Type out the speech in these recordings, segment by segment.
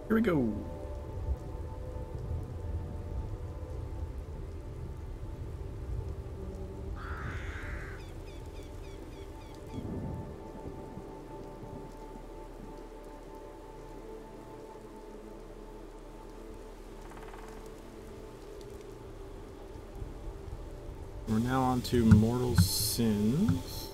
Here we go. We're now on to mortal sins.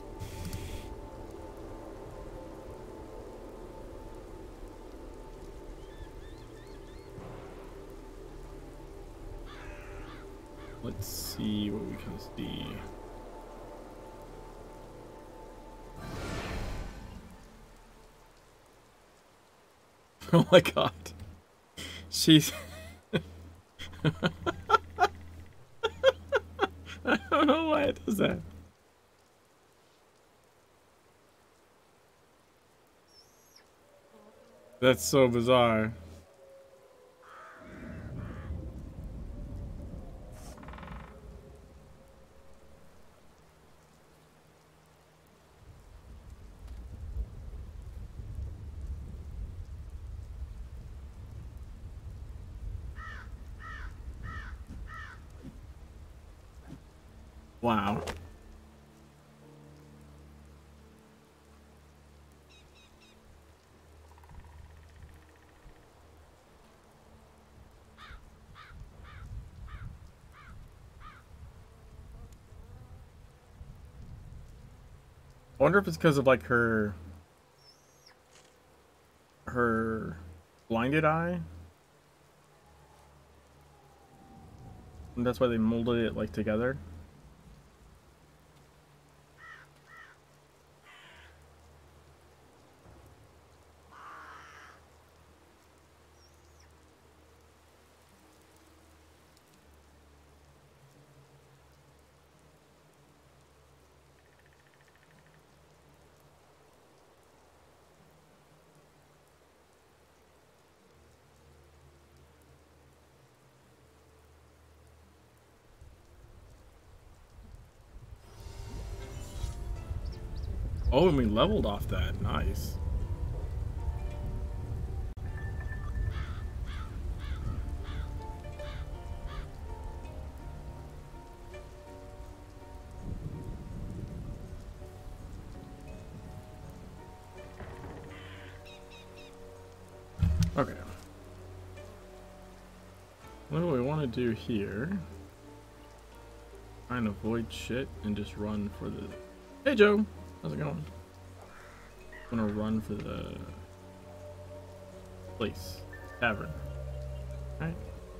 Let's see what we can see. Oh my god. She's... I don't know why it does that. That's so bizarre. Wow. I wonder if it's because of like her blinded eye. And that's why they molded it like together. Oh, and we leveled off that. Nice. Okay. What do we want to do here? Try and avoid shit and just run for the... Hey, Joe! How's it going? I'm gonna run for the place. Tavern. Alright.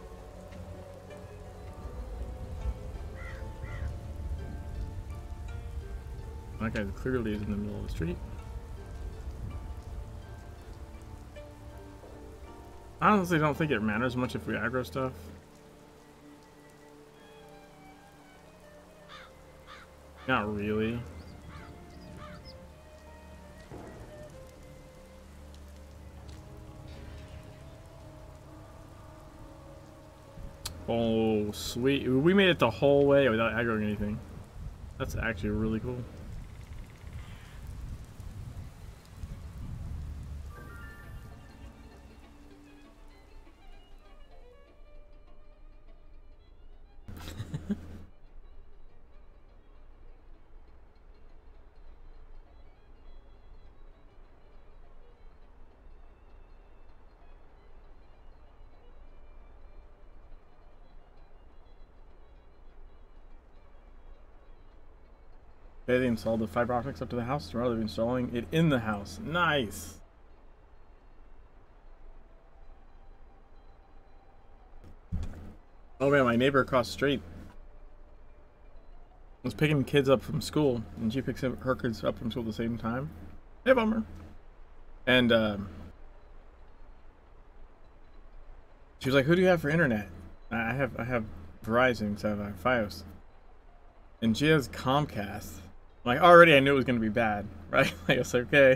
That guy clearly is in the middle of the street. I honestly don't think it matters much if we aggro stuff. Not really. Oh, sweet. We made it the whole way without aggroing anything. That's actually really cool. They installed the fiber optics up to the house rather than installing it in the house. Nice. Oh man, my neighbor across the street was picking kids up from school, and she picks her kids up from school at the same time. Hey, Bummer. And she was like, "Who do you have for internet?" I have Verizon, so I have Fios, and she has Comcast. Like, already I knew it was gonna be bad, right? Like, I was like, okay.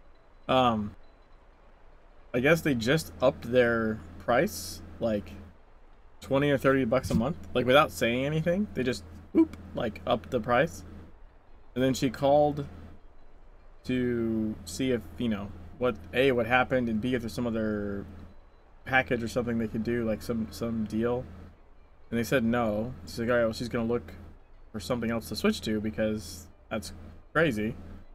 I guess they just upped their price, like 20 or 30 bucks a month, like without saying anything. They just whoop, like upped the price. And then she called to see if, you know, what happened, and B, if there's some other package or something they could do, like some deal. And they said no. She's like, all right, well, she's gonna look for something else to switch to because that's crazy.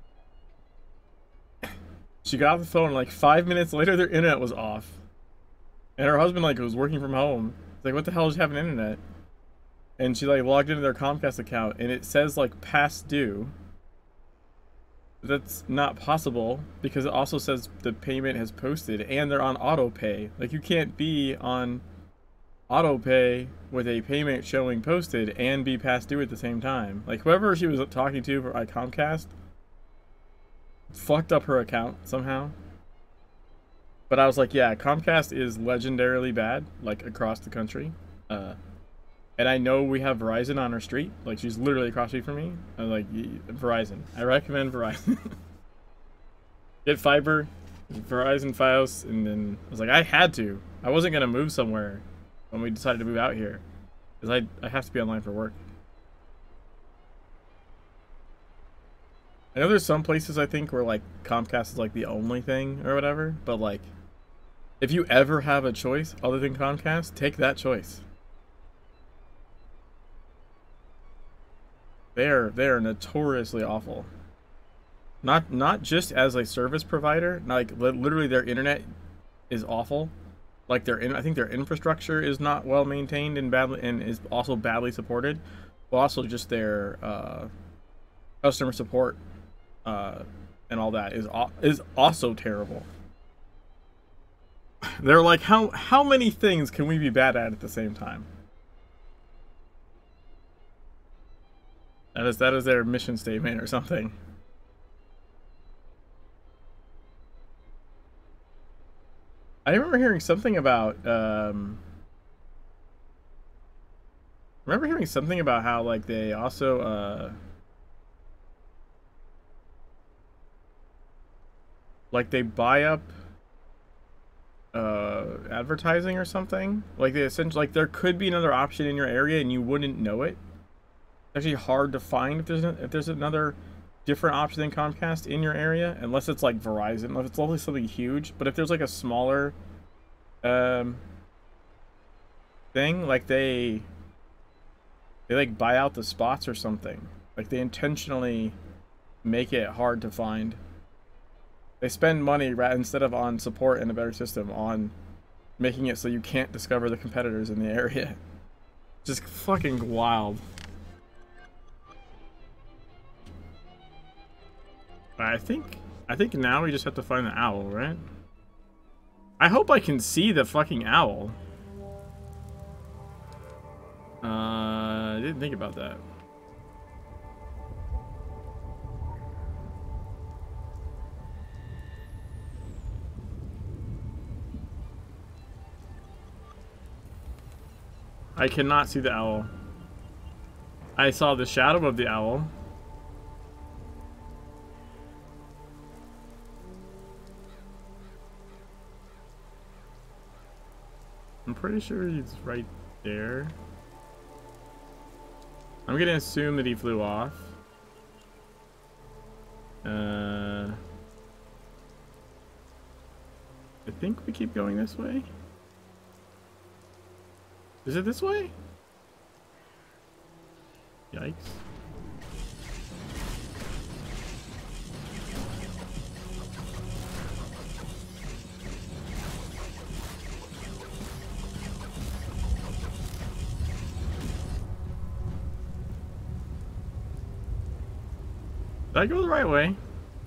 She got off the phone, like 5 minutes later, their internet was off. And her husband, like, was working from home. It's like, what the hell is having internet? And she, like, logged into their Comcast account, and it says, like, past due. That's not possible, because it also says the payment has posted, and they're on auto pay. Like, you can't be on auto pay with a payment showing posted and be past due at the same time. Like, whoever she was talking to for Comcast fucked up her account somehow. But I was like, yeah, Comcast is legendarily bad, like, across the country. And I know we have Verizon on our street. Like, she's literally across the street from me. I was like, Verizon. I recommend Verizon. Get fiber, Verizon Fios, and then I was like, I had to. I wasn't going to move somewhere when we decided to move out here. Because I have to be online for work. I know there's some places, I think, where, like, Comcast is, like, the only thing or whatever. But, like, if you ever have a choice other than Comcast, take that choice. They are notoriously awful. Not just as a service provider, like literally their internet is awful. Like I think their infrastructure is not well maintained and is also badly supported. But also just their customer support and all that is also terrible. They're like, how many things can we be bad at the same time? That is their mission statement or something. I remember hearing something about how, like, they also like they buy up advertising or something. Like they essentially, like, there could be another option in your area and you wouldn't know it. Actually hard to find if there's another different option than Comcast in your area, unless it's like Verizon, unless it's only something huge. But if there's like a smaller thing, like they like buy out the spots or something. Like they intentionally make it hard to find. They spend money instead of on support and a better system on making it so you can't discover the competitors in the area. Just fucking wild. I think now we just have to find the owl, right? I hope I can see the fucking owl. I didn't think about that. I cannot see the owl. I saw the shadow of the owl. I'm pretty sure he's right there. I'm gonna assume that he flew off. I think we keep going this way. Is it this way? Yikes. Did I go the right way?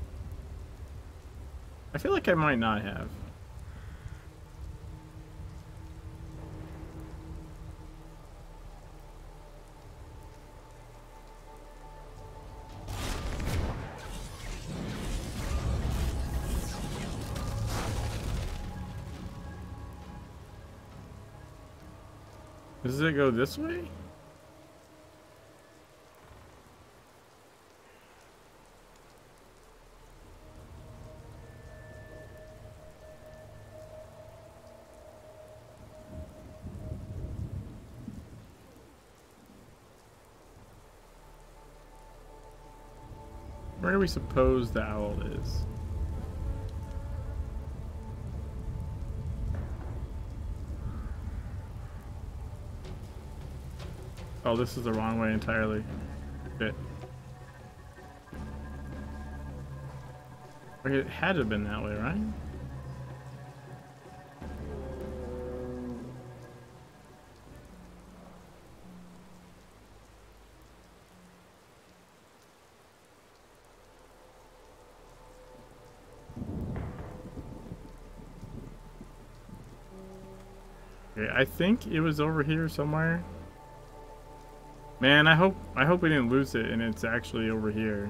I feel like I might not have. Does it go this way? Where do we suppose the owl is? Oh, this is the wrong way entirely. Shit. Okay, it had to have been that way, right? Okay, I think it was over here somewhere. Man, I hope we didn't lose it and it's actually over here.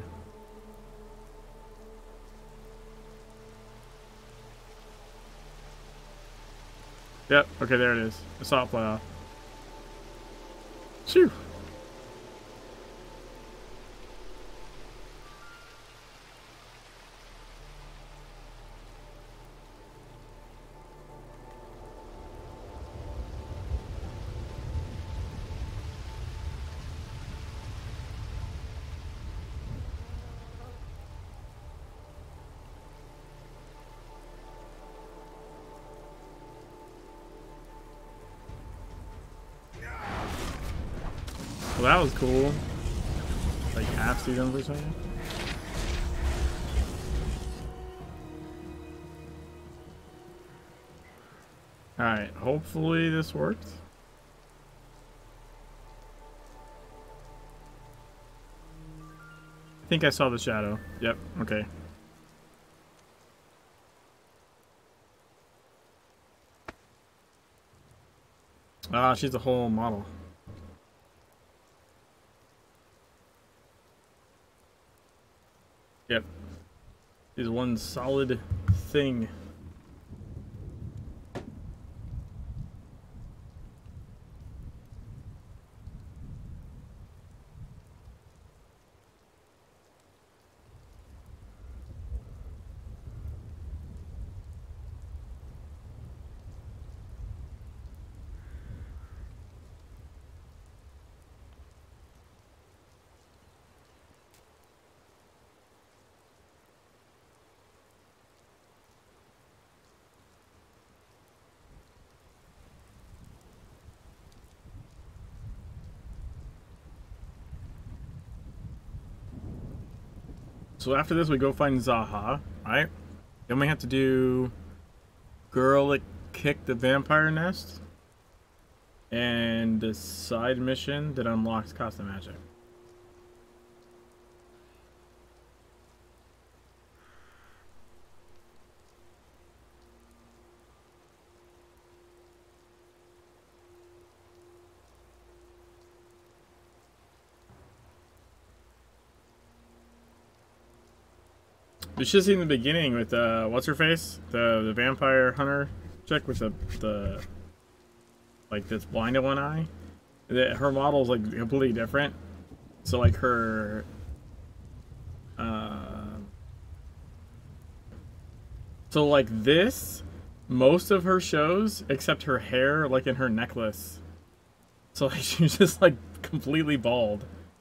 Yep, okay, there it is. I saw it fly off. Phew. Well, that was cool. Like half see them for a second. Alright, hopefully this works. I think I saw the shadow. Yep, okay. Ah, she's a whole model. Yep. She's one solid thing. So after this, we go find Zaha, right? Then we have to do girl that kicked the vampire nest and the side mission that unlocks Costa Magic. We should see in the beginning with what's her face, the vampire hunter chick with the like this blind in one eye. Her model is like completely different. So like her, so like this, most of her shows except her hair, like in her necklace. So like she's just like completely bald.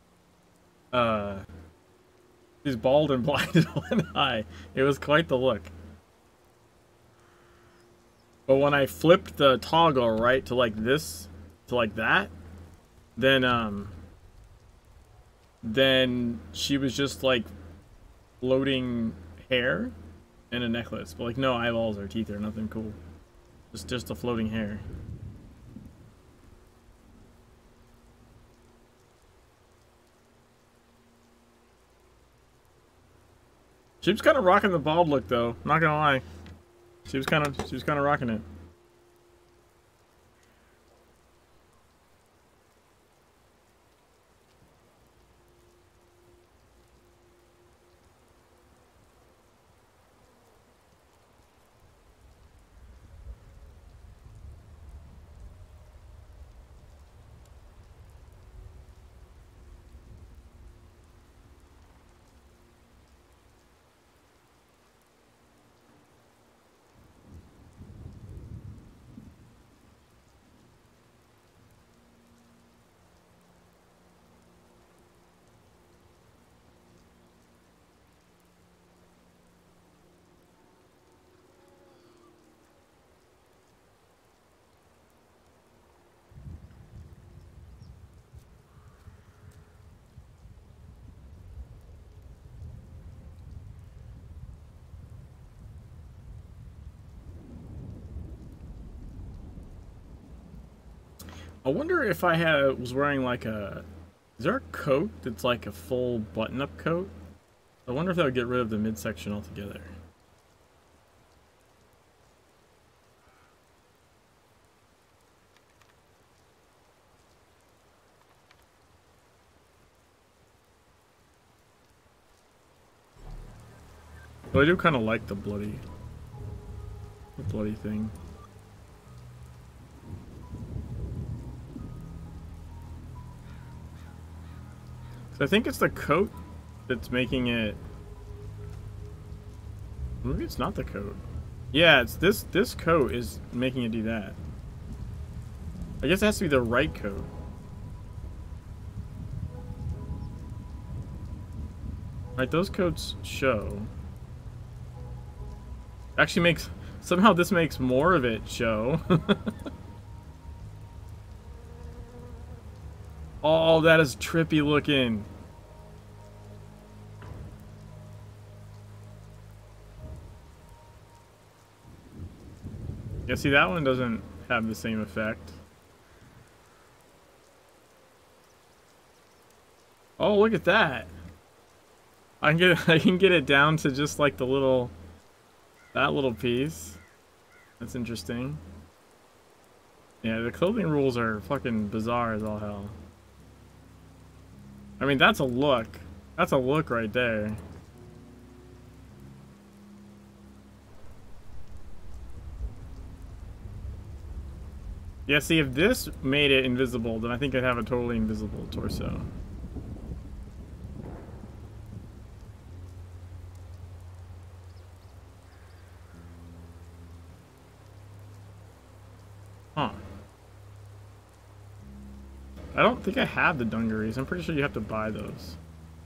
She's bald and blind in one eye. It was quite the look. But when I flipped the toggle right to like this, to like that, then she was just like floating hair and a necklace, but like no eyeballs or teeth or nothing cool. Just a floating hair. She was kind of rocking the bald look though. Not gonna lie, she was kind of rocking it. I wonder if was wearing like a... Is there a coat that's like a full button-up coat? I wonder if that would get rid of the midsection altogether. But I do kind of like the bloody thing. So I think it's the coat that's making it... Maybe it's not the coat. Yeah, it's this coat is making it do that. I guess it has to be the right coat. Right, those coats show. Actually makes... Somehow this makes more of it show. Oh, that is trippy looking. Yeah, see, that one doesn't have the same effect. Oh, look at that. I can get it down to just like the little... That little piece. That's interesting. Yeah, the clothing rules are fucking bizarre as all hell. I mean, that's a look. That's a look right there. Yeah, see, if this made it invisible, then I think I'd have a totally invisible torso. Huh. I don't think I have the dungarees. I'm pretty sure you have to buy those.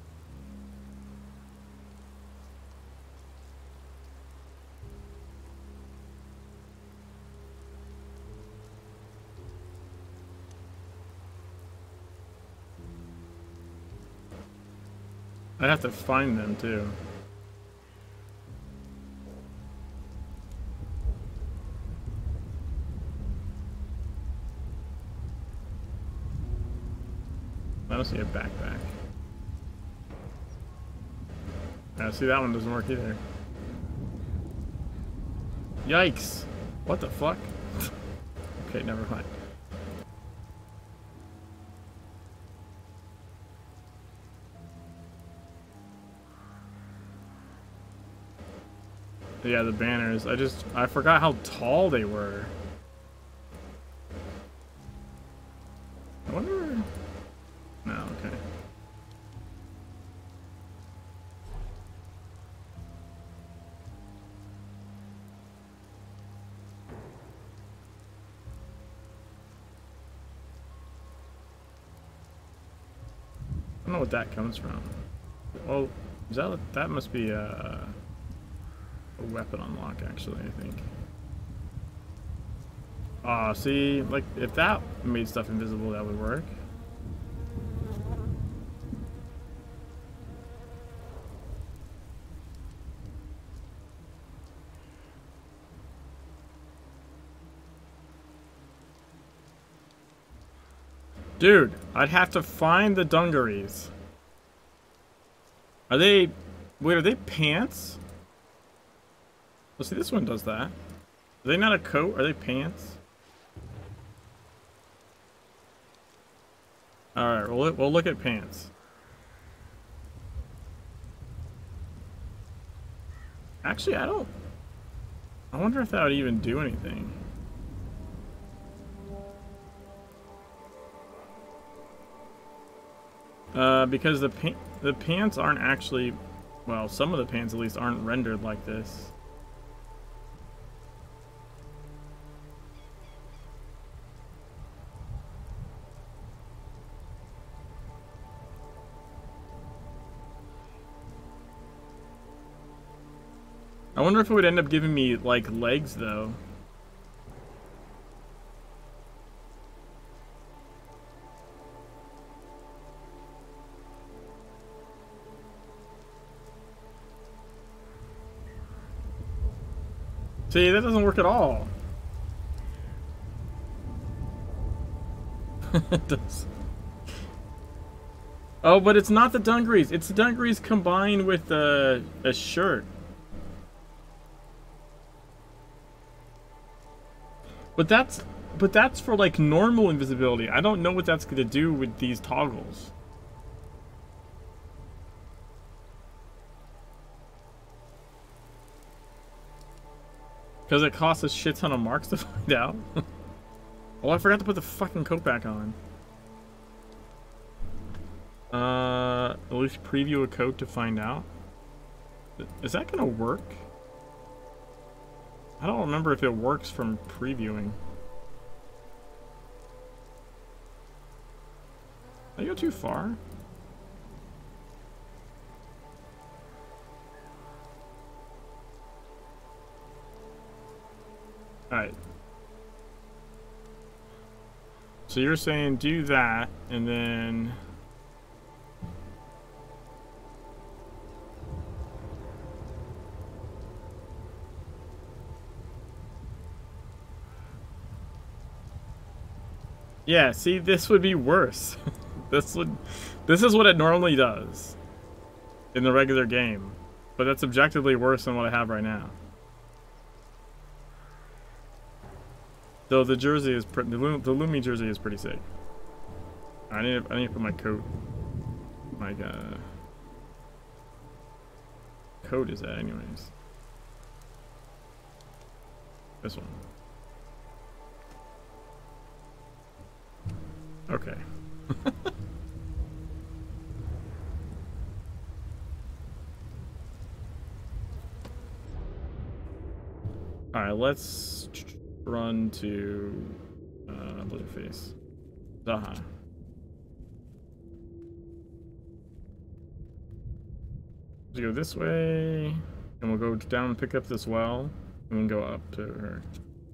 I'd have to find them too. I don't see a backpack. See, that one doesn't work either. Yikes! What the fuck? Okay, never mind. Yeah, the banners. I forgot how tall they were. I wonder... No, okay. I don't know what that comes from. Well, is that must be a weapon unlock, actually, I think. Ah, see, like, if that made stuff invisible, that would work. Dude, I'd have to find the dungarees. Are they... Wait, are they pants? Well, see, this one does that. Are they not a coat? Are they pants? Alright, we'll look at pants. Actually, I wonder if that would even do anything. Because the pants aren't actually... Well, some of the pants at least aren't rendered like this. I wonder if it would end up giving me, like, legs, though. See, that doesn't work at all. It does. Oh, but it's not the dungarees. It's the dungarees combined with a shirt. But that's for like normal invisibility. I don't know what that's gonna do with these toggles. Because it costs a shit ton of marks to find out. Oh, I forgot to put the fucking coat back on. At least preview a coat to find out. Is that gonna work? I don't remember if it works from previewing. Did I go too far? Alright. So you're saying do that, and then... Yeah, see, this would be worse. This is what it normally does in the regular game, but that's objectively worse than what I have right now. Though the jersey is the Lumi jersey is pretty sick. I need to put my coat. My coat is that anyways. This one. Okay. Alright, let's run to Blueface. Zaha. Let's go this way, and we'll go down and pick up this well, and then go up to her.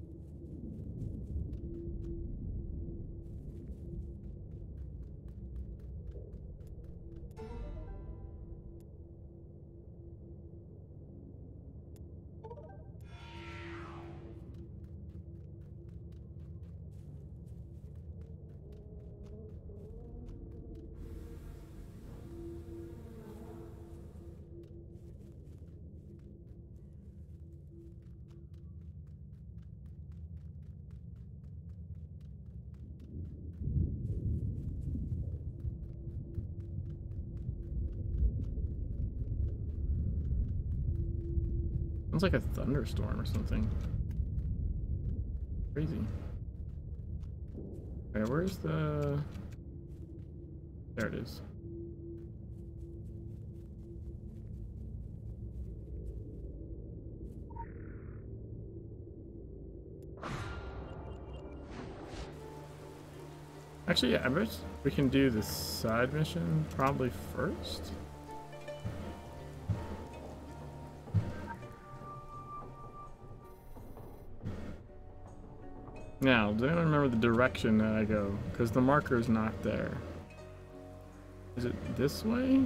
Sounds like a thunderstorm or something. Crazy. Okay, where's the... There it is. Actually, yeah, I bet we can do the side mission probably first. Now, does anyone remember the direction that I go? Because the marker is not there. Is it this way?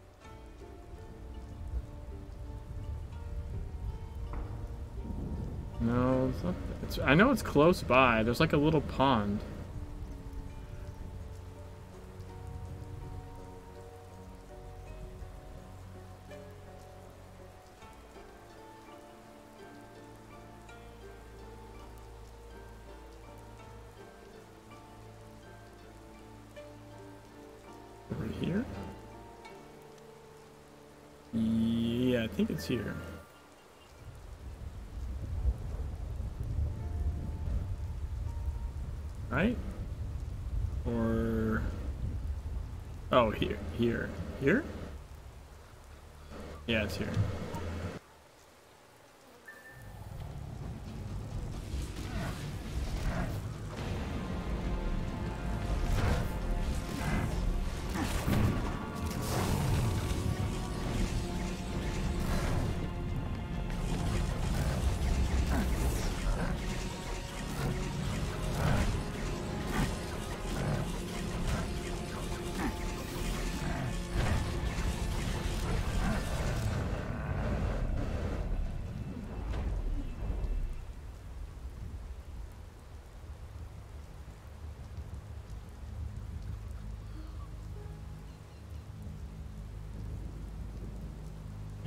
No, it's not. I know it's close by. There's like a little pond. Here? Yeah, I think it's here. Right? Or... Oh, here. Here? Yeah, it's here.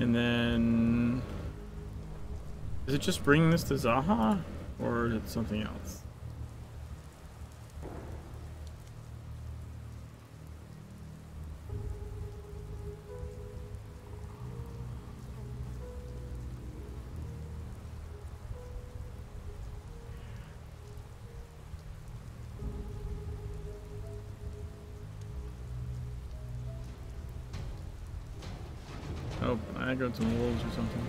And then... Is it just bringing this to Zaha? Or is it something else? Oh, I got some wolves or something.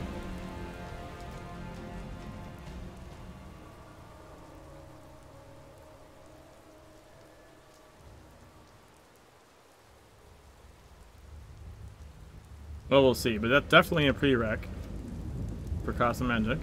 Well, we'll see, but that's definitely a prereq for Casa Magic.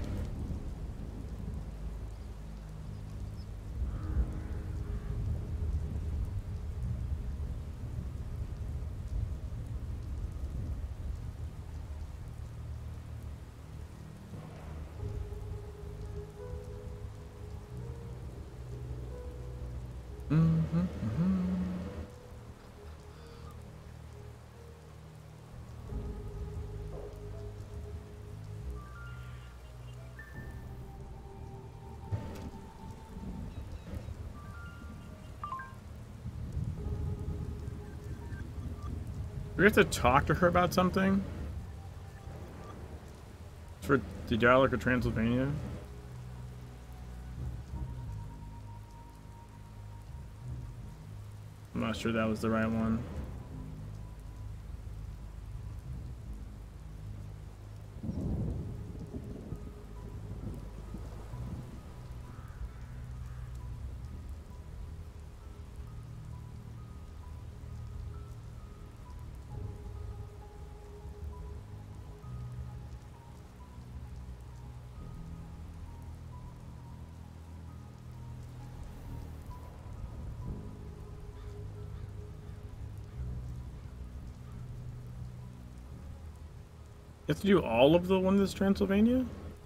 Do we have to talk to her about something? For the dialect of Transylvania? I'm not sure that was the right one. You have to do all of the one that's Transylvania?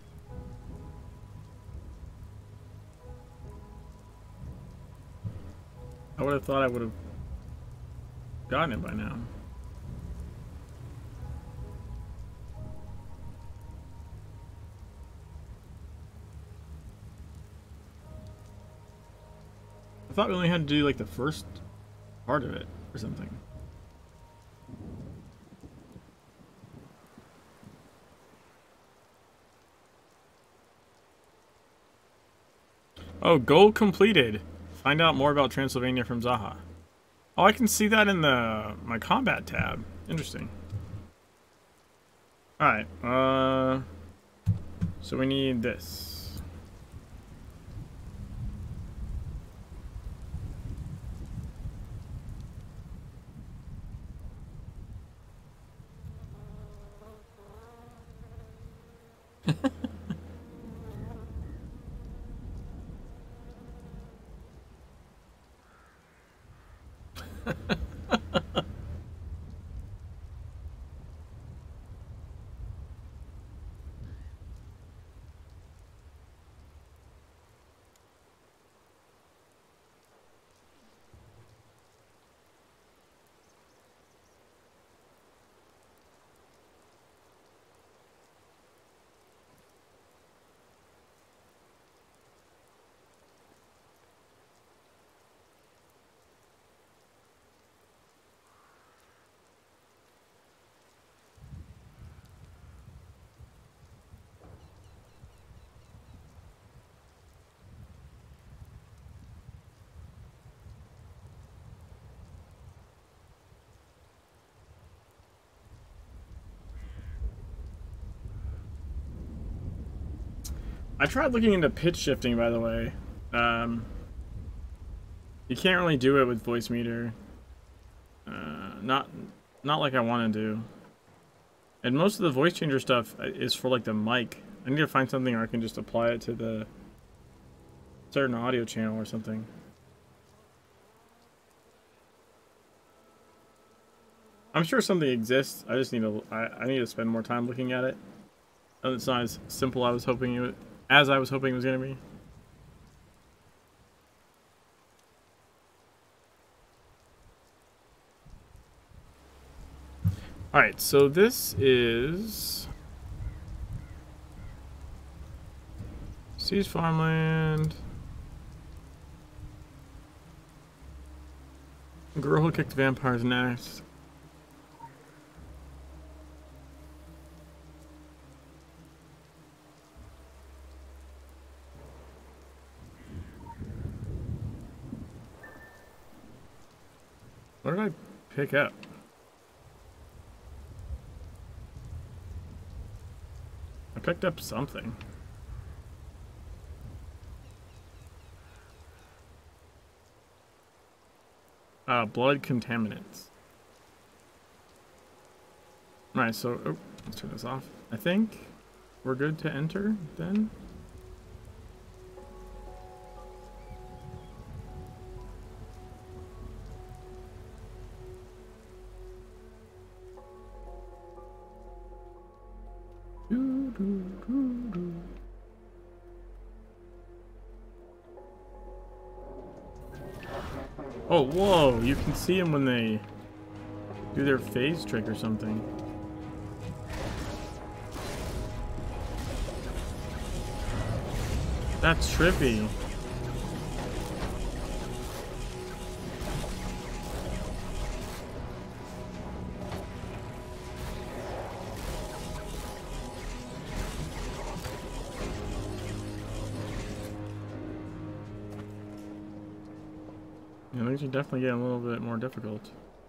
I would have thought I would have gotten it by now. I thought we only had to do like the first part of it or something. Oh, goal completed. Find out more about Transylvania from Zaha. Oh, I can see that in the my combat tab. Interesting. Alright, so we need this. I tried looking into pitch shifting, by the way. You can't really do it with voice meter. Not like I want to do. And most of the voice changer stuff is for like the mic. I need to find something where I can just apply it to the certain audio channel or something. I'm sure something exists. I just need to. I need to spend more time looking at it. And it's not as simple I was hoping it was gonna be. Alright, so this is Siege farmland. Girl who kicked vampire's nest. What did I pick up? I picked up something. Blood contaminants. Alright, so oh, let's turn this off. I think we're good to enter then. Oh, whoa, you can see them when they do their phase trick or something. That's trippy. Yeah, things are definitely getting a little bit more difficult.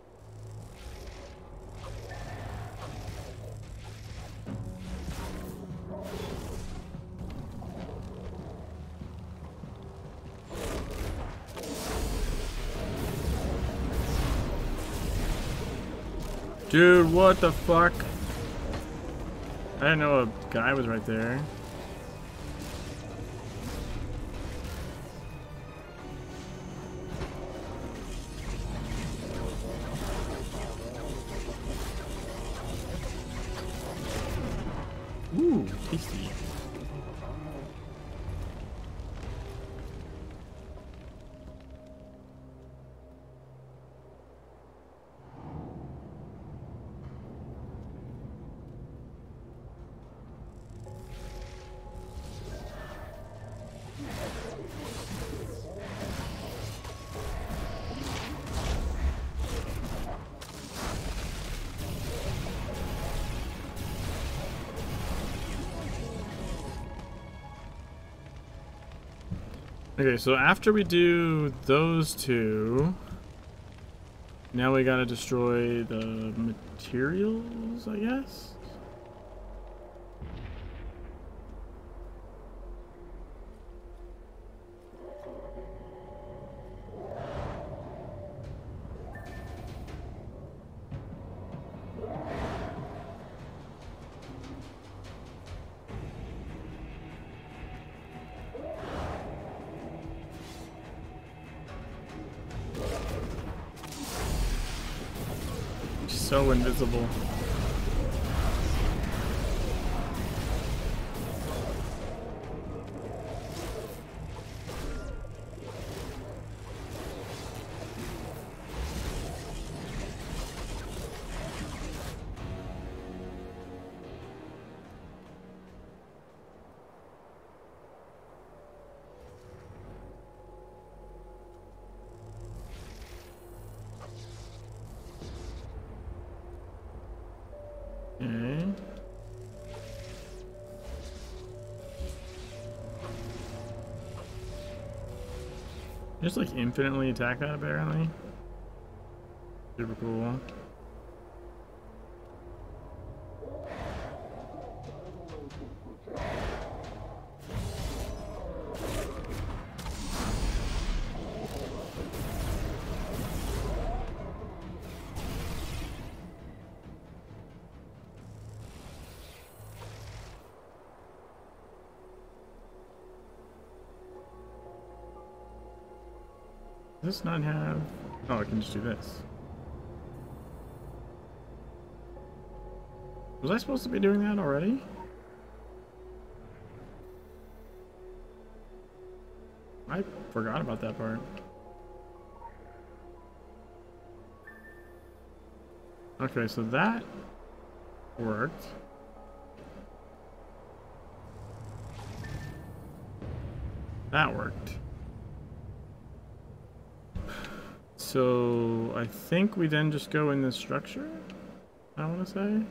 Dude, what the fuck? I didn't know a guy was right there. Ooh, tasty. Okay, so after we do those two, now we gotta destroy the materials, I guess? So invisible. Okay. Just like infinitely attack that apparently. Super cool. Does this not have... Oh, I can just do this. Was I supposed to be doing that already? I forgot about that part. Okay, so that Worked. That worked. So I think we then just go in this structure, I want to say.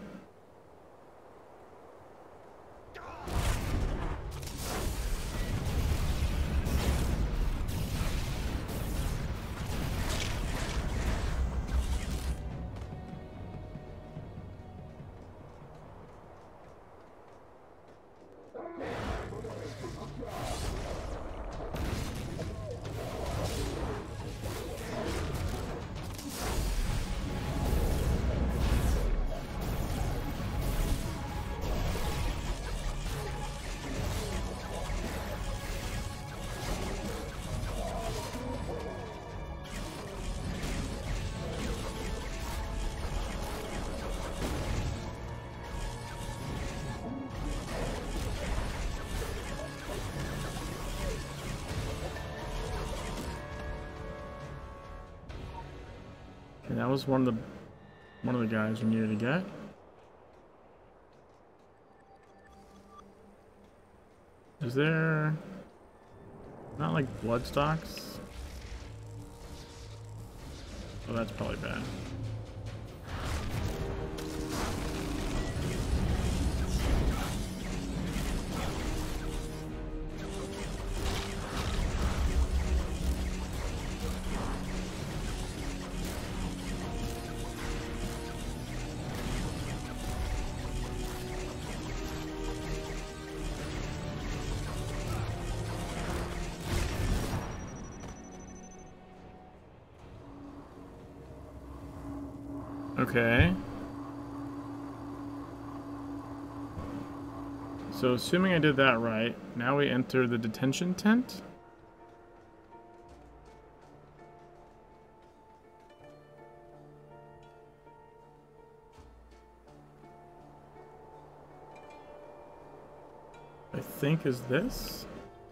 Okay, that was one of the guys we needed to get. Is there not like blood stocks? Oh, that's probably bad. Okay. So assuming I did that right, now we enter the detention tent. I think is this.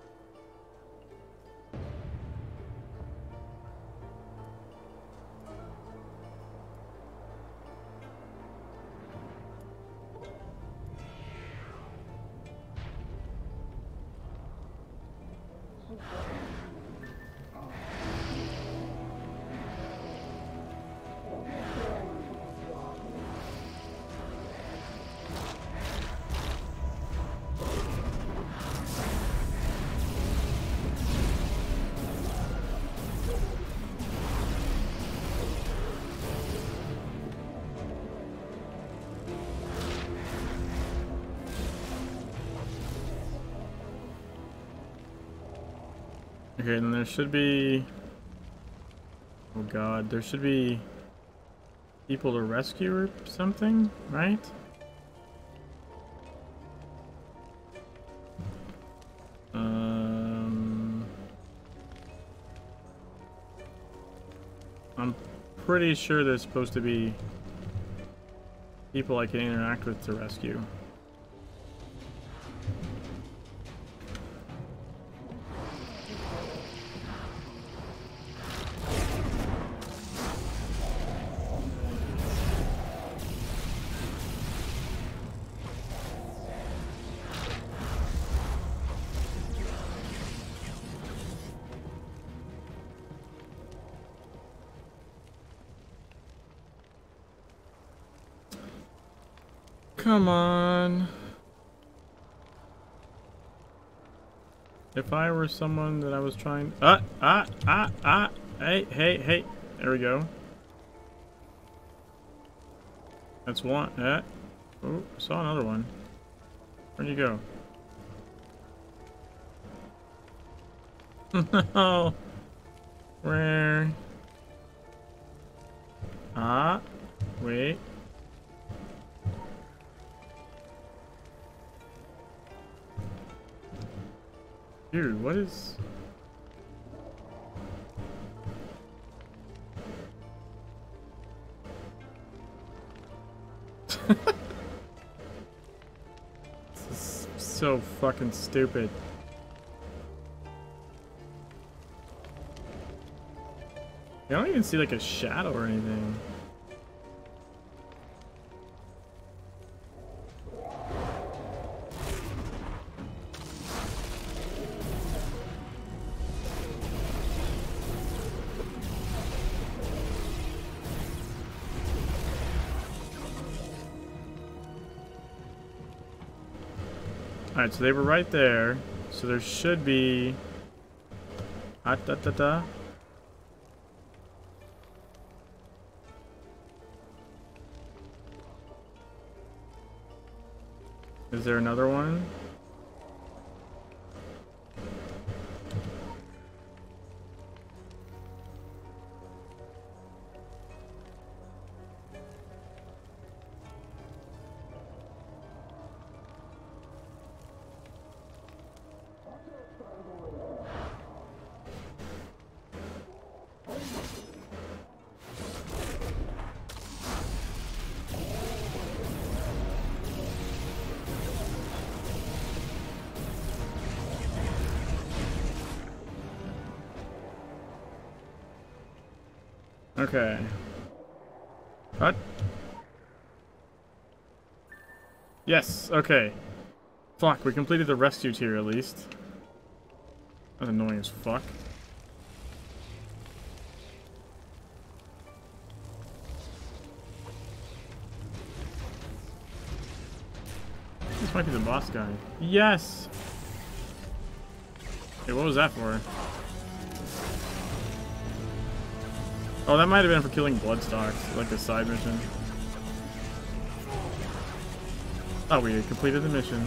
Okay, then there should be... Oh god, there should be people to rescue or something, right? I'm pretty sure there's supposed to be people I can interact with to rescue. Come on. If I were someone that I was trying... Hey. There we go. That's one. Oh, saw another one. Where'd you go? No. Where? Wait. Dude, what is... This is so fucking stupid. I don't even see like a shadow or anything. Alright, so they were right there. So there should be... Da. Is there another one? Okay. What? Yes, okay. Fuck, we completed the rescue tier at least. That's annoying as fuck. This might be the boss guy. Yes! Okay, what was that for? Oh, that might have been for killing Bloodstalks, like a side mission. Oh, we completed the mission.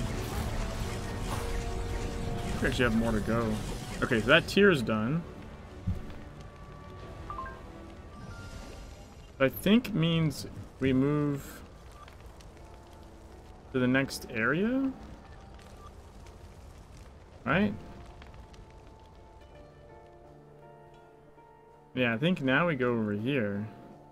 We actually have more to go. Okay, so that tier is done. I think means we move to the next area? Right? Yeah, I think now we go over here.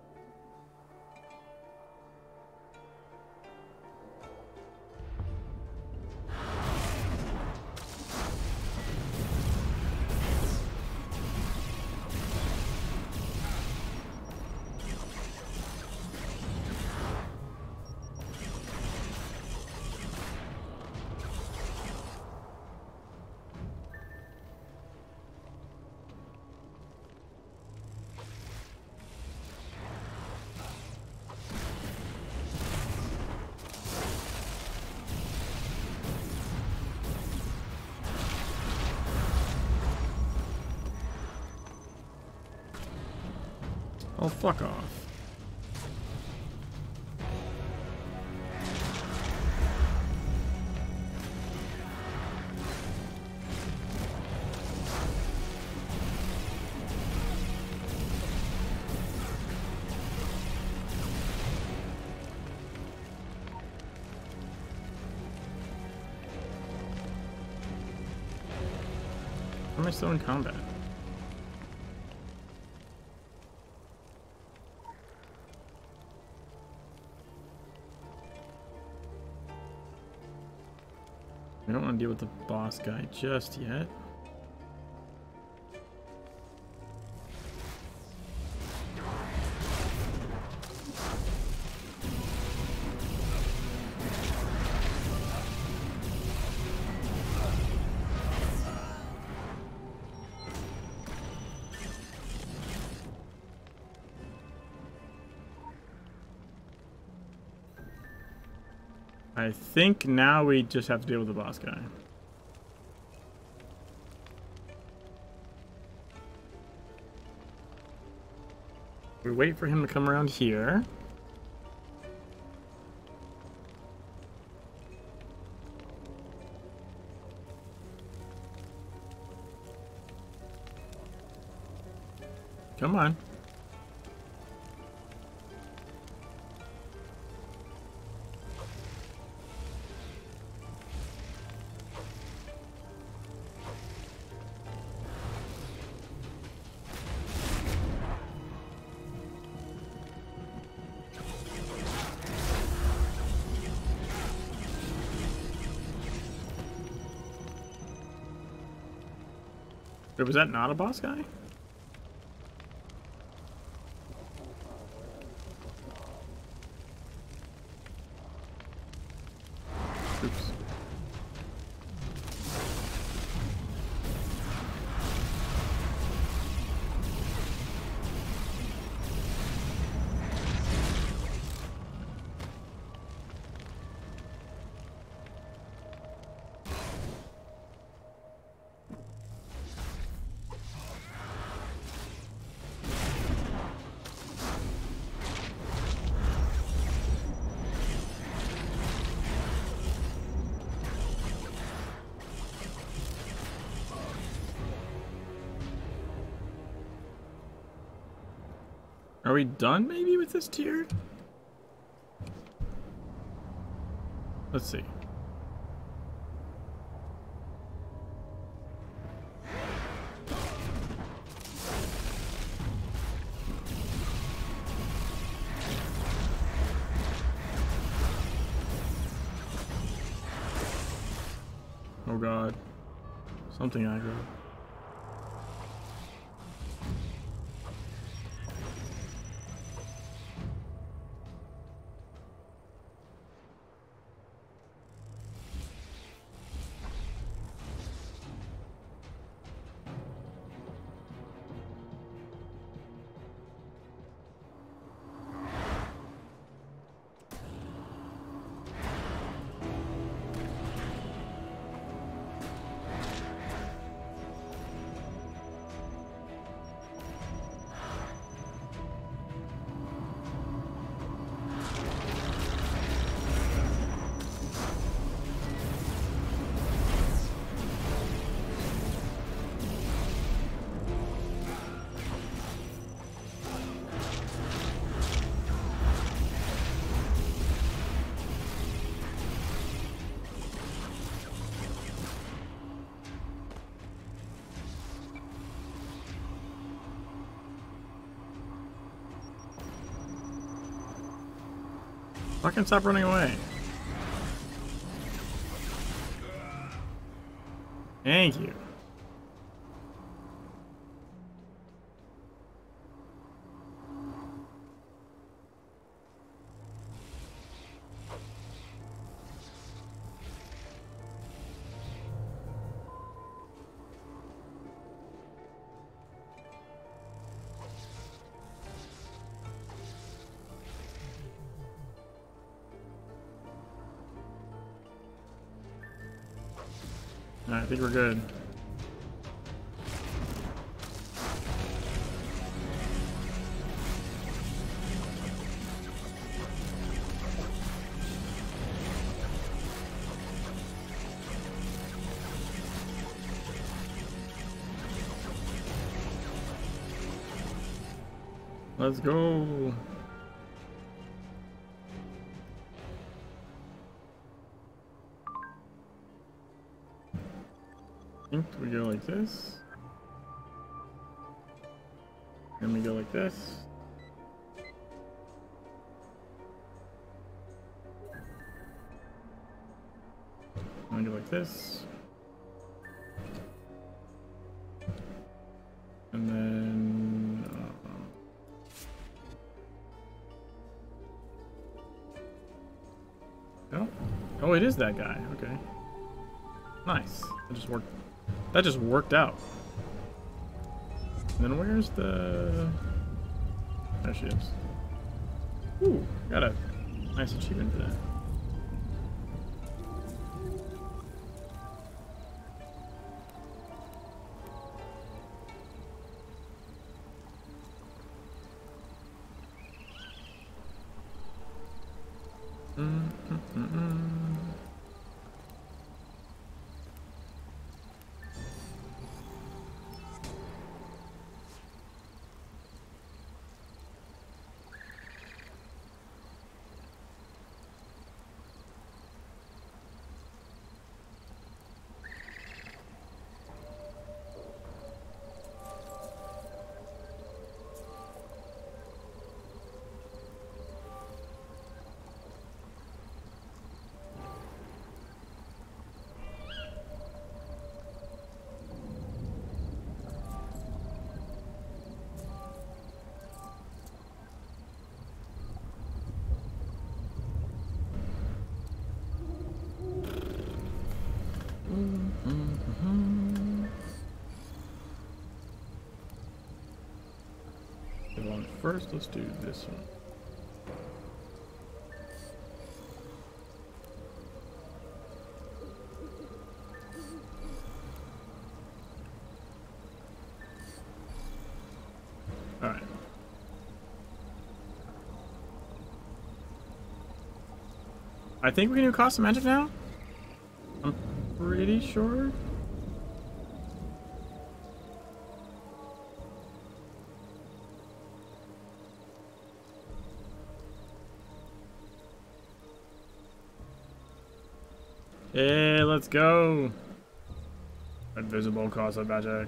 Oh, fuck off. Why am I still in combat? I don't want to deal with the boss guy just yet. I think now we just have to deal with the boss guy. We wait for him to come around here. Come on. Wait, was that not a boss guy? Oops. Are we done maybe with this tier? Let's see. Oh god. Something aggro. Fucking stop running away. Thank you. Alright, I think we're good. Let's go. I think we go like this. Then we go like this. And we go like this. And then oh. Oh, it is that guy. Okay. Nice. That just worked. That just worked out. And then where's the... There she is. Ooh, got a nice achievement for that. First, let's do this one. All right. I think we can do Cost of Magic now. I'm pretty sure. Hey, let's go. Invisible cause of magic.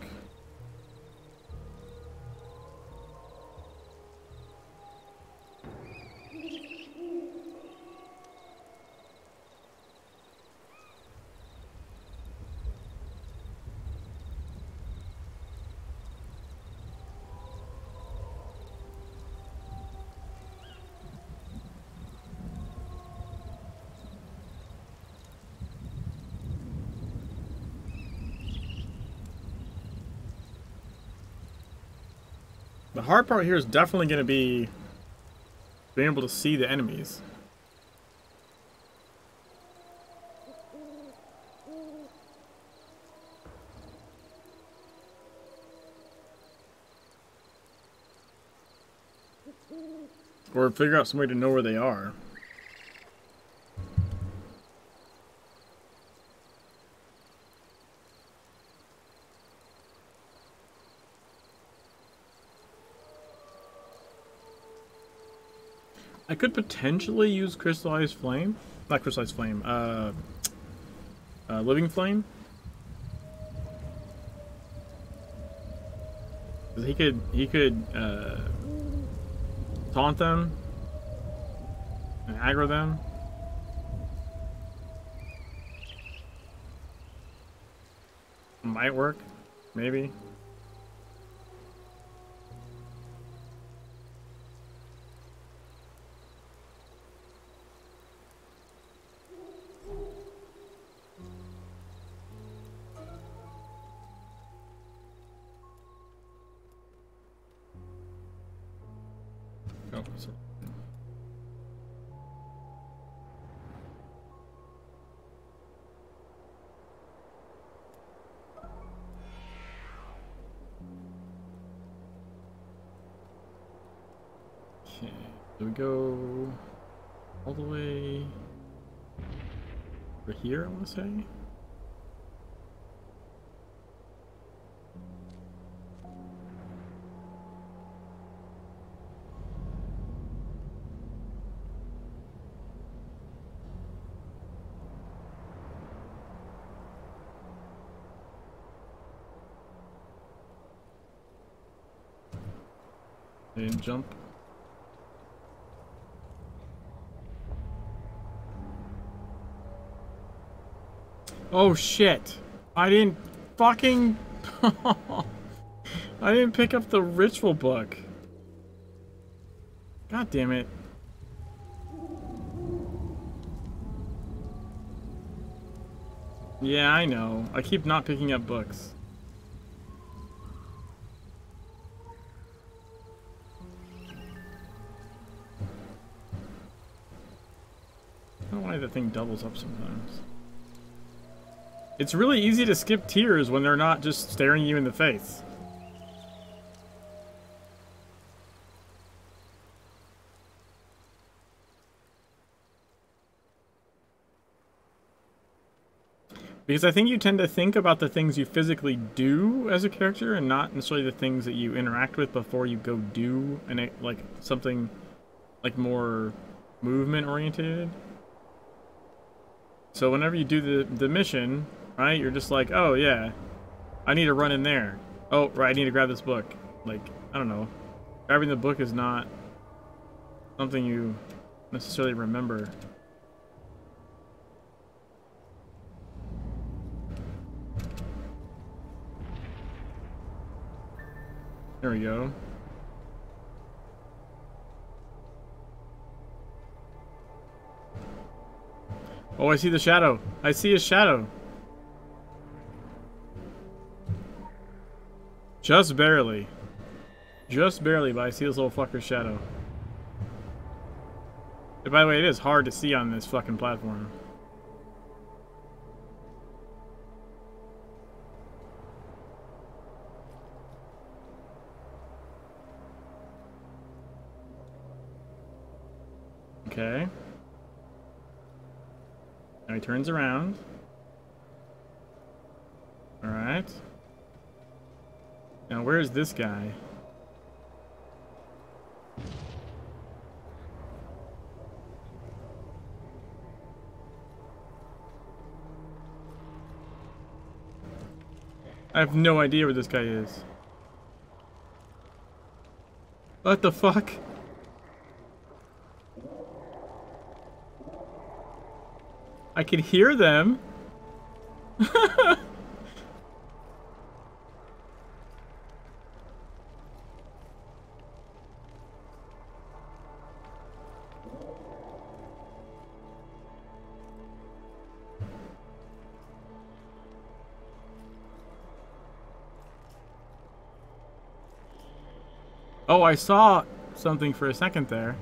The hard part here is definitely going to be being able to see the enemies. Or figure out some way to know where they are. I could potentially use crystallized flame. Not crystallized flame, living flame. He could taunt them and aggro them. Might work, maybe. Oh, sorry. Okay, so we go all the way over here, I want to say. And jump. Oh shit! I didn't fucking... I didn't pick up the ritual book. God damn it. Yeah, I know. I keep not picking up books. I don't know why the thing doubles up sometimes. It's really easy to skip tears when they're not just staring you in the face. Because I think you tend to think about the things you physically do as a character and not necessarily the things that you interact with before you go do like something like more movement oriented. So whenever you do the mission, right, you're just like, oh yeah, I need to run in there. Oh, right, I need to grab this book. Like, I don't know. Grabbing the book is not something you necessarily remember. There we go. Oh, I see the shadow. I see a shadow. Just barely. Just barely, but I see this little fucker's shadow. And by the way, it is hard to see on this fucking platform. Okay. Now he turns around. Alright. Now where's this guy? I have no idea where this guy is. What the fuck? I can hear them. Oh, I saw something for a second there.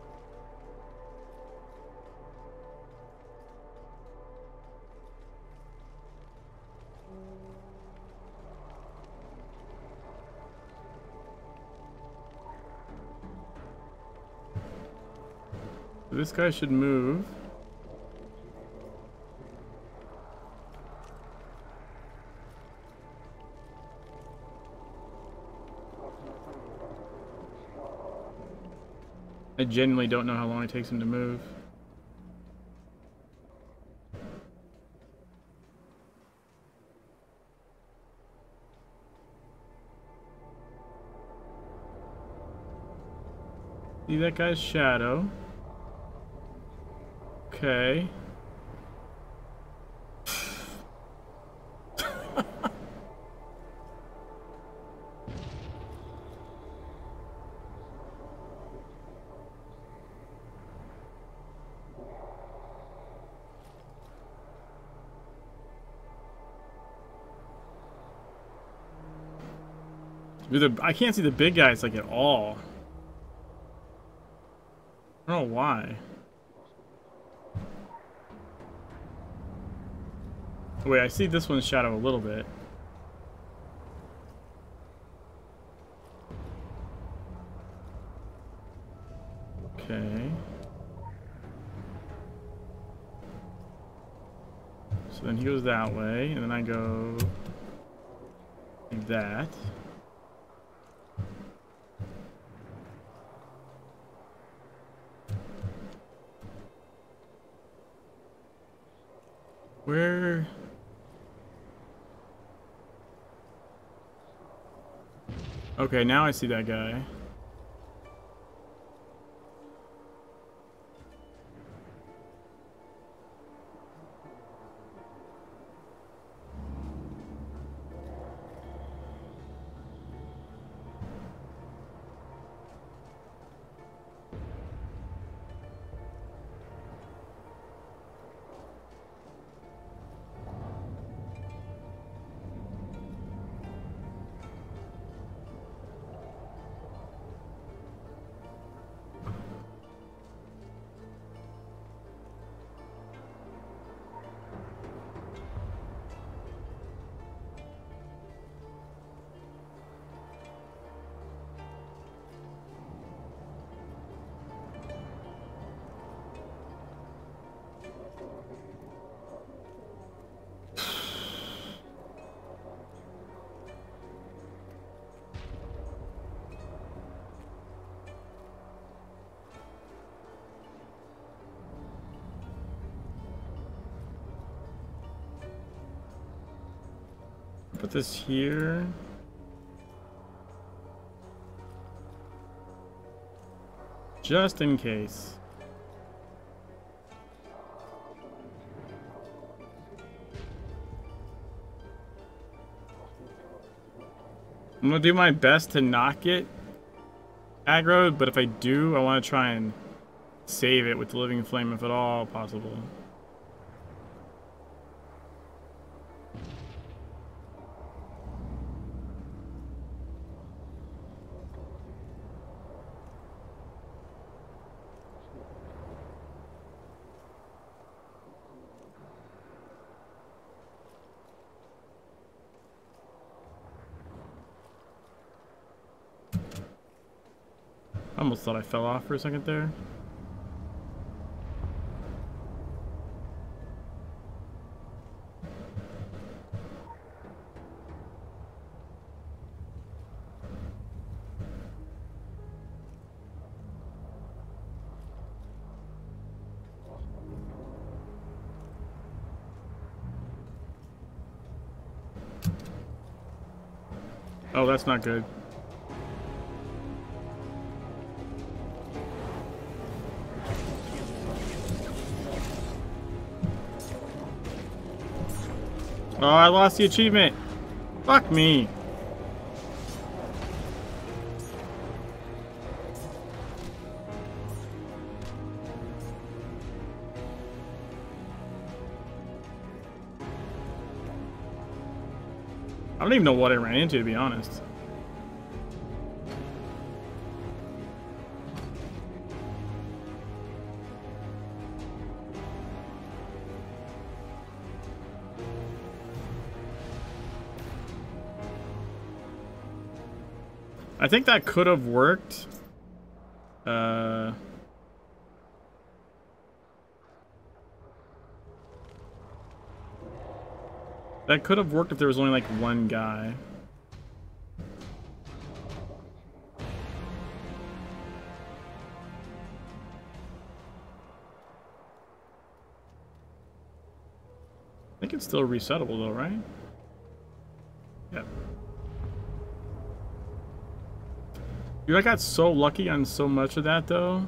This guy should move. I genuinely don't know how long it takes him to move. See that guy's shadow. Okay. I can't see the big guys like at all. I don't know why. Wait, I see this one's shadow a little bit. Okay. So then he goes that way, and then I go like that. Where? Okay, now I see that guy. Put this here. Just in case. I'm gonna do my best to not get aggroed, but if I do, I want to try and save it with the living flame if at all possible. I almost thought I fell off for a second there. Oh, that's not good. Oh, I lost the achievement. Fuck me. I don't even know what I ran into, to be honest. I think that could have worked. That could have worked if there was only like one guy. I think it's still resettable though, right? Yep. Dude, I got so lucky on so much of that though.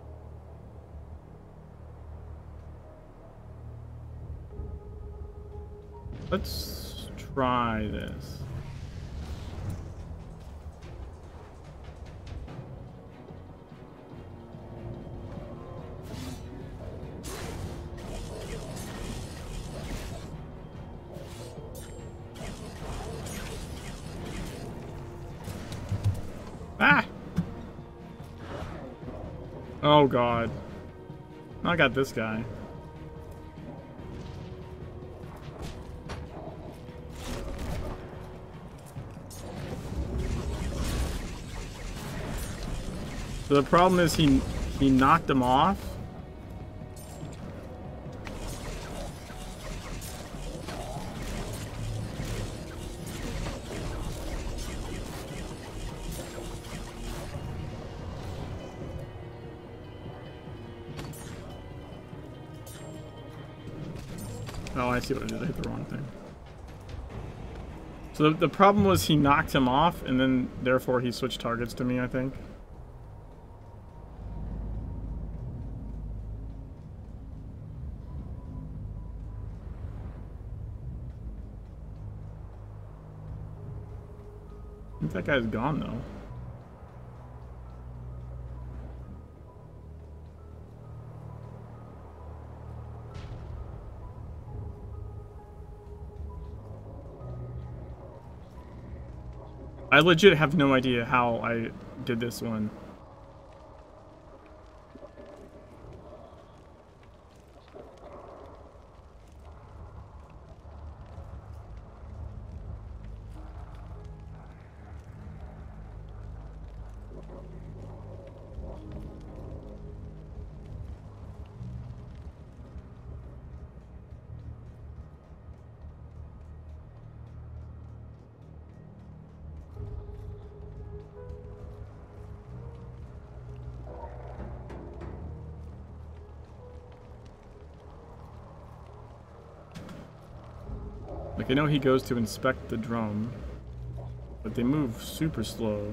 Let's try this. Ah! Oh god. I got this guy. So the problem is he knocked him off. Oh, I see what I did. I hit the wrong thing. So the problem was he knocked him off, and then therefore he switched targets to me, I think. I think that guy's gone, though. I legit have no idea how I did this one. Like, I know he goes to inspect the drum, but they move super slow.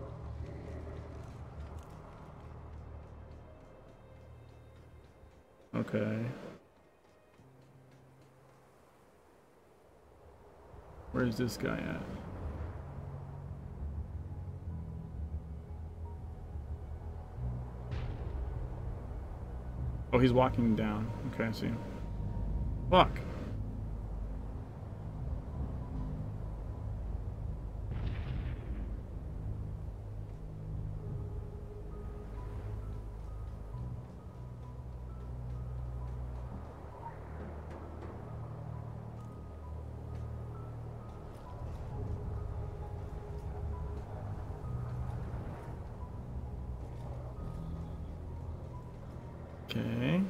Okay. Where's this guy at? Oh, he's walking down. Okay, I see him. Fuck. Okay.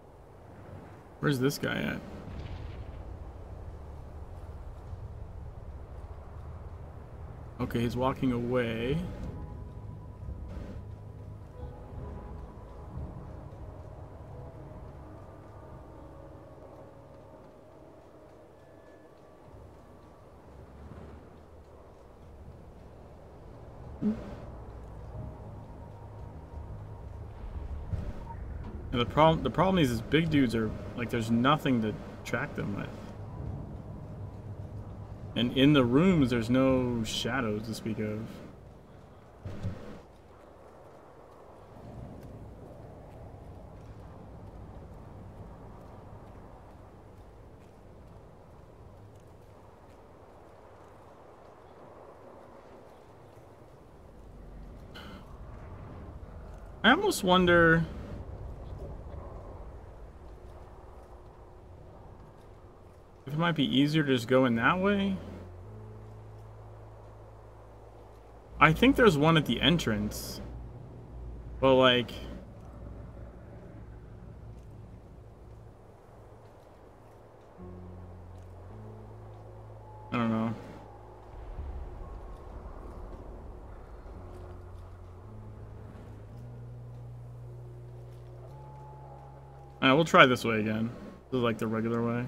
Where's this guy at? Okay, he's walking away. And the problem is big dudes are like there's nothing to track them with. And in the rooms there's no shadows to speak of. I almost wonder if it might be easier to just go in that way. I think there's one at the entrance. But like I don't know. Alright, we'll try this way again. This is like the regular way.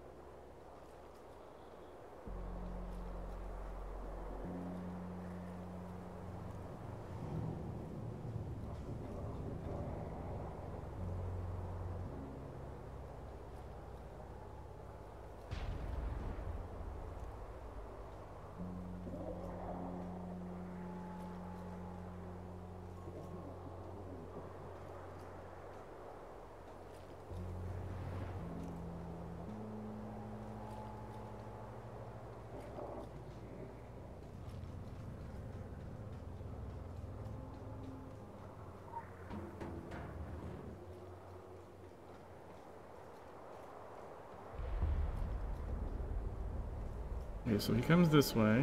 Okay, so he comes this way.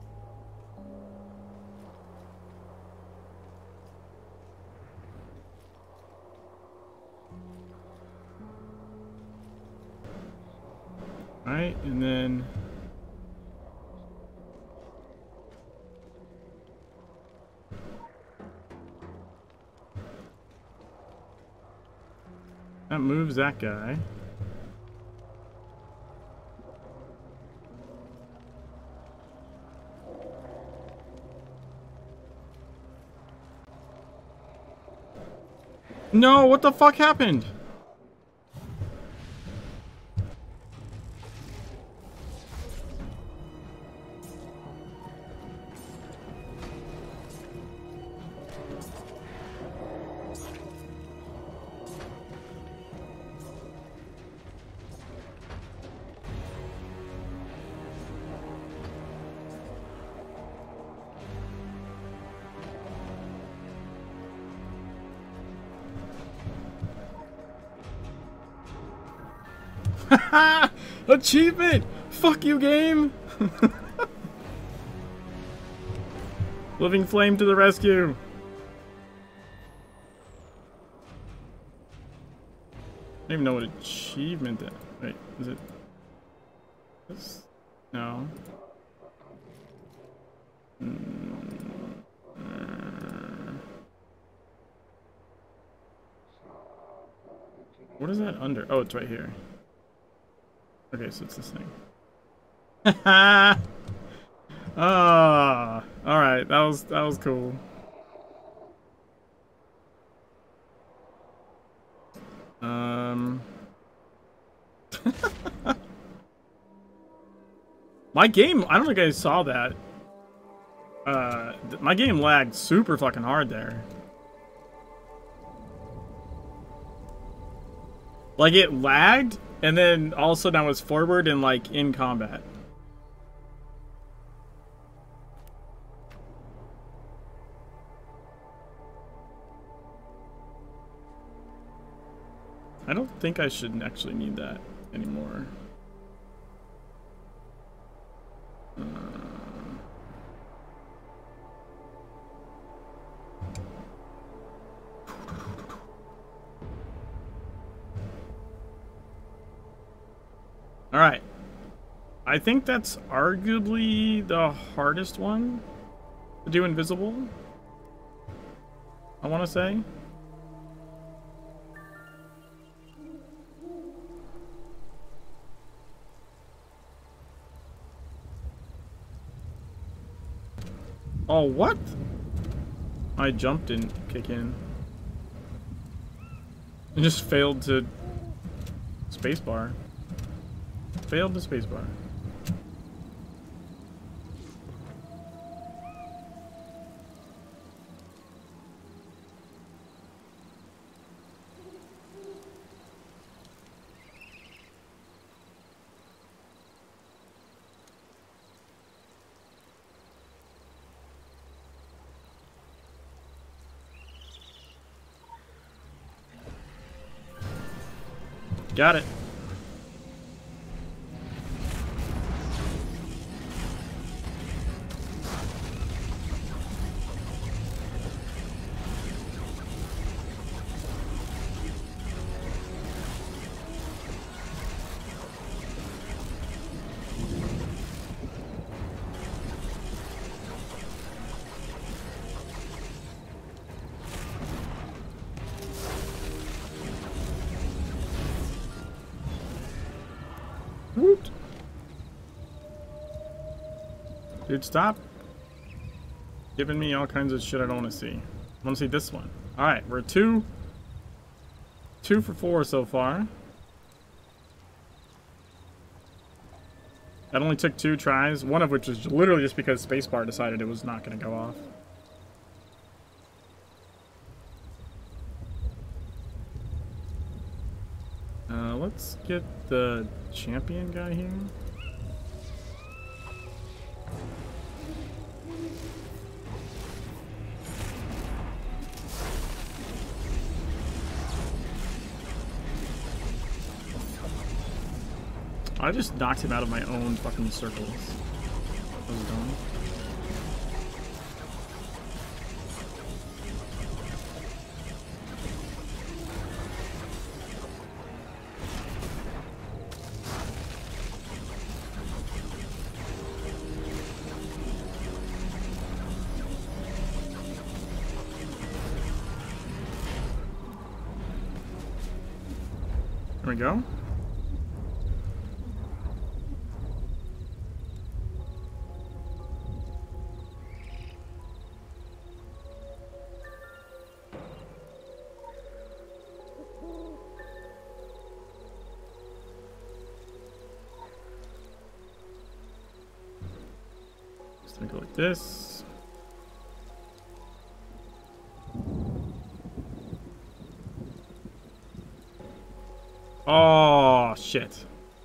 Alright, and then that moves that guy. No, what the fuck happened? Achievement! Fuck you, game! Living Flame to the rescue! I don't even know what achievement that. Wait, is it this? No. What is that under? Oh, it's right here. Okay, so it's this thing. Ah, all right. That was cool. My game. I don't think I saw that. My game lagged super fucking hard there. Like it lagged. And then all of a sudden I was forward and like in combat. I don't think I should actually need that anymore. Alright. I think that's arguably the hardest one to do invisible, I want to say. Oh, what? My jump didn't kick in. It just failed to spacebar. Failed to spacebar. Got it. Woot. Dude, stop giving me all kinds of shit I don't want to see. I want to see this one. Alright, we're two for 4 so far. That only took 2 tries, one of which was literally just because spacebar decided it was not going to go off. Let's get the champion guy here. I just knocked him out of my own fucking circles. That was dumb. There we go. Just gonna go like this. Oh, shit.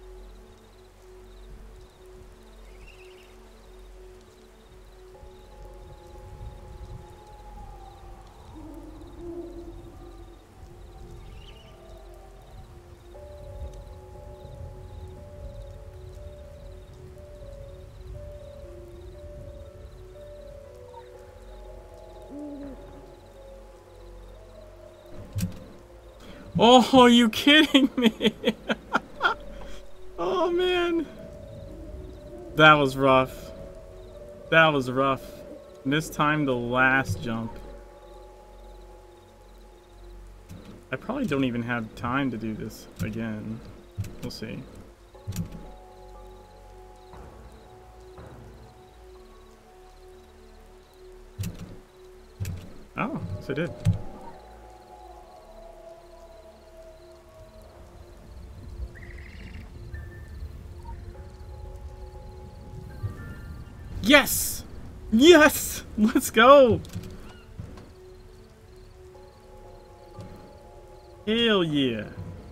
Oh, are you kidding me? Oh, man. That was rough. That was rough. And this time, the last jump. I probably don't even have time to do this again. We'll see. Oh, so I did. Yes! Yes! Let's go! Hell yeah.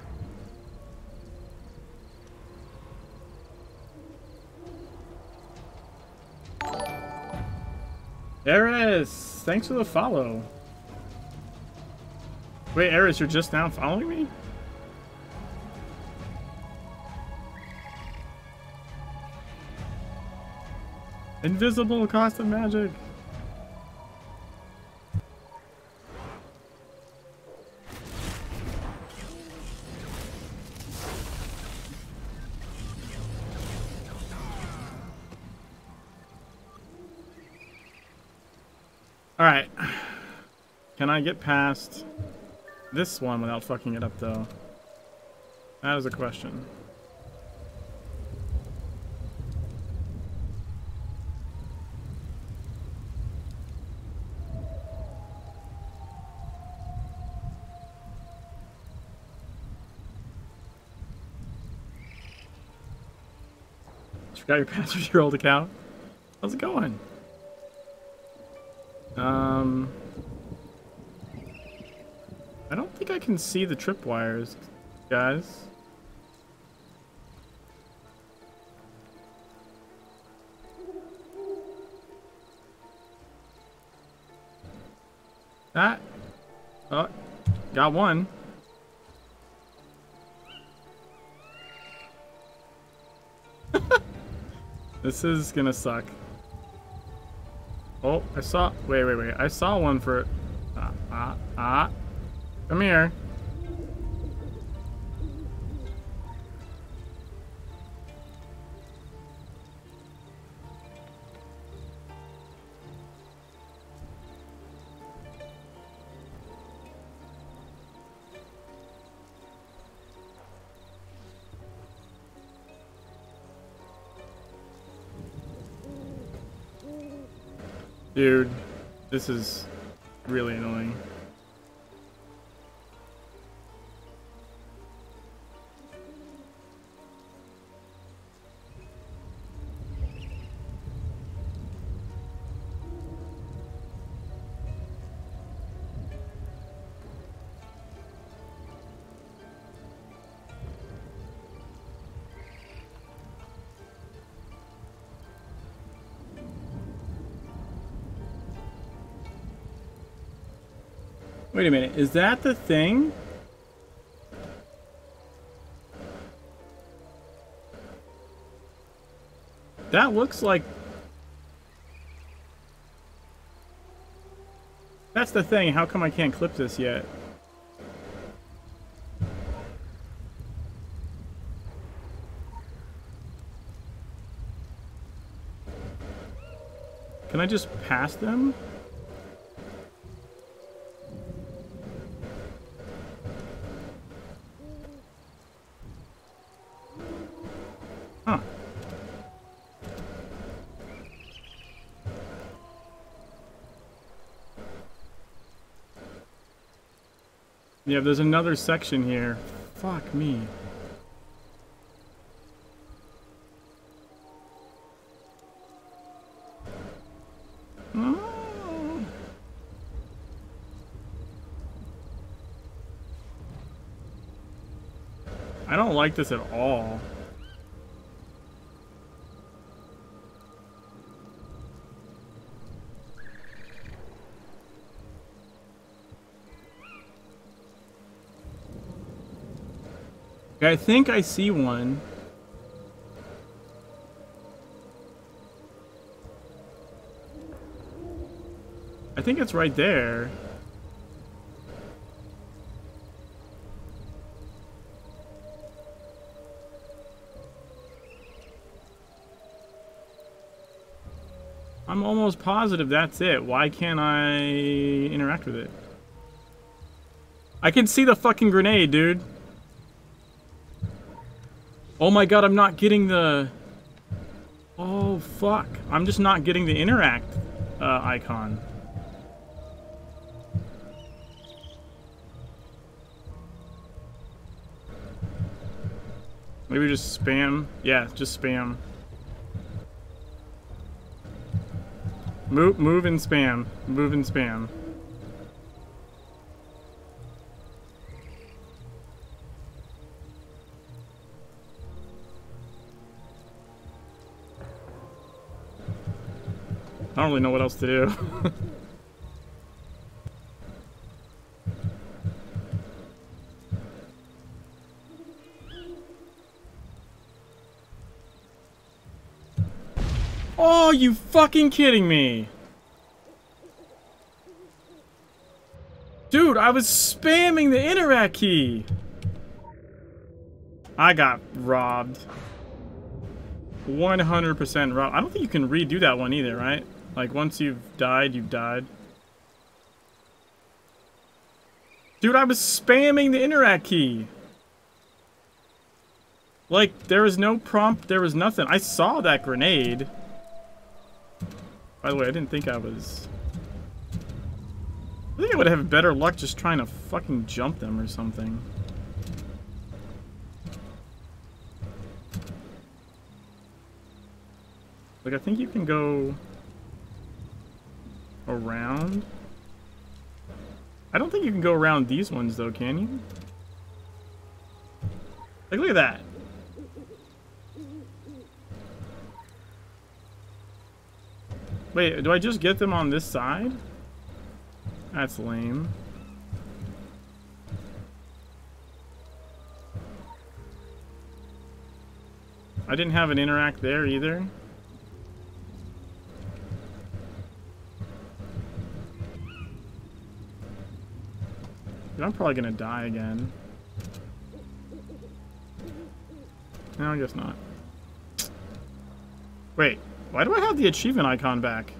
Eris! Thanks for the follow. Wait, Eris, you're just now following me? Invisible cost of magic. Alright. Can I get past this one without fucking it up, though? That is a question. You forgot your password to your old account? How's it going? I don't think I can see the tripwires, guys. That. Oh, got one. This is gonna suck. Oh, I saw. Wait. I saw one for. Come here. Dude, this is really annoying. Wait a minute, is that the thing? That looks like... That's the thing, how come I can't clip this yet? Can I just pass them? Huh. Yeah, there's another section here. Fuck me. Oh. I don't like this at all. I think I see one. I think it's right there. I'm almost positive that's it. Why can't I interact with it? I can see the fucking grenade, dude. Oh my god, I'm not getting the... Oh, fuck. I'm just not getting the interact icon. Maybe just spam. Yeah, just spam. Move and spam. Move and spam. I don't really know what else to do. Oh, you fucking kidding me? Dude, I was spamming the interact key. I got robbed. 100% robbed. I don't think you can redo that one either, right? Like, once you've died, you've died. Dude, I was spamming the interact key. Like, there was no prompt, there was nothing. I saw that grenade. By the way, I didn't think I was... I think I would have better luck just trying to fucking jump them or something. Like, I think you can go... around? I don't think you can go around these ones, though, can you? Like, look at that. Wait, do I just get them on this side? That's lame. I didn't have an interact there either. Dude, I'm probably gonna die again. No, I guess not. Wait, why do I have the achievement icon back?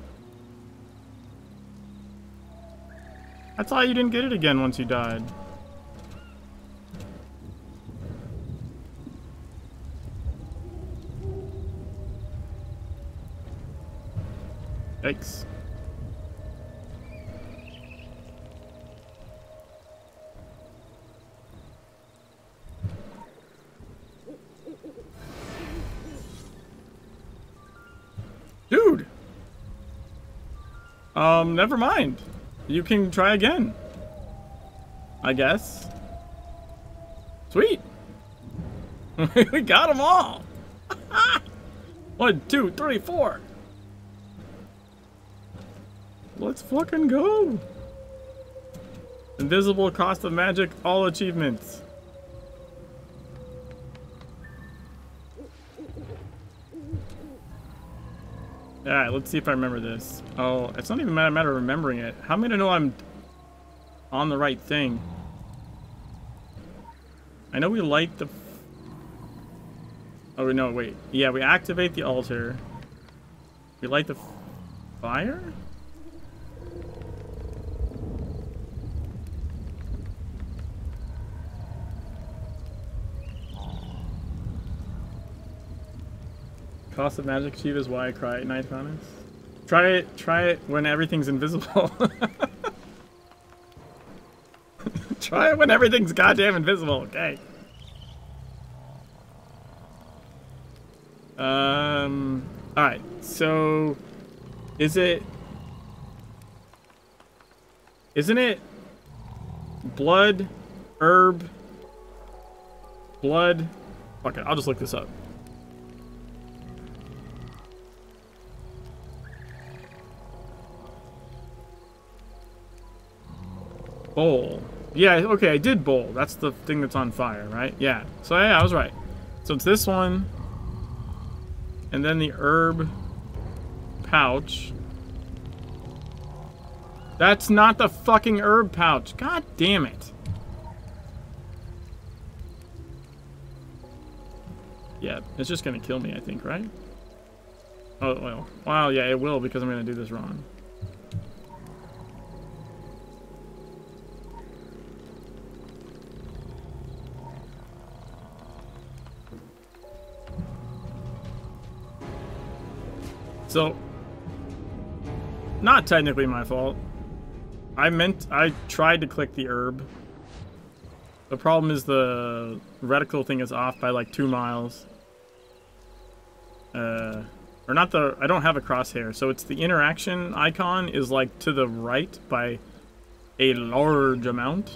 I thought you didn't get it again once you died. Yikes. Dude! Never mind. You can try again. I guess. Sweet! We got them all! 1, 2, 3, 4! Let's fucking go! Invisible, cost of magic, all achievements. Alright, let's see if I remember this. Oh, it's not even a matter of remembering it. How am I gonna know I'm on the right thing? I know we light the... Oh, no, wait. Yeah, we activate the altar. We light the fire? Cost of magic achieve is why I cry at night, honest. Try it when everything's invisible. Try it when everything's goddamn invisible, okay. Alright, so isn't it blood, herb, blood? Fuck it, I'll just look this up. Bowl. Yeah, okay, I did bowl. That's the thing that's on fire, right? Yeah. So yeah, I was right. So it's this one. And then the herb pouch. That's not the fucking herb pouch. God damn it. Yeah, it's just gonna kill me, I think, right? Oh, well. Wow, yeah, it will because I'm gonna do this wrong. So, not technically my fault. I tried to click the herb. The problem is the reticle thing is off by like 2 miles. Or not the, I don't have a crosshair, so it's the interaction icon is like to the right by a large amount.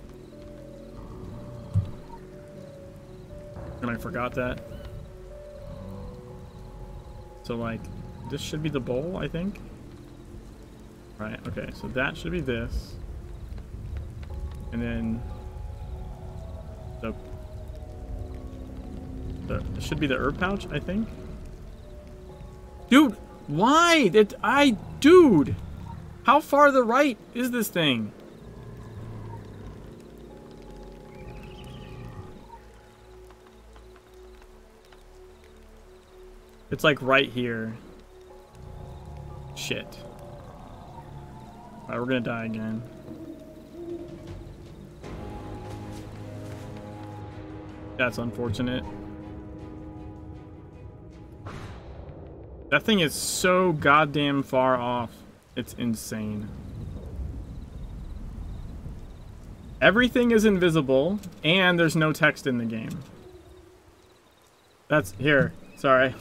And I forgot that. So like, this should be the bowl, I think. Right, okay, so that should be this. And then it should be the herb pouch, I think. Dude, why? Dude! How far to the right is this thing? It's like right here. Shit. Alright, we're gonna die again. That's unfortunate. That thing is so goddamn far off. It's insane. Everything is invisible, and there's no text in the game. That's... here. Sorry.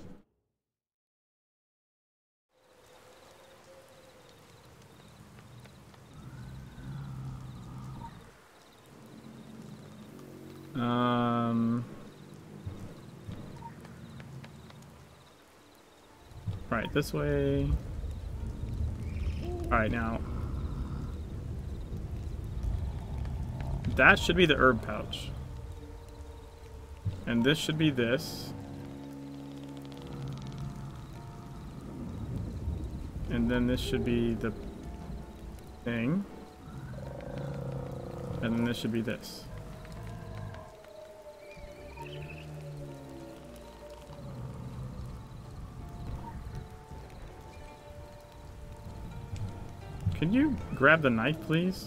Right, this way. Alright, now. That should be the herb pouch. And this should be this. And then this should be the thing. And then this should be this. Can you grab the knife, please?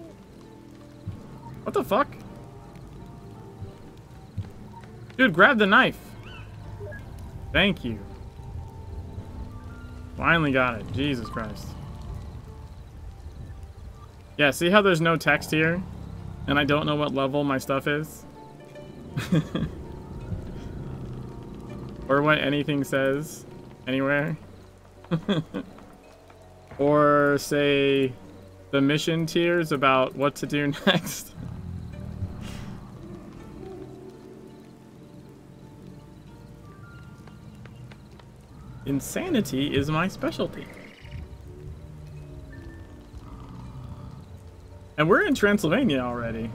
What the fuck? Dude, grab the knife. Thank you. Finally got it. Jesus Christ. Yeah, see how there's no text here? And I don't know what level my stuff is? Or what anything says anywhere? Or say the mission tiers about what to do next. Insanity is my specialty. And we're in Transylvania already.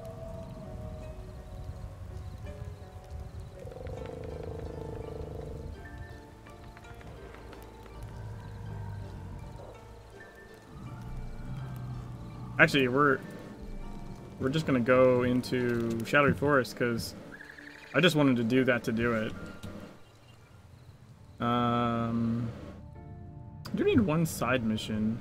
Actually, we're just gonna go into Shadowy Forest because I just wanted to do that to do it. I do need one side mission.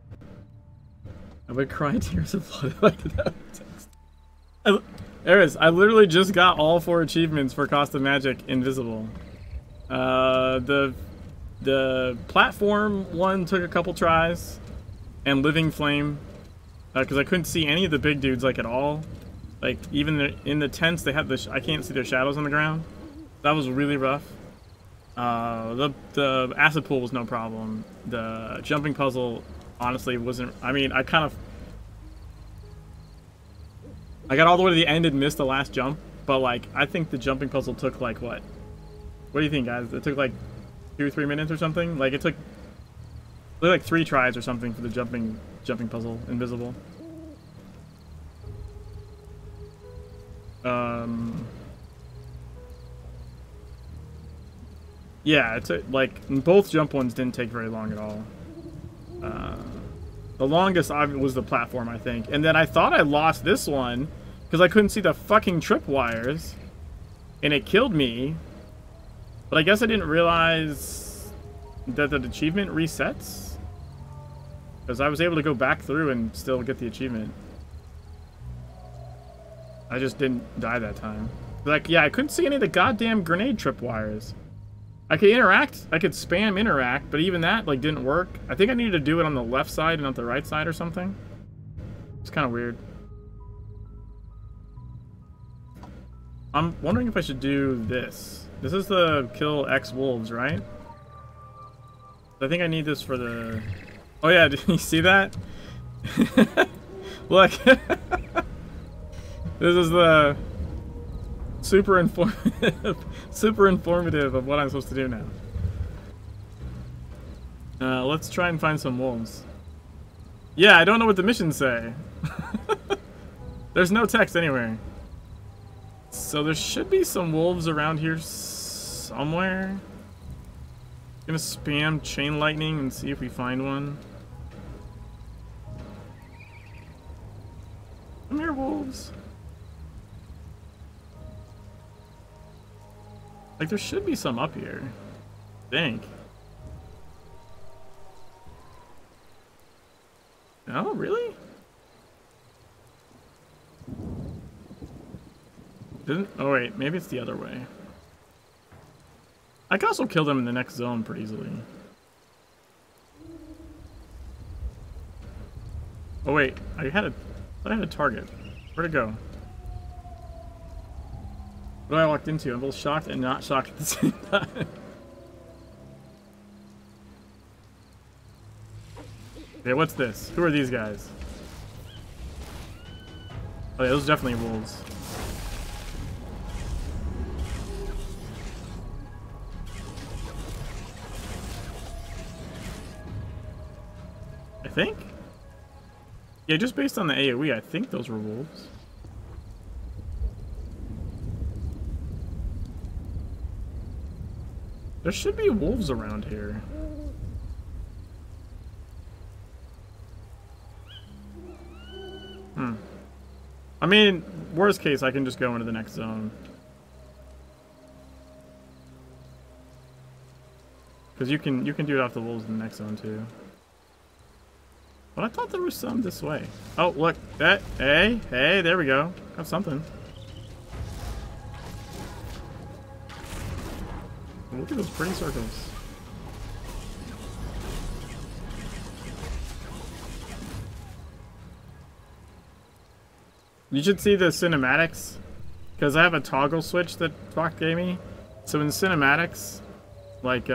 I would cry tears of blood if I did that text. There it is. I literally just got all 4 achievements for Cost of Magic Invisible. The platform one took a couple tries, and Living Flame, because I couldn't see any of the big dudes like at all. Like even in the tents, they had I can't see their shadows on the ground. That was really rough. The acid pool was no problem. The jumping puzzle honestly wasn't. I mean, I got all the way to the end and missed the last jump, but like I think the jumping puzzle took like what? What do you think, guys? It took like 2 or 3 minutes or something. Like it took like 3 tries or something for the jumping puzzle, invisible. Yeah, it's like both jump ones didn't take very long at all. The longest was the platform, I think, and then I thought I lost this one because I couldn't see the fucking tripwires, and it killed me. But I guess I didn't realize that the achievement resets, because I was able to go back through and still get the achievement. I just didn't die that time. Like, yeah, I couldn't see any of the goddamn grenade tripwires. I could interact, I could spam interact, but even that, like, didn't work. I think I needed to do it on the left side and not the right side or something. It's kind of weird. I'm wondering if I should do this. This is the kill X wolves, right? I think I need this for the... Oh yeah, did you see that? Look. This is the... super informative of what I'm supposed to do now. Let's try and find some wolves. Yeah, I don't know what the missions say. There's no text anywhere. So there should be some wolves around here somewhere. Gonna spam chain lightning and see if we find one. Come here, wolves. Like, there should be some up here, I think. No, really? Didn't? Oh wait, maybe it's the other way. I can also kill them in the next zone pretty easily. Oh wait, I had a target. Where'd it go? What did I walked into? I'm both shocked and not shocked at the same time. Okay, what's this? Who are these guys? Oh yeah, those are definitely wolves. I think? Yeah, just based on the AoE, I think those were wolves. There should be wolves around here. I mean, worst case, I can just go into the next zone. Because you can do it off the wolves in the next zone too. But I thought there was some this way. Oh, look, that. Hey, there we go. Got something. Look at those pretty circles. You should see the cinematics, because I have a toggle switch that Fox gave me. So in cinematics, like,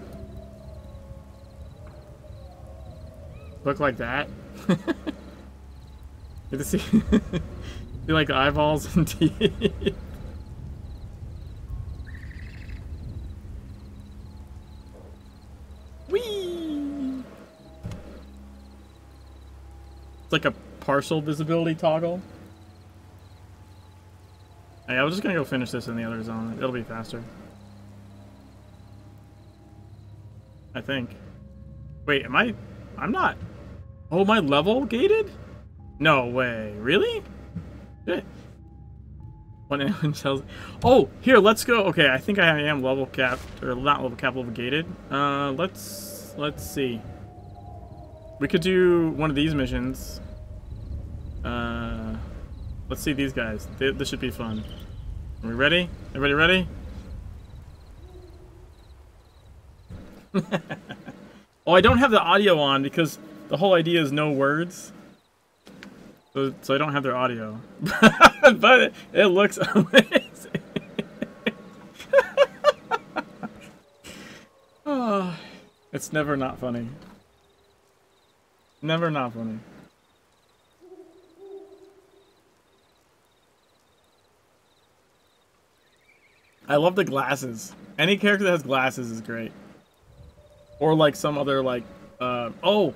look like that. You to see, see like eyeballs and teeth. Whee! It's like a partial visibility toggle. Hey, I was just gonna go finish this in the other zone. It'll be faster. I think. Wait, am I? I'm not. Oh, my level gated? No way. Really? Shit. When anyone tells. Oh, here, let's go. Okay, I think I am level capped, or not level capped, level gated. Let's see. We could do one of these missions. Let's see these guys. This should be fun. Are we ready? Everybody ready? Oh, I don't have the audio on because the whole idea is no words. So I don't have their audio. But it looks amazing. Oh, it's never not funny. Never not funny. I love the glasses. Any character that has glasses is great. Or like some other like the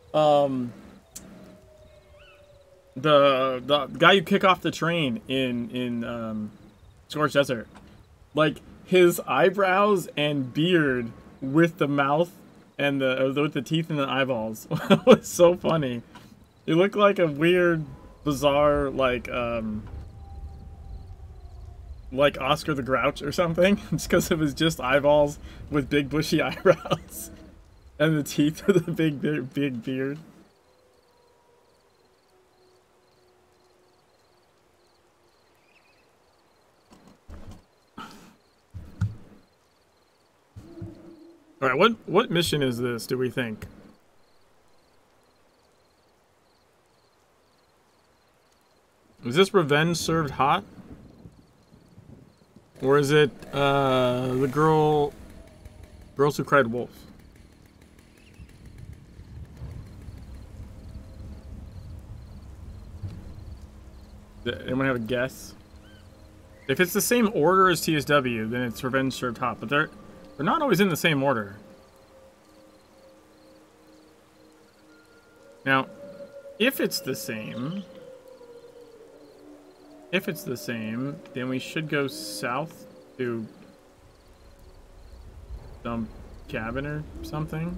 guy you kick off the train in Scorched Desert. Like his eyebrows and beard with the mouth and with the teeth and the eyeballs was so funny. It looked like a weird, bizarre like Oscar the Grouch or something. It's because it was just eyeballs with big bushy eyebrows and the teeth with a big beard. All right, what mission is this, do we think? Is this revenge served hot? Or is it the girls who cried wolf? Does anyone have a guess? If it's the same order as TSW, then it's revenge served hot, but they're not always in the same order. Now, if it's the same, then we should go south to some cabin or something.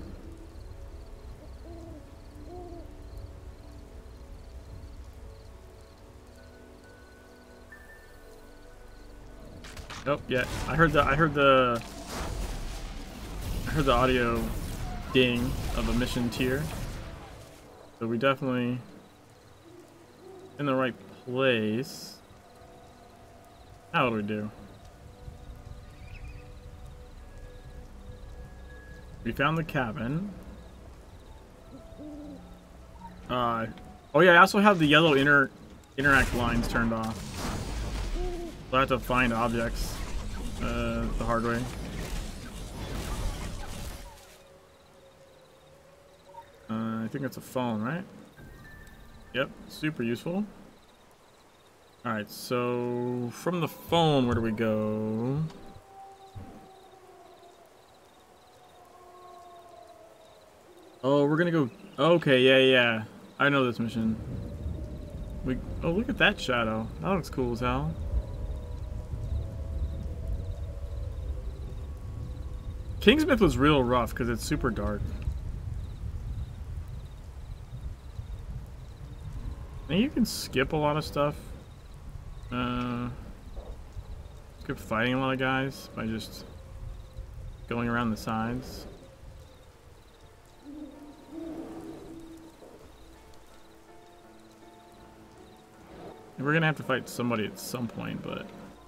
Oh, yeah. I heard the audio ding of a mission tier. So we definitely in the right place. How do we do? We found the cabin. Oh yeah, I also have the yellow interact lines turned off. So I have to find objects the hard way. I think it's a phone, right? Yep, super useful. Alright, so from the phone, where do we go? Oh, we're gonna go... Okay, yeah. I know this mission. Oh, look at that shadow. That looks cool as hell. Kingsmith was real rough because it's super dark. I think you can skip a lot of stuff. Skip fighting a lot of guys by just going around the sides. We're gonna have to fight somebody at some point, but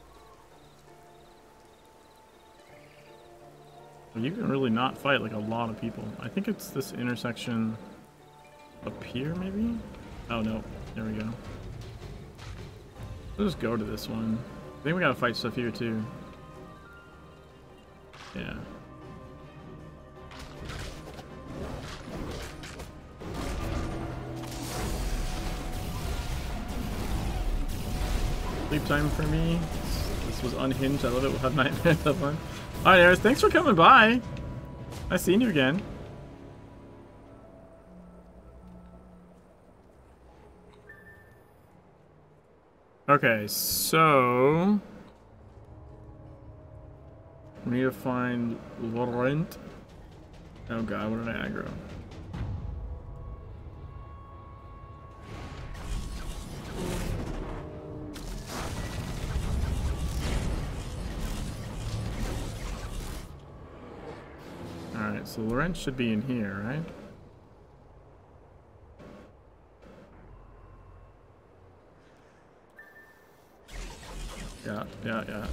you can really not fight like a lot of people. I think it's this intersection up here, maybe? Oh no, there we go. Let's just go to this one. I think we gotta fight stuff here too. Yeah. Sleep time for me. This was unhinged. I love it. We'll have nightmares of fun. Alright, Eris, thanks for coming by. Nice seeing you again. Okay, so we need to find Laurent. Oh god, what did I aggro? Alright, so Laurent should be in here, right? Yeah.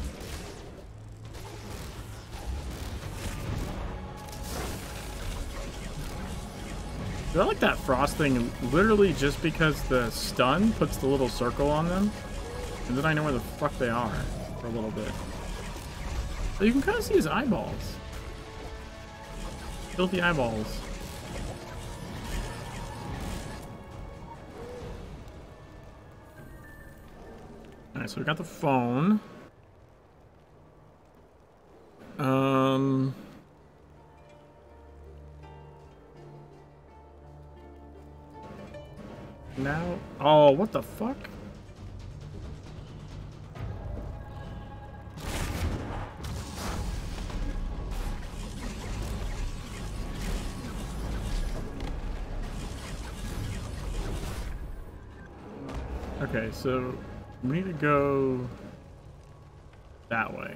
I like that frost thing literally just because the stun puts the little circle on them, and then I know where the fuck they are for a little bit. So you can kind of see his eyeballs. Filthy eyeballs. Alright, so we got the phone. Now... Oh, what the fuck? Okay, so we need to go that way.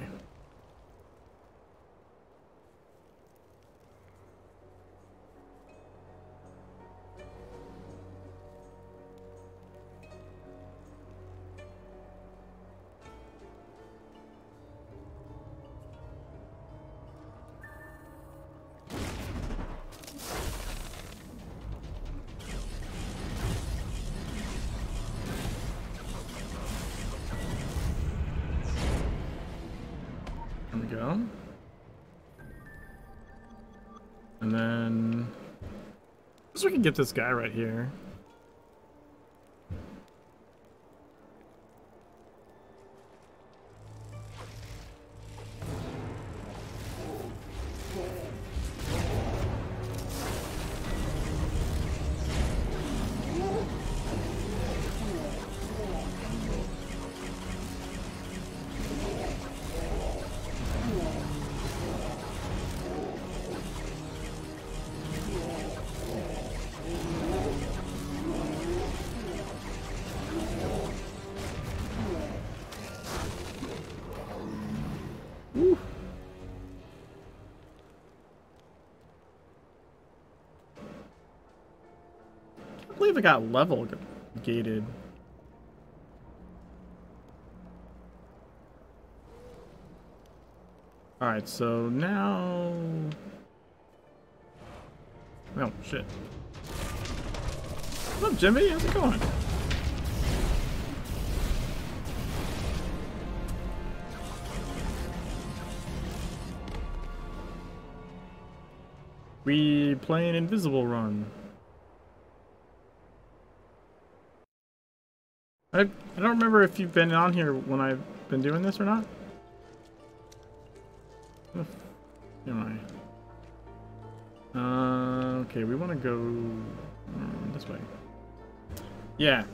There we go. And then... I guess we can get this guy right here. I believe it got level gated. Alright, so now... Oh, shit. What's up, Jimmy? How's it going? We playing Invisible Run. I don't remember if you've been on here when I've been doing this or not. Where am I? Okay, we want to go this way. Yeah.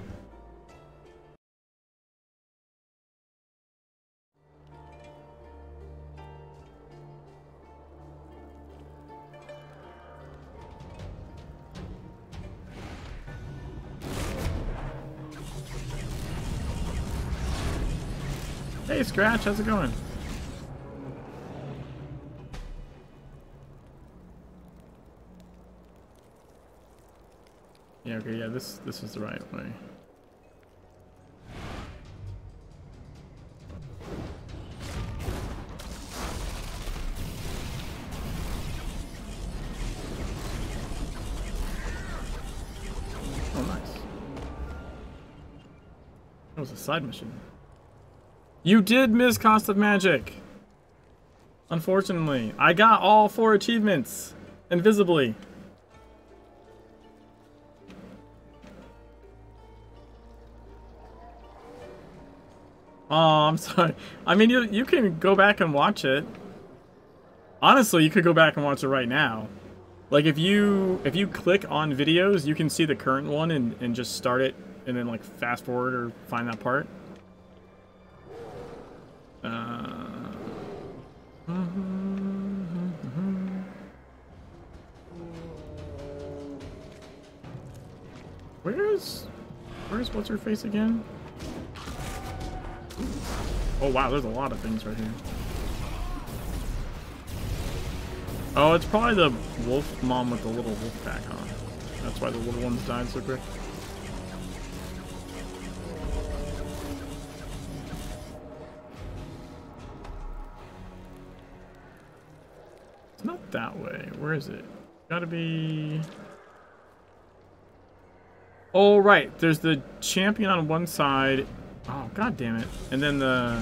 Hey, Scratch, how's it going? Yeah, okay, yeah, this is the right way. Oh, nice. That was a side mission. You did miss Cost of Magic! Unfortunately. I got all 4 achievements! Invisibly. Oh, I'm sorry. I mean, you can go back and watch it. Honestly, you could go back and watch it right now. Like, if you click on videos, you can see the current one and just start it and then, like, fast forward or find that part. Where's what's her face again? Oh wow, there's a lot of things right here. Oh, it's probably the wolf mom with the little wolf pack on. That's why the little ones died so quick. It's not that way. Where is it? Gotta be... Oh, right. There's the champion on one side. Oh, god damn it. And then the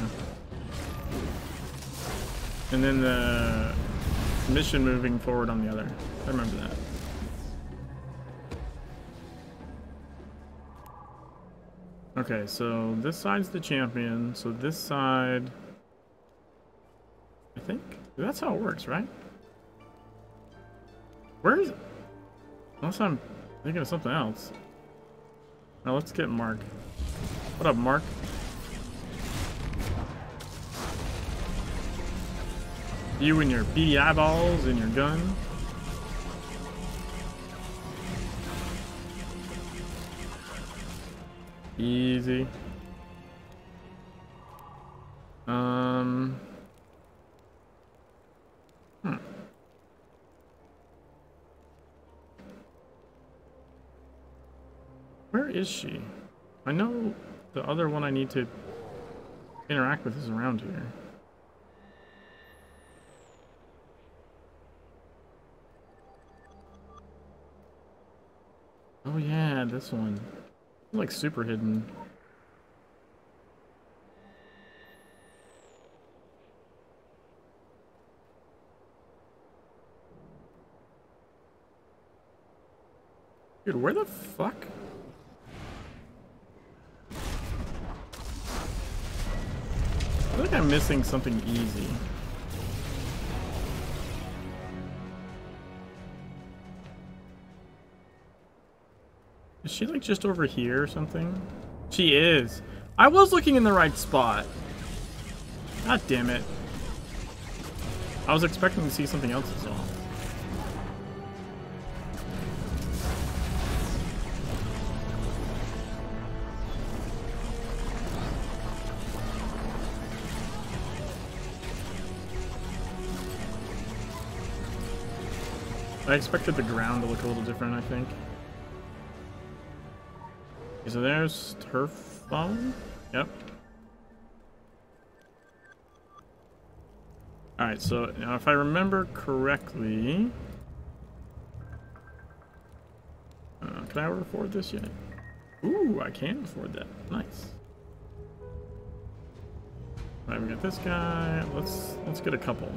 mission moving forward on the other. I remember that. Okay, so this side's the champion. So this side... I think that's how it works, right? Where is it? Unless I'm thinking of something else. Now let's get Mark. What up, Mark? You and your beady eyeballs and your gun. Easy. Where is she? I know the other one I need to interact with is around here. Oh yeah, this one. Like super hidden. Dude, where the fuck? I feel like I'm missing something easy. Is she like just over here or something? She is. I was looking in the right spot. God damn it. I was expecting to see something else as well. I expected the ground to look a little different, I think. Okay, so there's her phone. Yep. Alright, so now if I remember correctly... can I afford this yet? Ooh, I can afford that. Nice. Alright, we got this guy. Let's get a couple.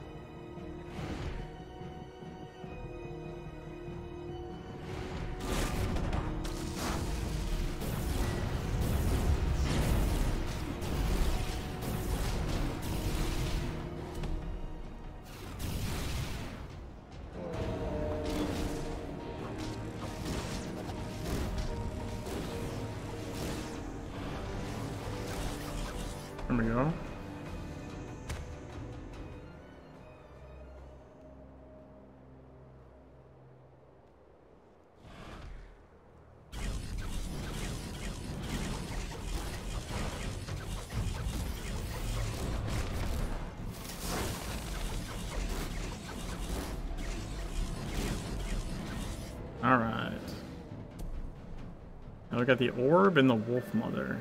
There we go. All right. Now we got the orb and the wolf mother.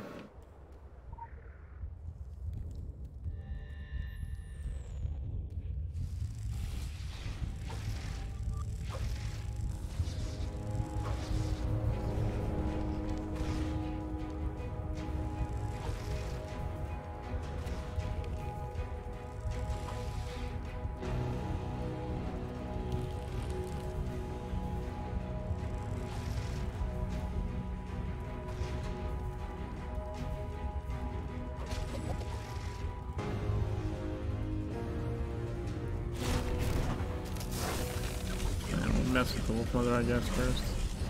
Mess with the wolf mother, I guess, first.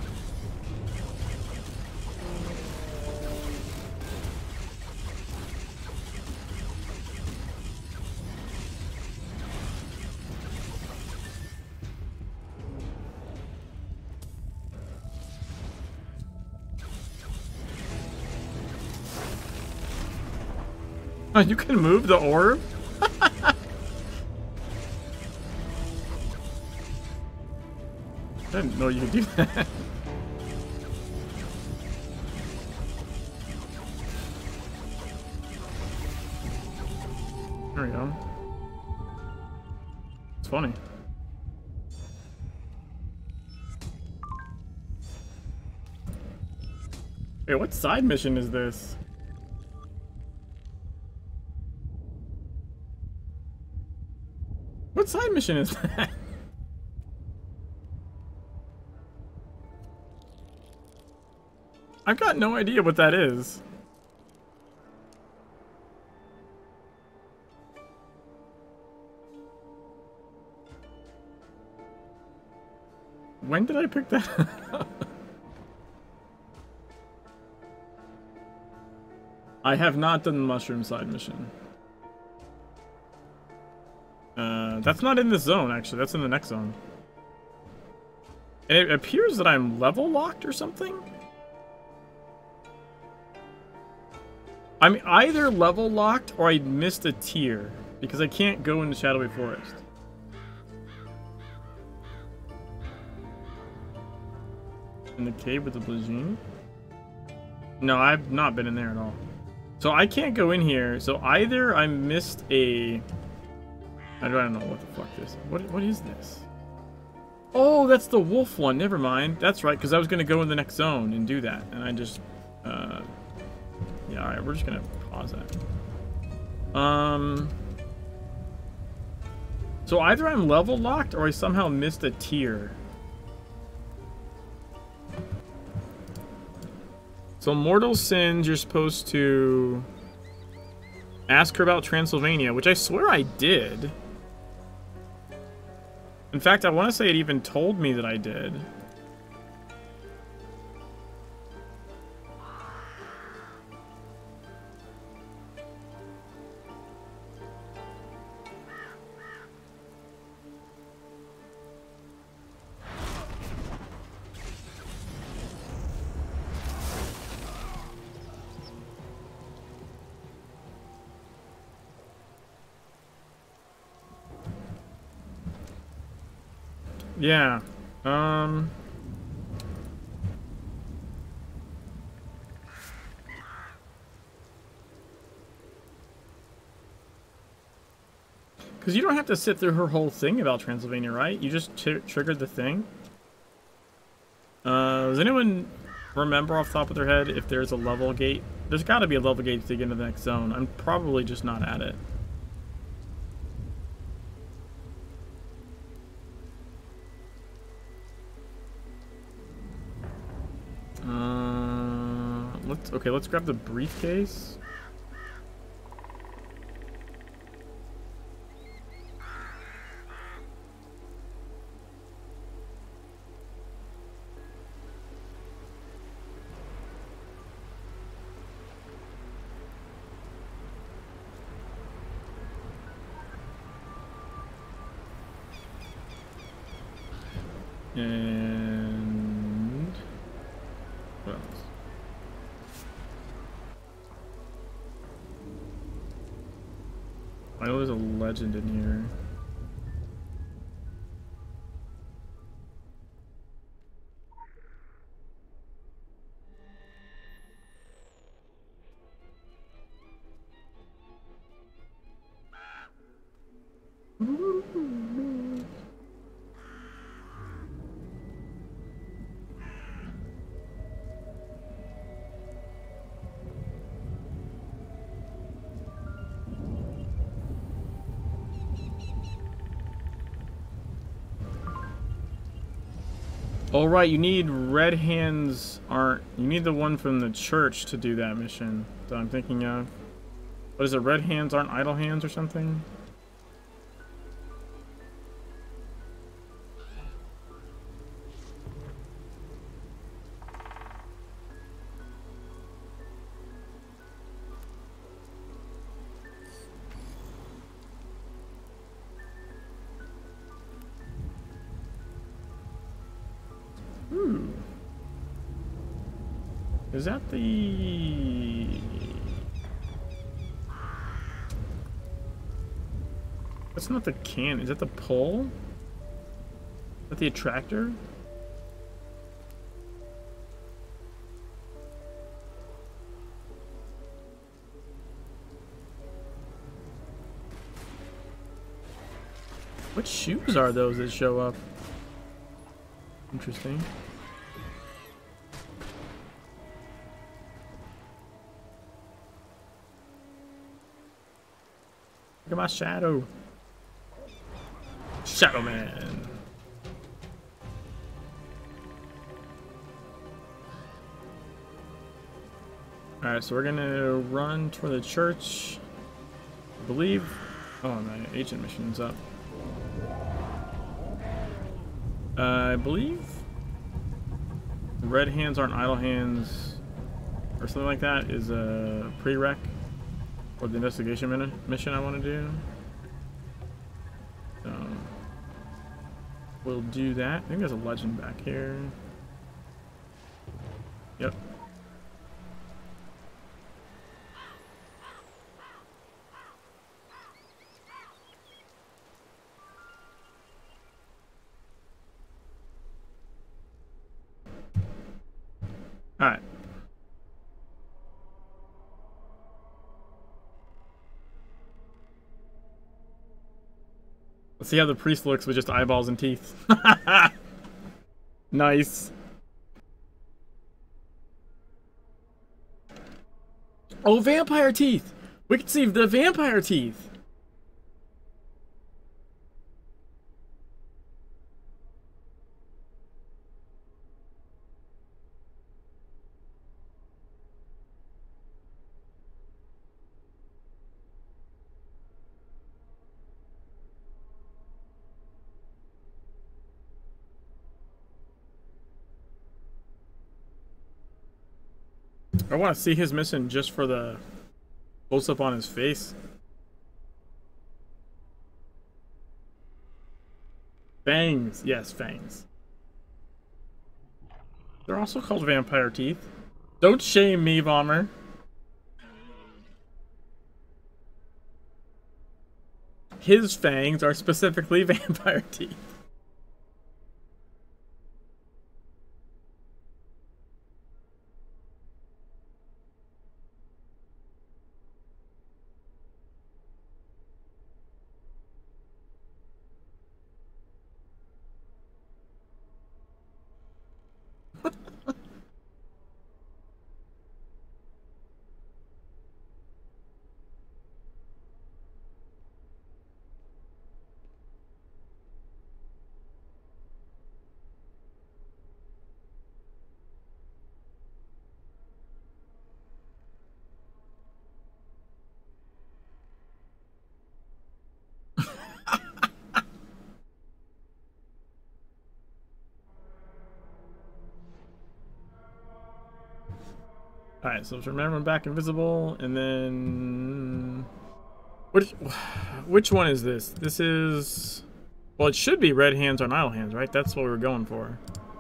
Oh, you can move the orb? I didn't know you could do that. There we go. It's funny. Wait, what side mission is this? What side mission is that? I've got no idea what that is. When did I pick that up? I have not done the mushroom side mission. That's not in this zone, actually. That's in the next zone. And it appears that I'm level locked or something? I'm either level locked or I missed a tier because I can't go into Shadowy Forest. In the cave with the blue genie? No, I've not been in there at all. So I can't go in here. So either I missed a... I don't know what the fuck this is. What is this? Oh, that's the wolf one. Never mind. That's right, because I was going to go in the next zone and do that. And I just... yeah, alright, we're just going to pause that. So either I'm level locked or I somehow missed a tier. So Mortal Sins, you're supposed to ask her about Transylvania, which I swear I did. In fact, I want to say it even told me that I did. Yeah. Because you don't have to sit through her whole thing about Transylvania, right? You just triggered the thing. Does anyone remember off the top of their head if there's a level gate? There's got to be a level gate to get into the next zone. I'm probably just not at it. Let's grab the briefcase. And what else? I know there's a legend in here. Oh right, you need red hands aren't. You need the one from the church to do that mission that I'm thinking of. What is it? Red hands aren't idle hands or something? Is that the... That's not the can. Is that the pole? Is that the attractor? What shoes are those that show up? Interesting. Look at my shadow. Shadow Man. Alright, so we're gonna run toward the church. I believe. Oh, my agent mission's up. I believe red hands aren't idle hands, or something like that, is a prereq for the investigation mission I want to do. So we'll do that. I think there's a legend back here. Yep. All right. Let's see how the priest looks with just eyeballs and teeth. Nice. Oh, vampire teeth! We can see the vampire teeth! I want to see his mission just for the close up on his face. Fangs. Yes, fangs. They're also called vampire teeth. Don't shame me, Bomber. His fangs are specifically vampire teeth. Alright, so remember I'm back invisible, and then... Which one is this? This is... Well, it should be red hands on idle hands, right? That's what we were going for.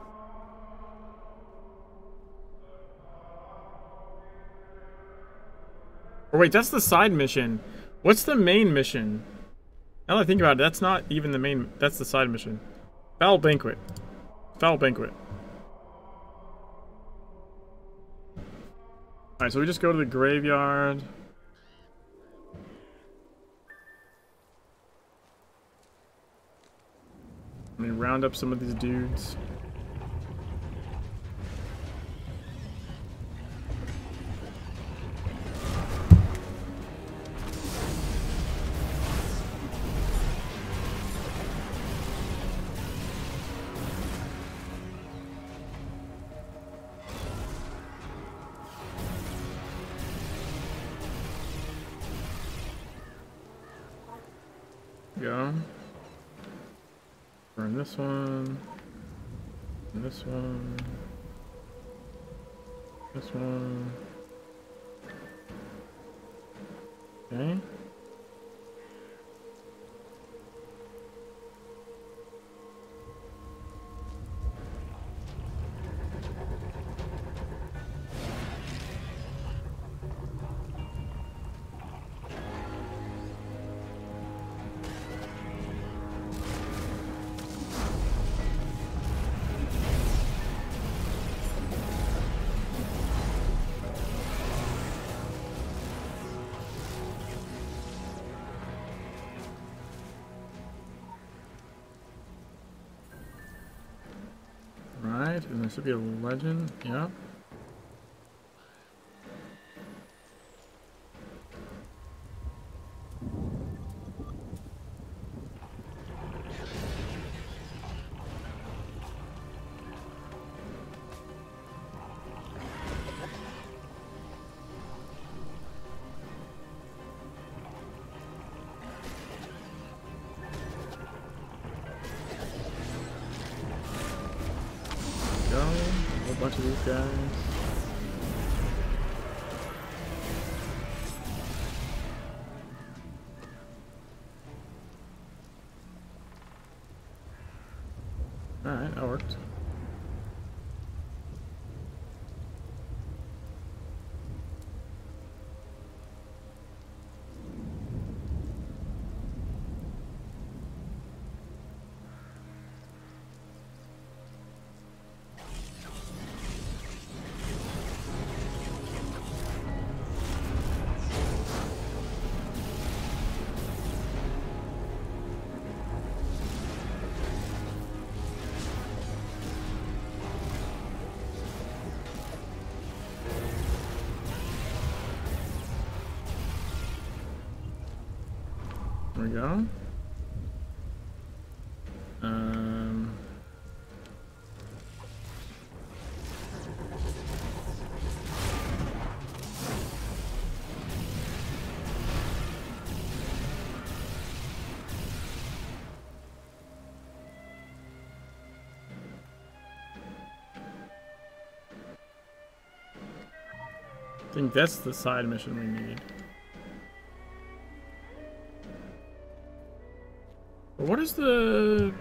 Or wait, that's the side mission. What's the main mission? Now that I think about it, that's not even the main... That's the side mission. Foul Banquet. Foul Banquet. Alright, so we just go to the graveyard. Let me round up some of these dudes. Go. Burn this one. And this one. This one. Okay. Right, and there should be a legend, yeah. Go, a whole bunch of these guys. Alright, that worked. There we go. I think that's the side mission we need. What is the...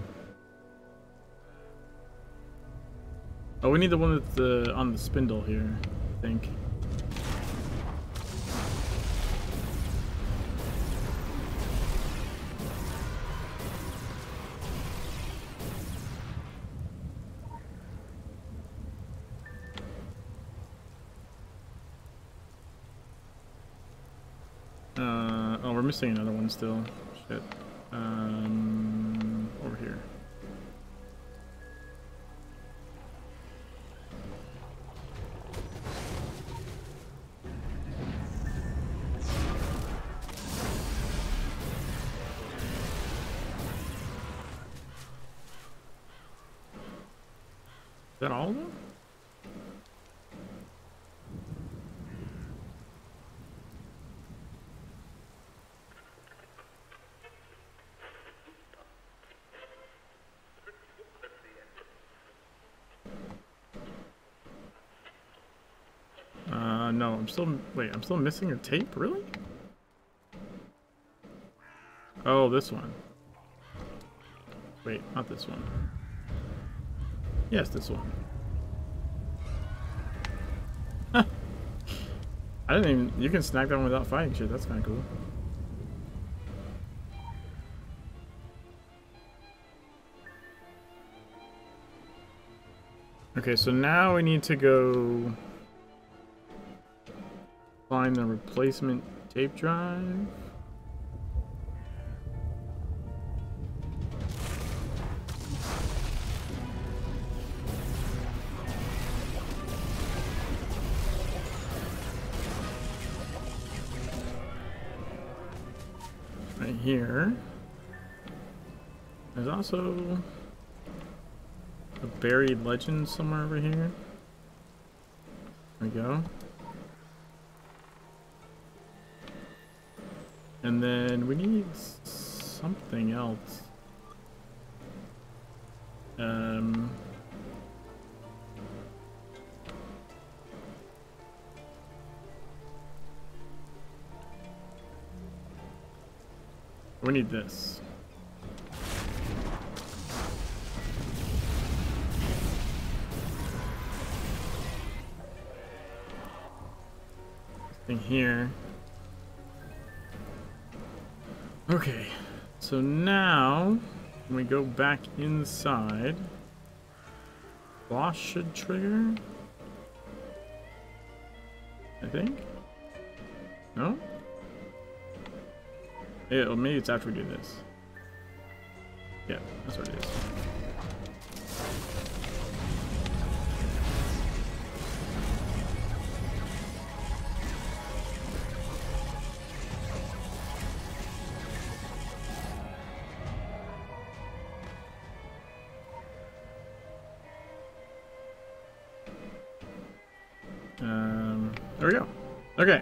Oh, we need the one with the on the spindle here, I think. Oh, we're missing another one still. Shit. Over here. Is that all of them? wait, I'm still missing a tape? Really? Oh, this one. Wait, not this one. Yes, this one. Huh. I didn't even... You can snag that one without fighting shit. That's kind of cool. Okay, so now we need to go... find the replacement tape drive. Right here. There's also a buried legend somewhere over here. There we go. And then we need something else. We need this. This thing here. Okay, so now when we go back inside, boss should trigger, I think. No? Yeah, well, maybe it's after we do this. Yeah, that's what it is. There we go. Okay.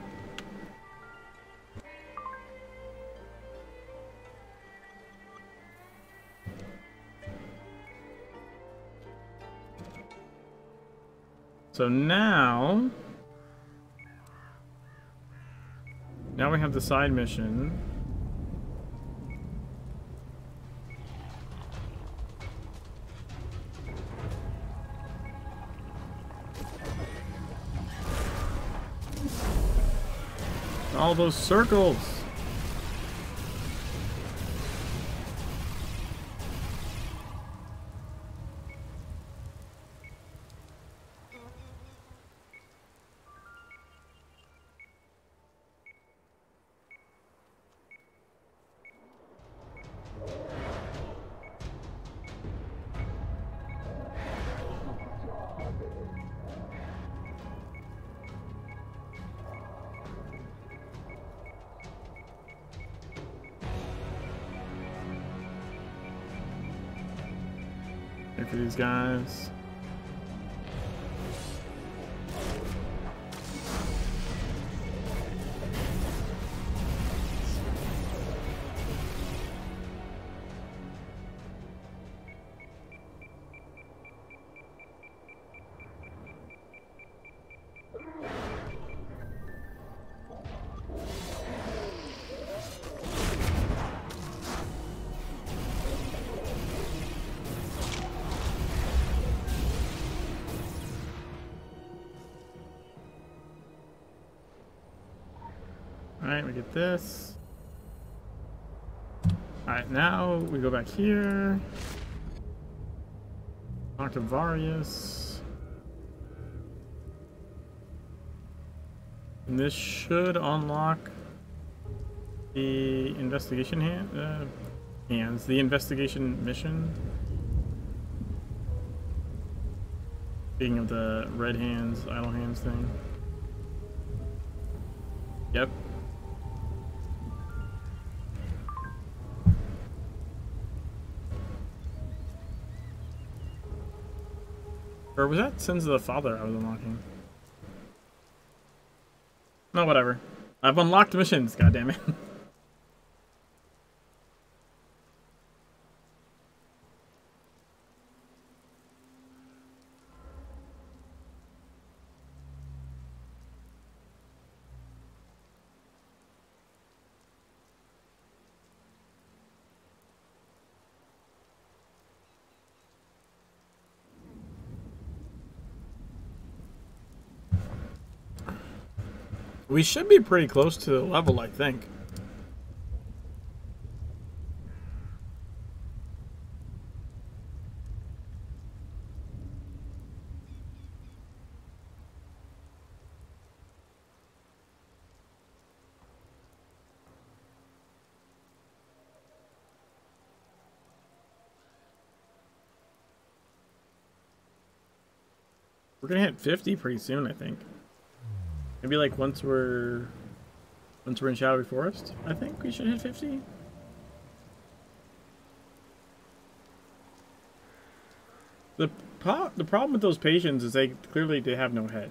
So now we have the side mission. All those circles. Wait for these guys. Alright, we get this. Alright, now we go back here. Talk to Varius. And this should unlock the investigation hands. The investigation mission. Speaking of the red hands, idle hands thing. Yep. Or was that Sins of the Father I was unlocking? No, whatever. I've unlocked missions, goddammit. We should be pretty close to the level, I think. We're gonna hit 50 pretty soon, I think. Maybe like once we're in Shadowy Forest, I think we should hit 50. The problem with those patients is they have no head.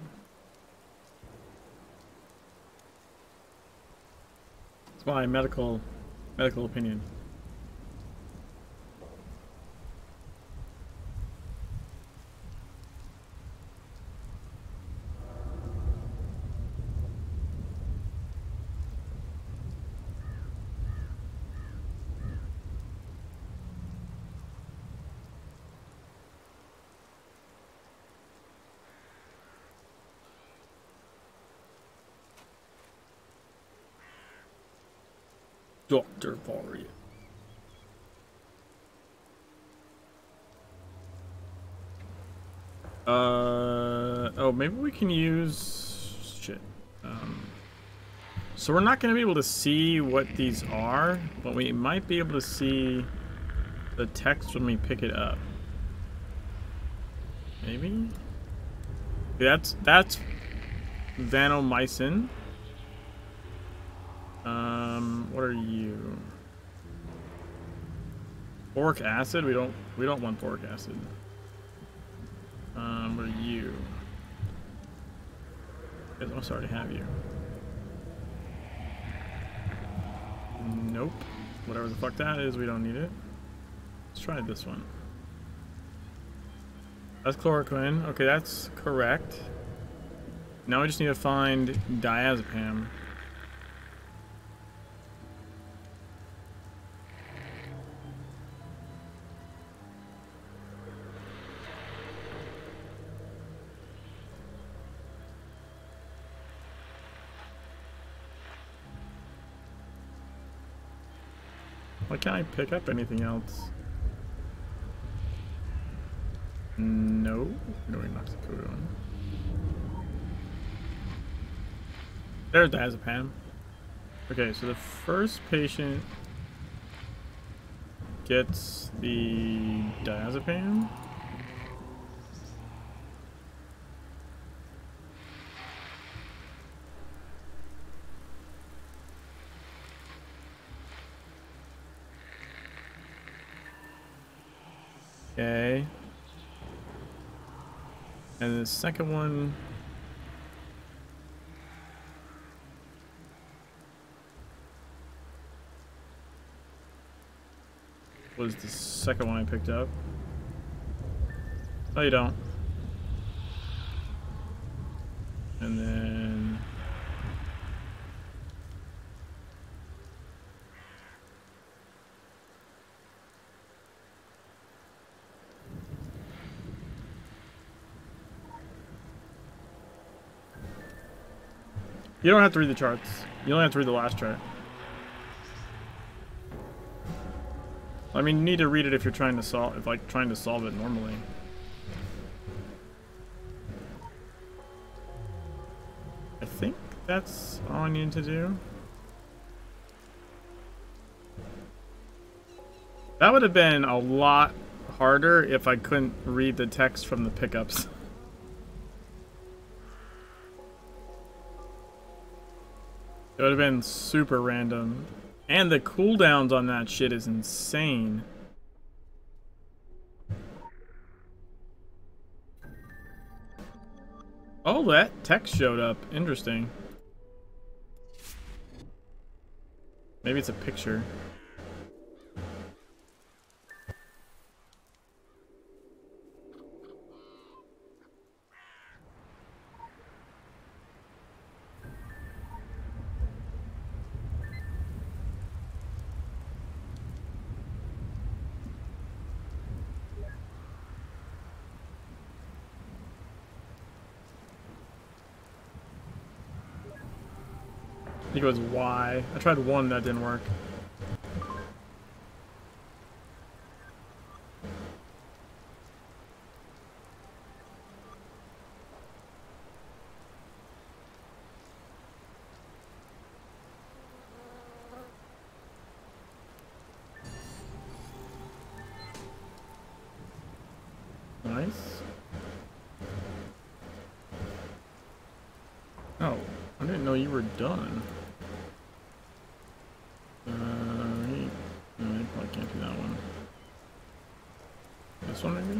It's my medical opinion. Dr. Varia. Oh, maybe we can use shit. So we're not going to be able to see what these are, but we might be able to see the text when we pick it up. Maybe? That's vanomycin. What are you? Boric acid? We don't want boric acid. What are you? I'm sorry to have you. Nope. Whatever the fuck that is, we don't need it. Let's try this one. That's chloroquine. Okay, that's correct. Now we just need to find diazepam. Why can't I pick up anything else? No. No, we knocked the code on. There's diazepam. Okay, so the first patient gets the diazepam. Okay. And the second one was the second one I picked up. No, you don't. And then you don't have to read the charts. You only have to read the last chart. I mean, you need to read it if you're trying to solve, trying to solve it normally. I think that's all I need to do. That would have been a lot harder if I couldn't read the text from the pickups. It would have been super random. And the cooldowns on that shit is insane. Oh, that text showed up. Interesting. Maybe it's a picture. think it was Y. I tried 1, that didn't work. Nice. Oh, I didn't know you were done. No, I probably can't do that one. This one, maybe?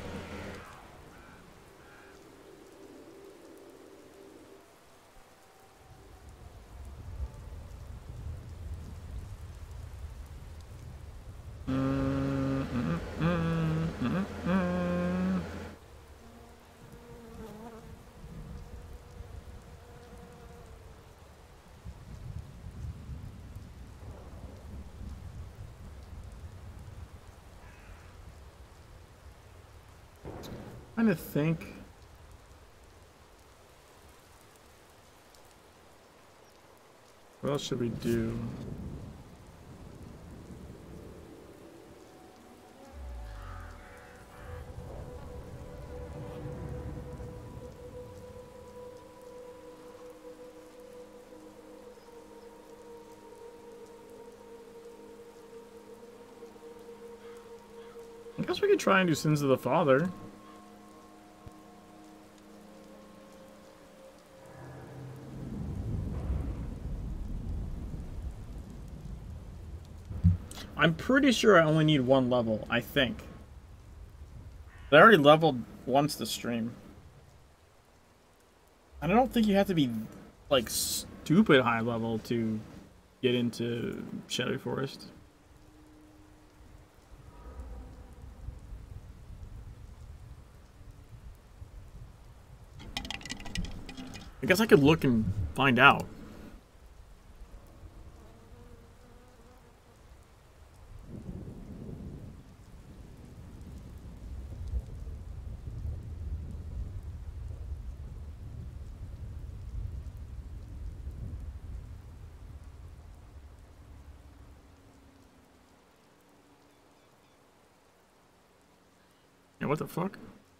Trying to think. What else should we do? I guess we could try and do Sins of the Father. I'm pretty sure I only need 1 level, I think. I already leveled once to stream. And I don't think you have to be, like, stupid high level to get into Shadowy Forest. I guess I could look and find out. Yeah, what the fuck?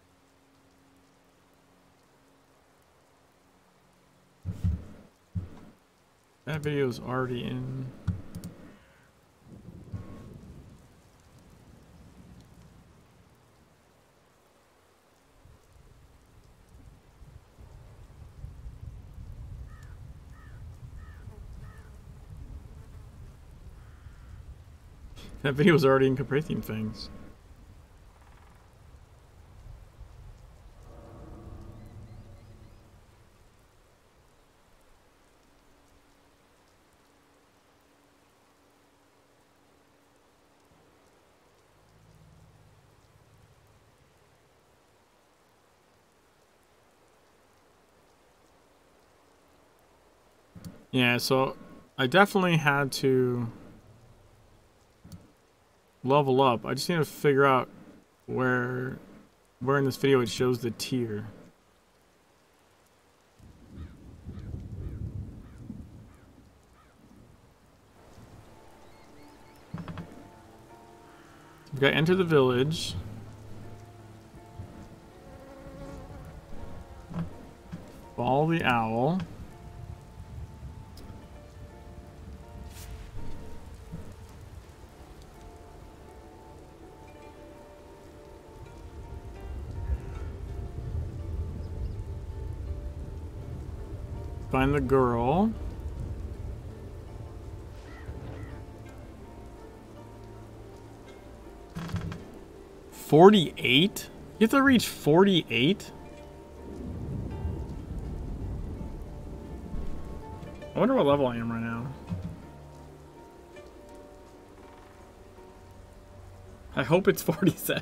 That video's already in. That video's already in Caprathian Things. Yeah, so I definitely had to level up. I just need to figure out where in this video it shows the tier. We've got enter the village. Follow the owl. Find the girl. $48? You have to reach 48? I wonder what level I am right now. I hope it's 47.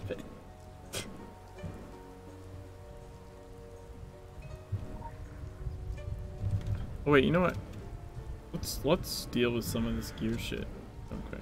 Oh, wait, you know what? Let's deal with some of this gear shit real quick.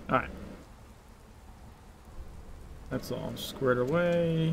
Alright. That's all squared away.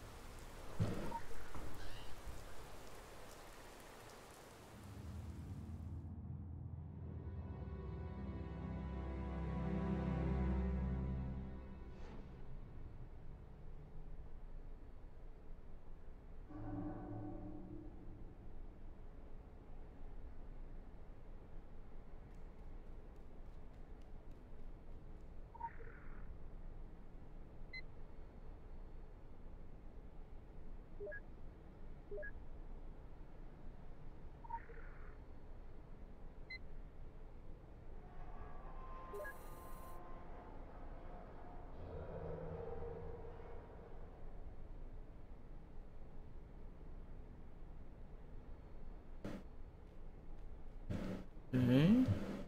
Okay.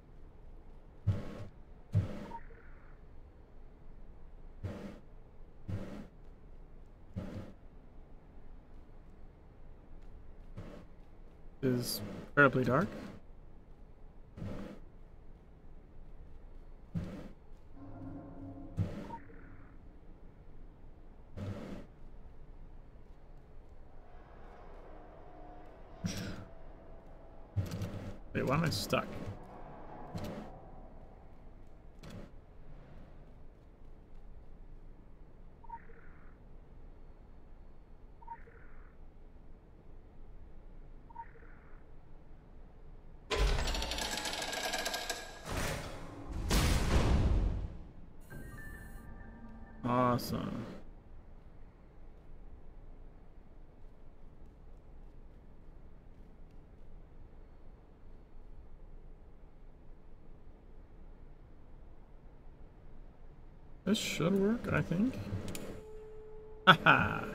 Is incredibly dark. Wait, why am I stuck? Awesome. This should work, I think. Haha.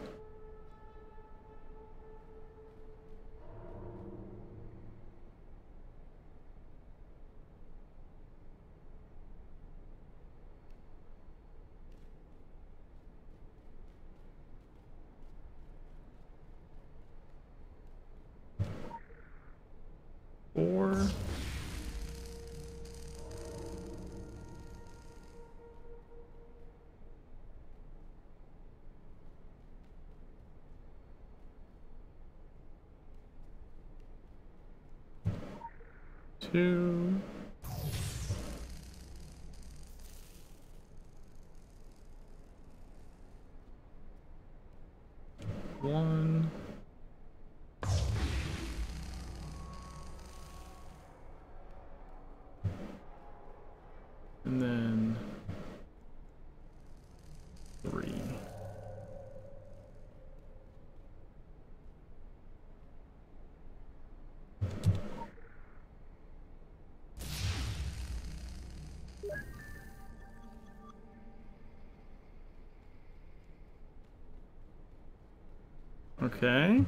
Four. Two. One. And then three. Okay.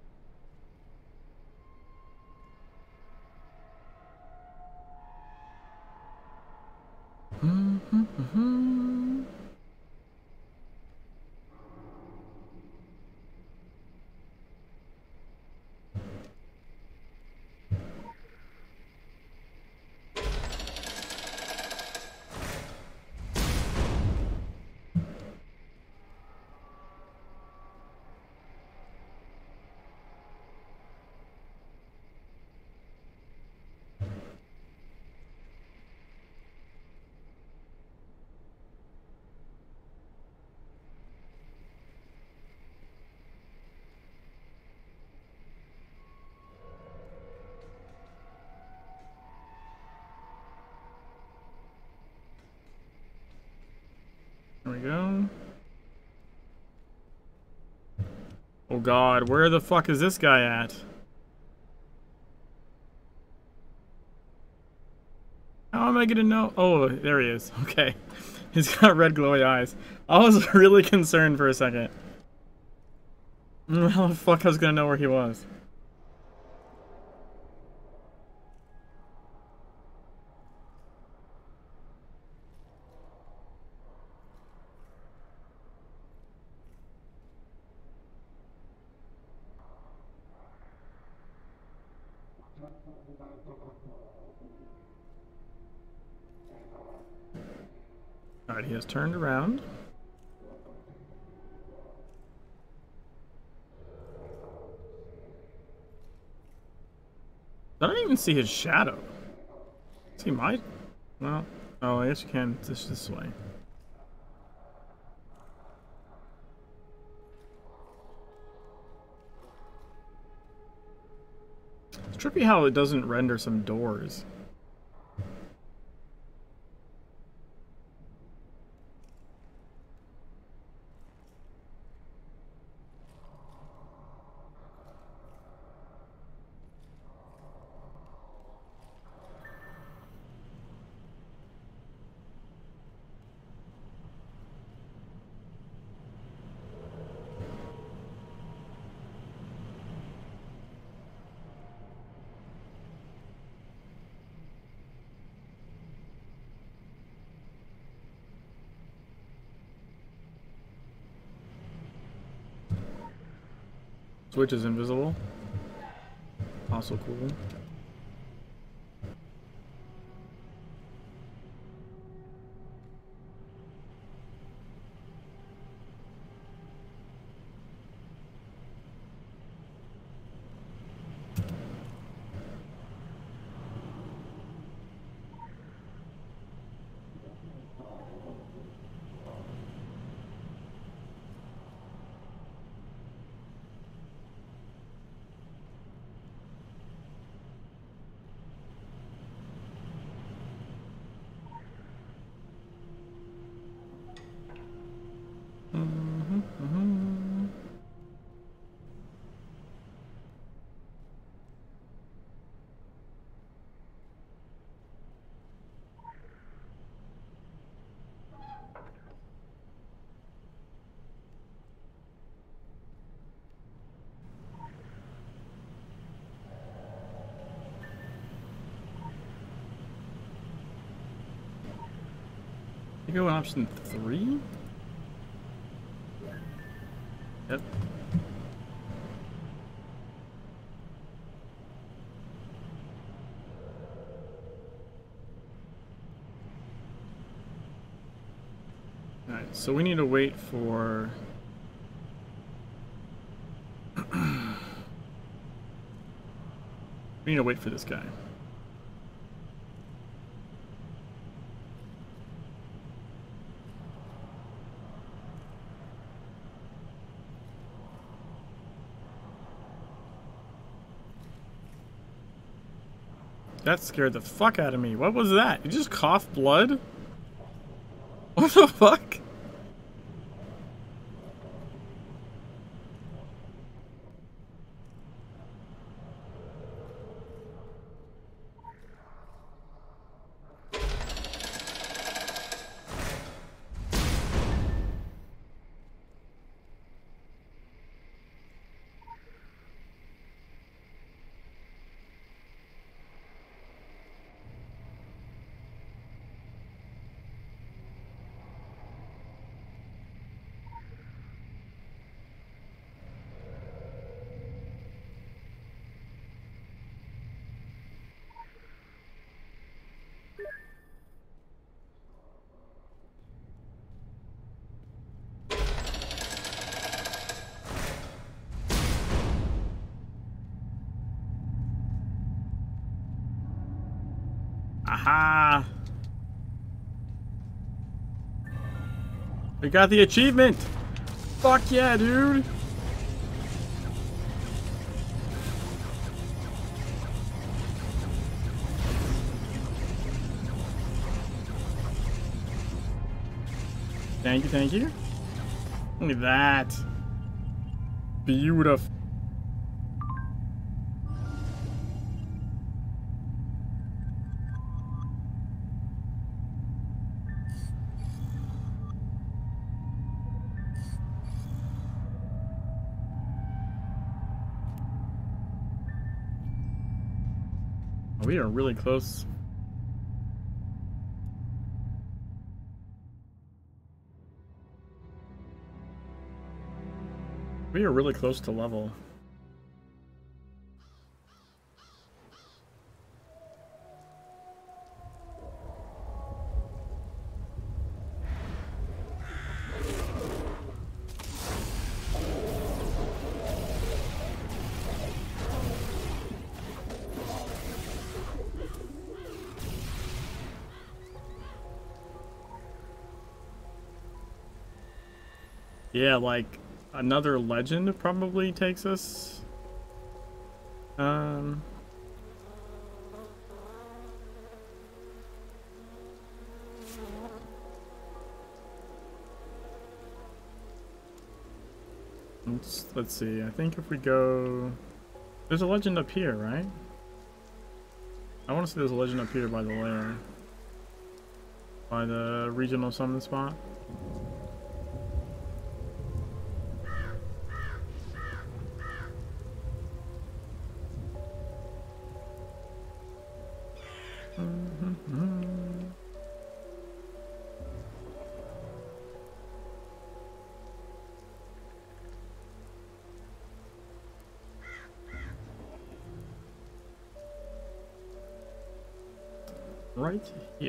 There we go. Oh god, where the fuck is this guy at? How am I gonna know? Oh, there he is. Okay. He's got red glowy eyes. I was really concerned for a second. How the fuck I was gonna know where he was? Alright, he has turned around. I don't even see his shadow. See my... Well, oh, I guess you can just this way. It's trippy how it doesn't render some doors. Switch is invisible. Also cool. You go in option 3? Yep. Alright, so we need to wait for... we need to wait for this guy. That scared the fuck out of me. What was that? You just coughed blood? What the fuck? Aha! We got the achievement! Fuck yeah, dude! Thank you, thank you. Look at that. Beautiful. We are really close. We are really close to level. Yeah, like another legend probably takes us. Let's see. I think if we go, there's a legend up here, right? I want to see there's a legend up here by the lair, by the regional summon spot. Right here.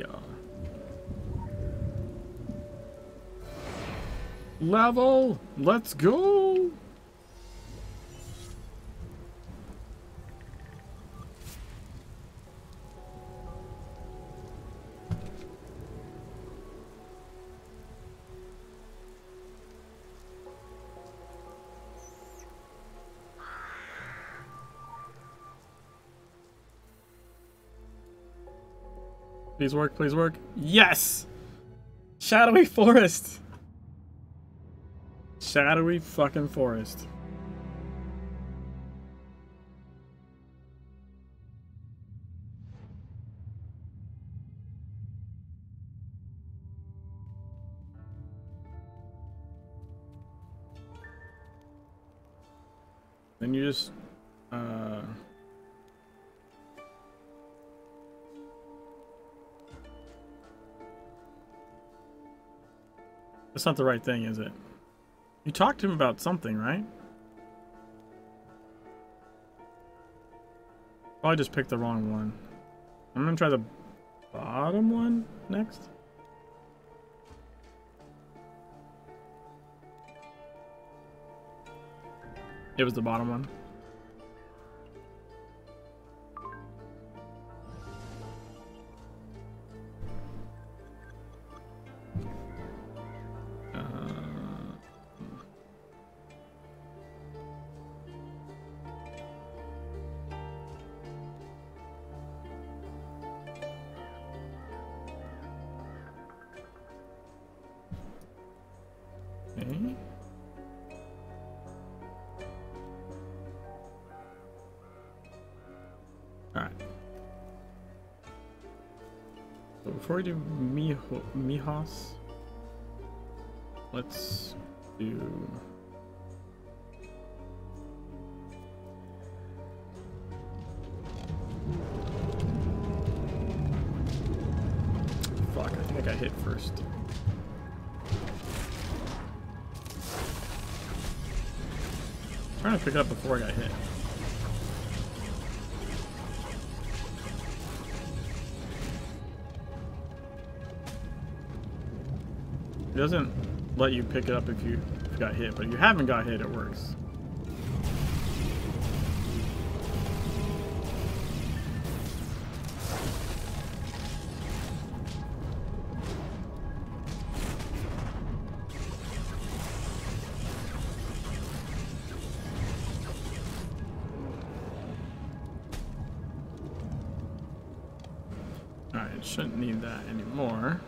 Level! Let's go! Please work, please work. Yes! Shadowy Forest! Shadowy fucking forest. Then you just that's not the right thing, is it? You talked to him about something, right? Probably just picked the wrong one. I'm gonna try the bottom one next. It was the bottom one. Okay. Alright. So before we do Mihos, let's do... Fuck, I think I got hit first. I'm trying to pick it up before I got hit. It doesn't let you pick it up if you got hit, but if you haven't got hit, it works. Alright, it shouldn't need that anymore.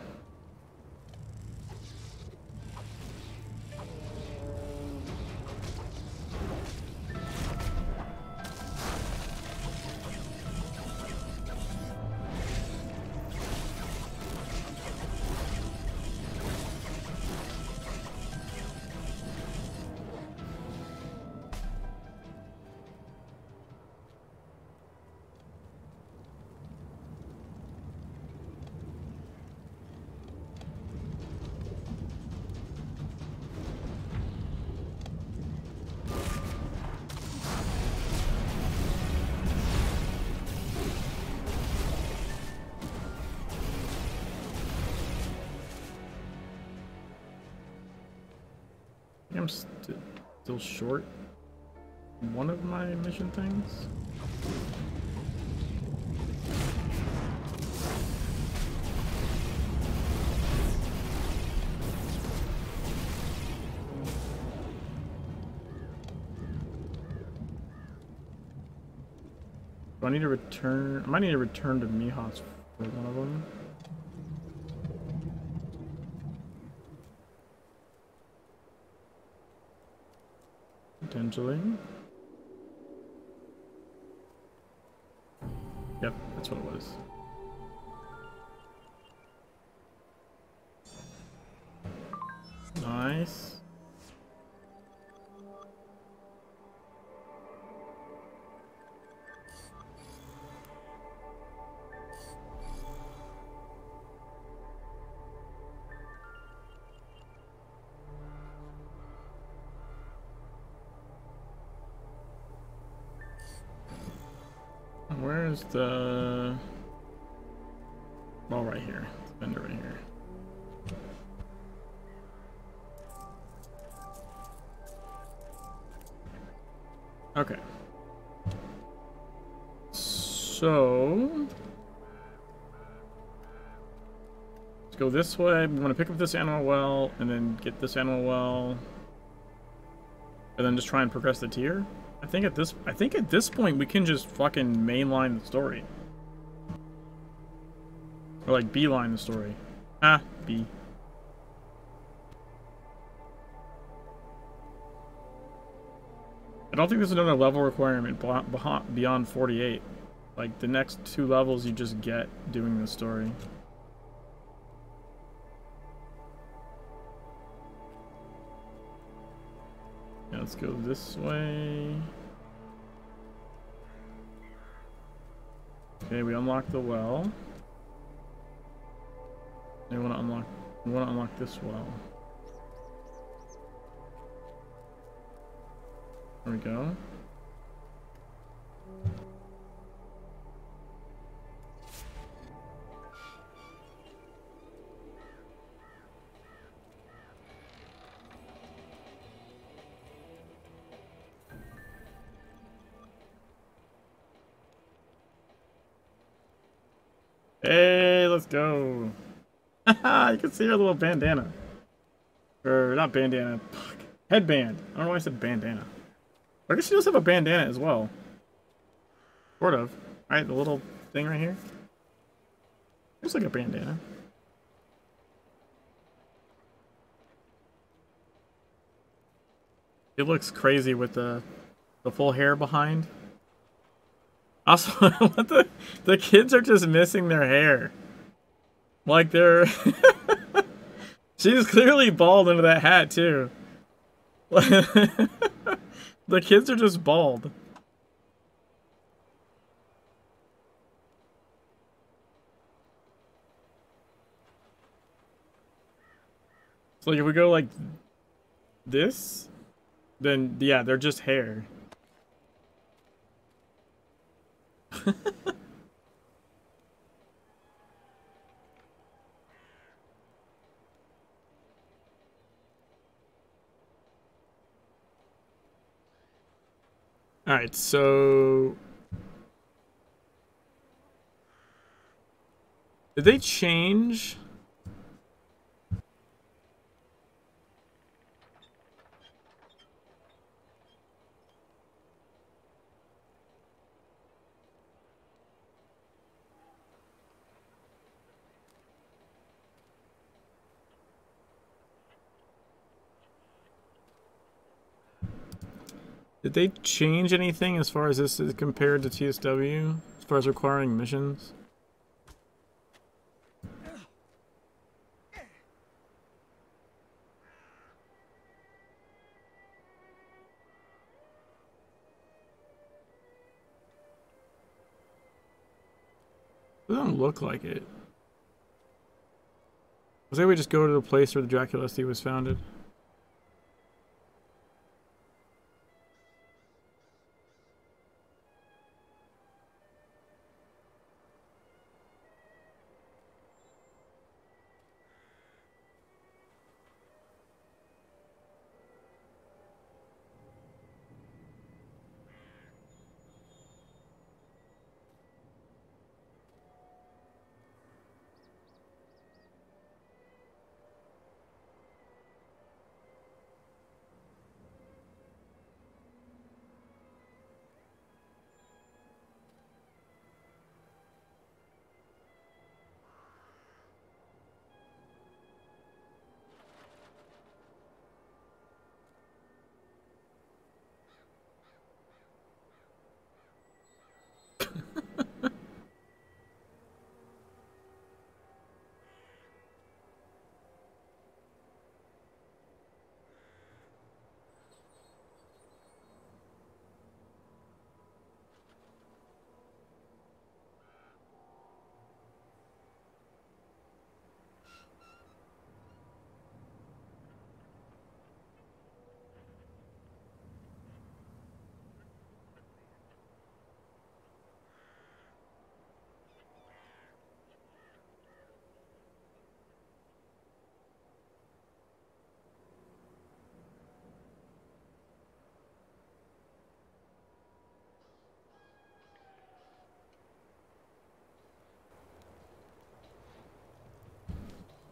I'm still short one of my mission things. Do I need to return? I might need to return to Mihas for one of them. Potentially. Yep, that's what it was. Nice. Where's the... well, right here. It's vendor right here. Okay. So... let's go this way. We want to pick up this animal well, and then get this animal well. And then just try and progress the tier. I think at this point we can just fucking mainline the story. Or like beeline the story. Ah, B. I don't think there's another level requirement beyond 48. Like the next 2 levels you just get doing the story. Yeah, let's go this way. Okay, we unlocked the well. We want to unlock this well. There we go. Hey, let's go. Haha, you can see her little bandana. Or not bandana, fuck. Headband. I don't know why I said bandana. I guess she does have a bandana as well. Sort of. Right, the little thing right here. Looks like a bandana. It looks crazy with the full hair behind. Also, what the kids are just missing their hair. Like they're she's clearly bald under that hat too. The kids are just bald. So like if we go like this, then yeah, they're just hair. Alright, so... did they change? Did they change anything as far as this is compared to TSW? As far as requiring missions? It doesn't look like it. I say we just go to the place where the Dracula Sea was founded.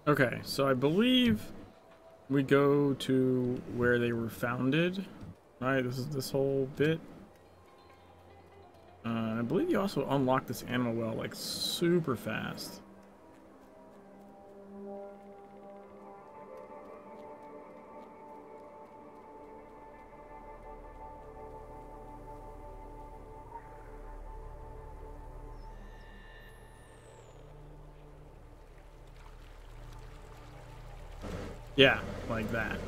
Okay, so I believe we go to where they were founded. Right, this is this whole bit. I believe you also unlock this animal well like super fast. Yeah, like that.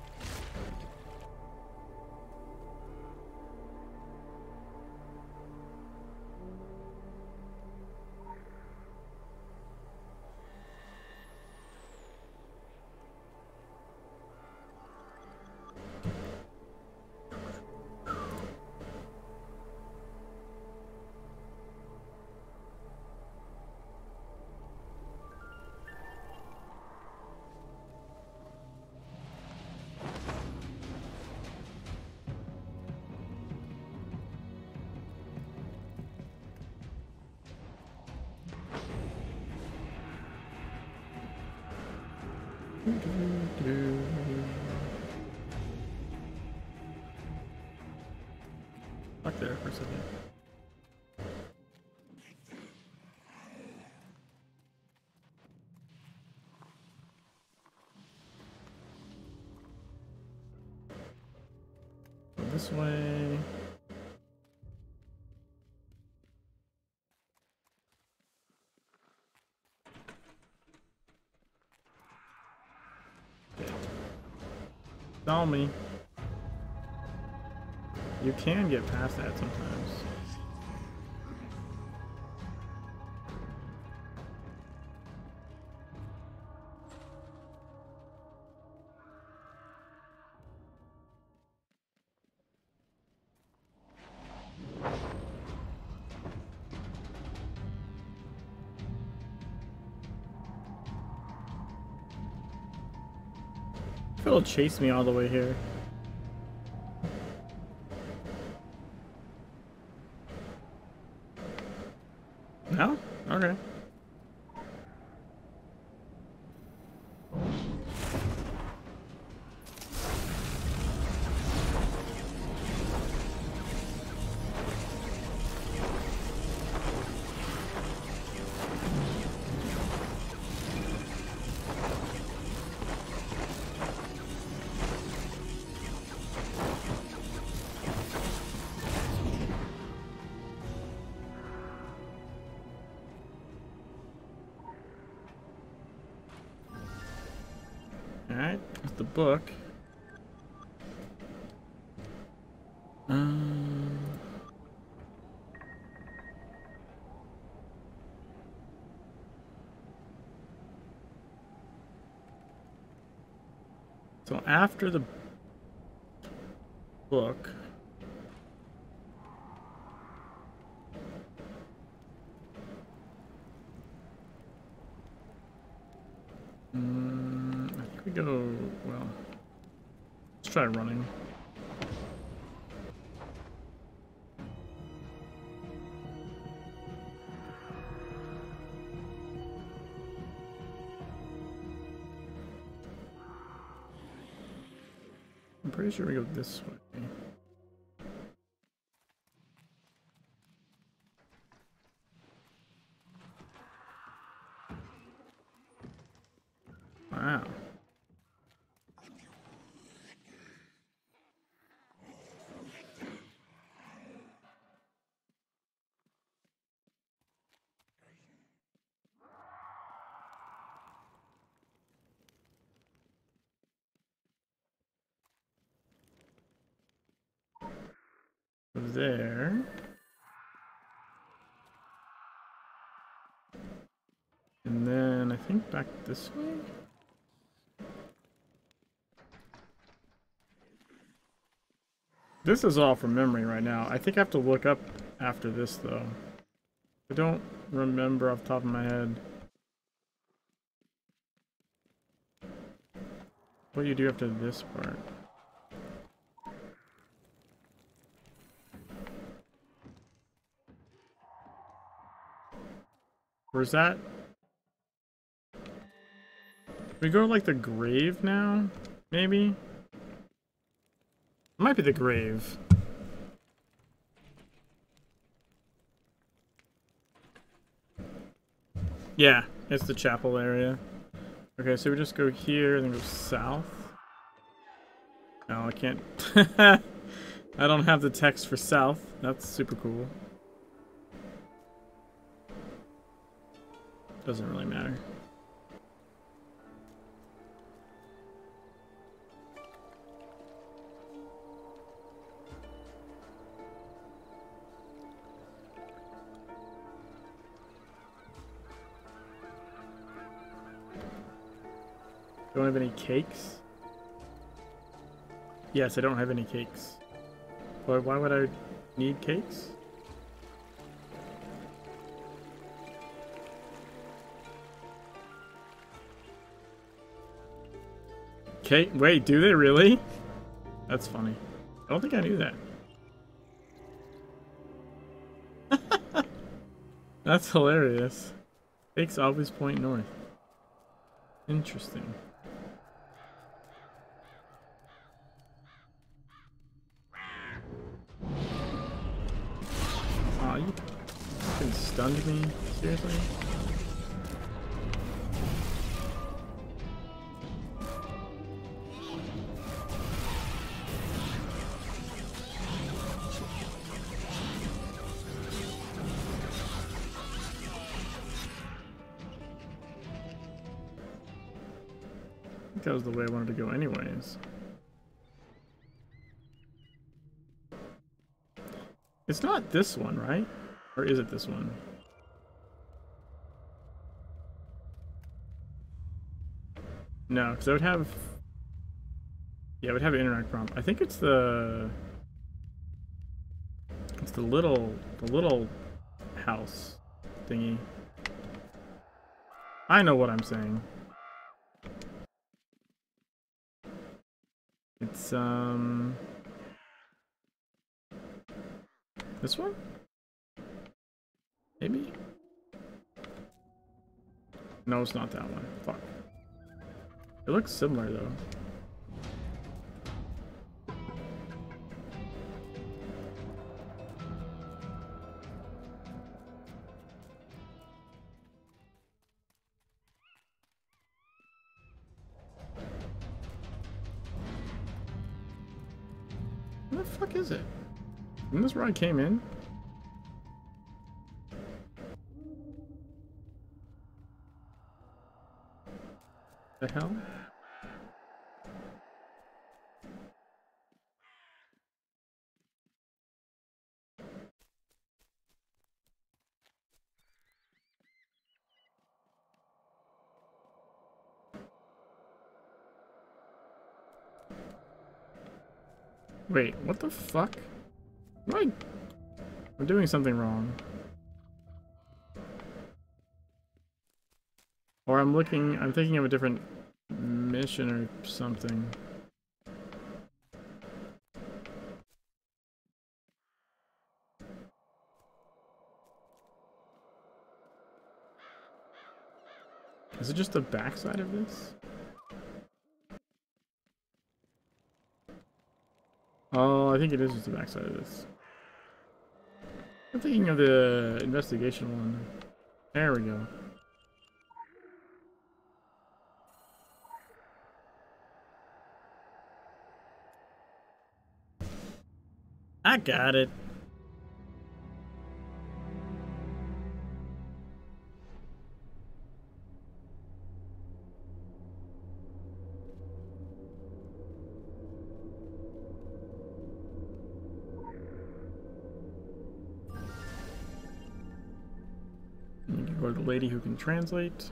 Fuck there for a second. Go this way. Tell me. You can get past that sometimes. It'll chase me all the way here. No? Okay. Alright, that's the book. So after the book, I think we go, well, let's try running. I'm pretty sure we go this way. Wow. There. And then I think back this way. This is all from memory right now. I think I have to look up after this though. I don't remember off the top of my head what you do after this part. Where's that? We go to, like, the grave now? Maybe? It might be the grave. Yeah, it's the chapel area. Okay, so we just go here and then go south. No, I can't. I don't have the text for south. That's super cool. Doesn't really matter. Don't have any cakes? Yes, I don't have any cakes. But why would I need cakes? Cake? Wait, do they really? That's funny. I don't think I knew that. That's hilarious. Cakes always point north. Interesting. Aw, you fucking stunned me? Seriously? I think that was the way I wanted to go anyways. It's not this one, right? Or is it this one? No, because I would have... Yeah, I would have an interact prompt. I think it's the... It's the little house thingy. I know what I'm saying. It's, this one? Maybe? No, it's not that one. Fuck. It looks similar, though. Where the fuck is it? Isn't this where I came in? The hell? Wait, what the fuck? I'm doing something wrong. Or I'm thinking of a different mission or something. Is it just the backside of this? Oh, I think it is just the backside of this. I'm thinking of the investigation one. There we go. I got it. Or the lady who can translate.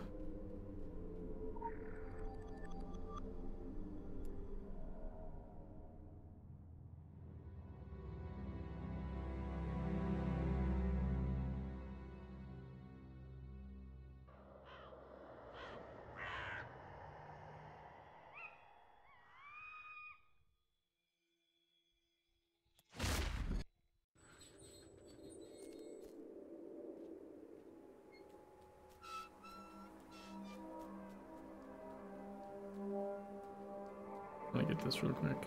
Let me get this real quick.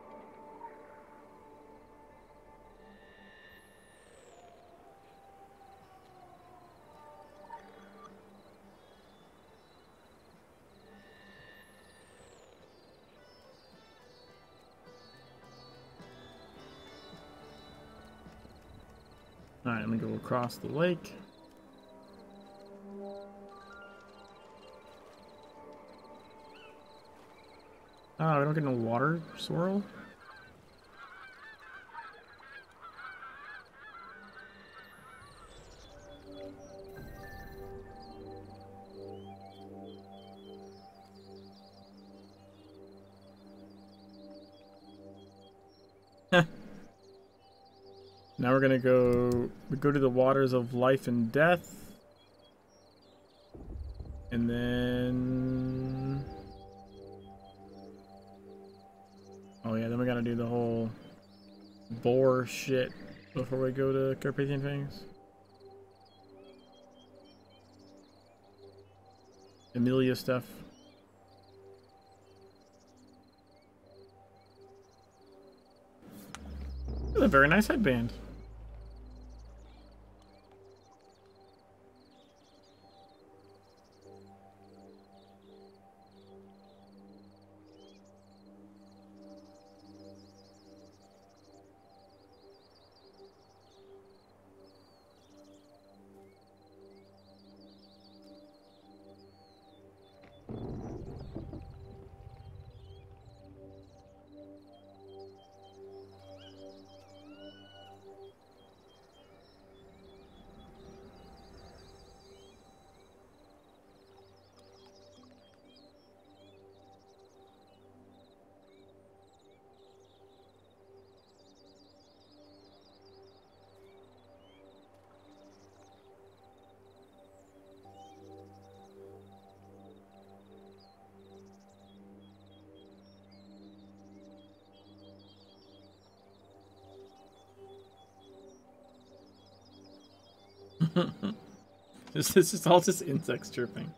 Alright, I'm gonna go across the lake. Oh, we don't get no water swirl? Now we're gonna go to the waters of life and death. And then... oh yeah, then we gotta do the whole boar shit before we go to Carpathian Fangs. Amelia stuff. That's a very nice headband. This is all just insects chirping.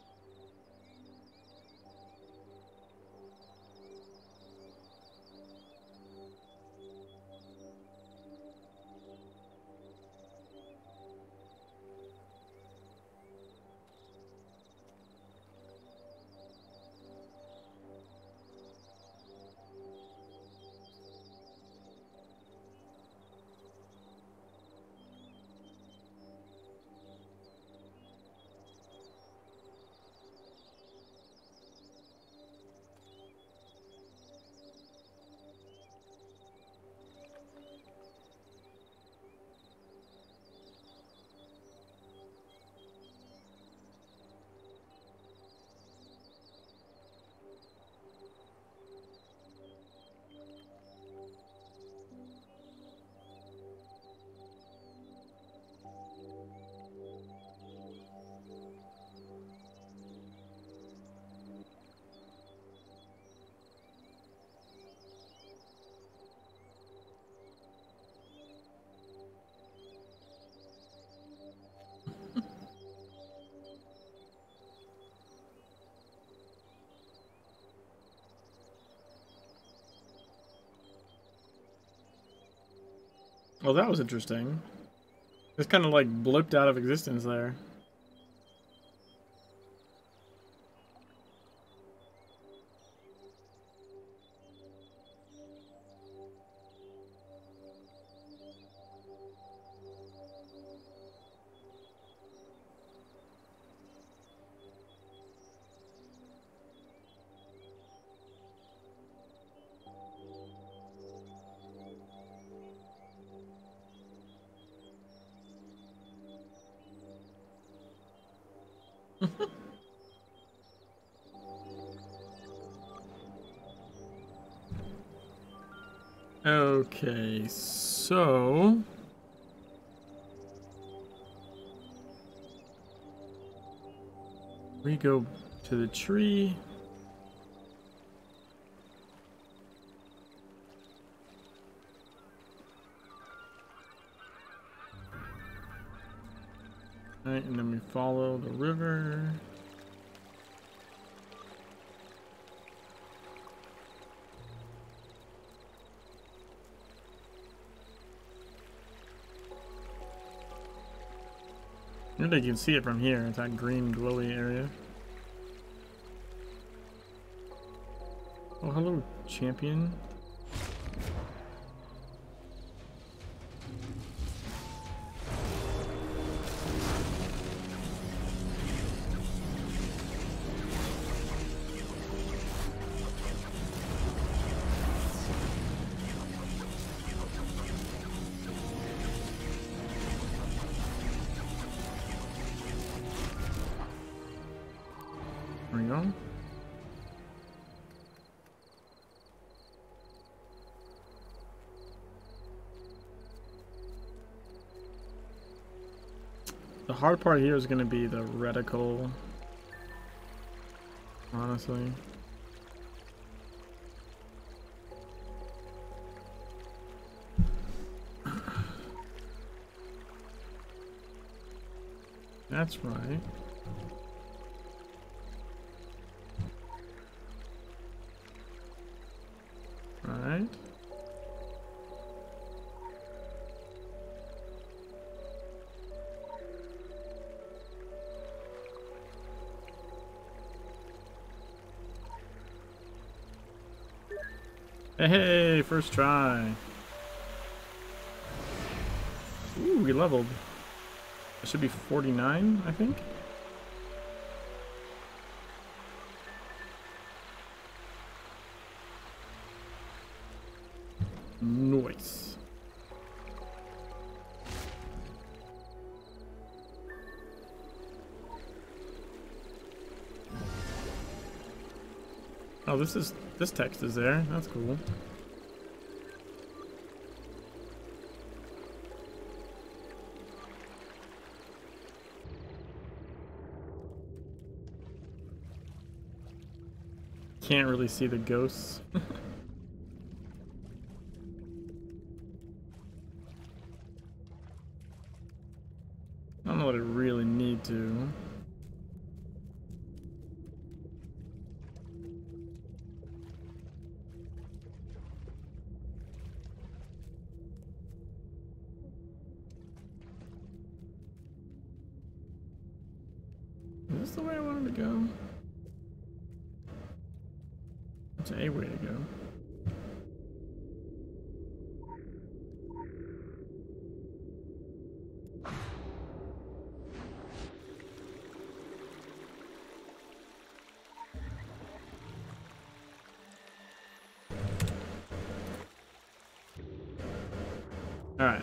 Well, that was interesting. It's kind of like blipped out of existence there. Okay, so we go to the tree. Right, and then we follow the river. I think you can see it from here. It's that green glowy area. Oh, hello, champion. There we go. The hard part here is going to be the reticle, honestly. That's right. Right. Hey, first try. Ooh, we leveled. It should be 49, I think. Nice. Oh, this text is there. That's cool. Can't really see the ghosts. I don't know what I really need to. Is this the way I wanted to go? It's a way to go. All right.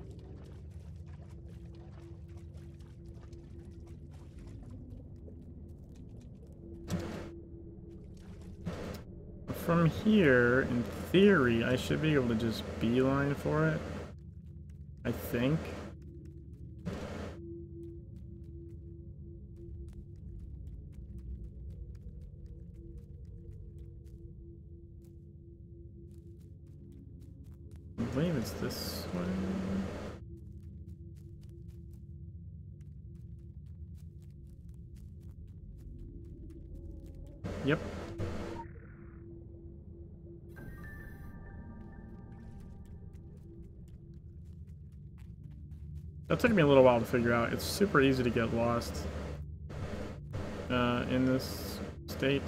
From here, in theory, I should be able to just beeline for it. I think. I believe it's this way. Yep. That took me a little while to figure out. It's super easy to get lost in this state.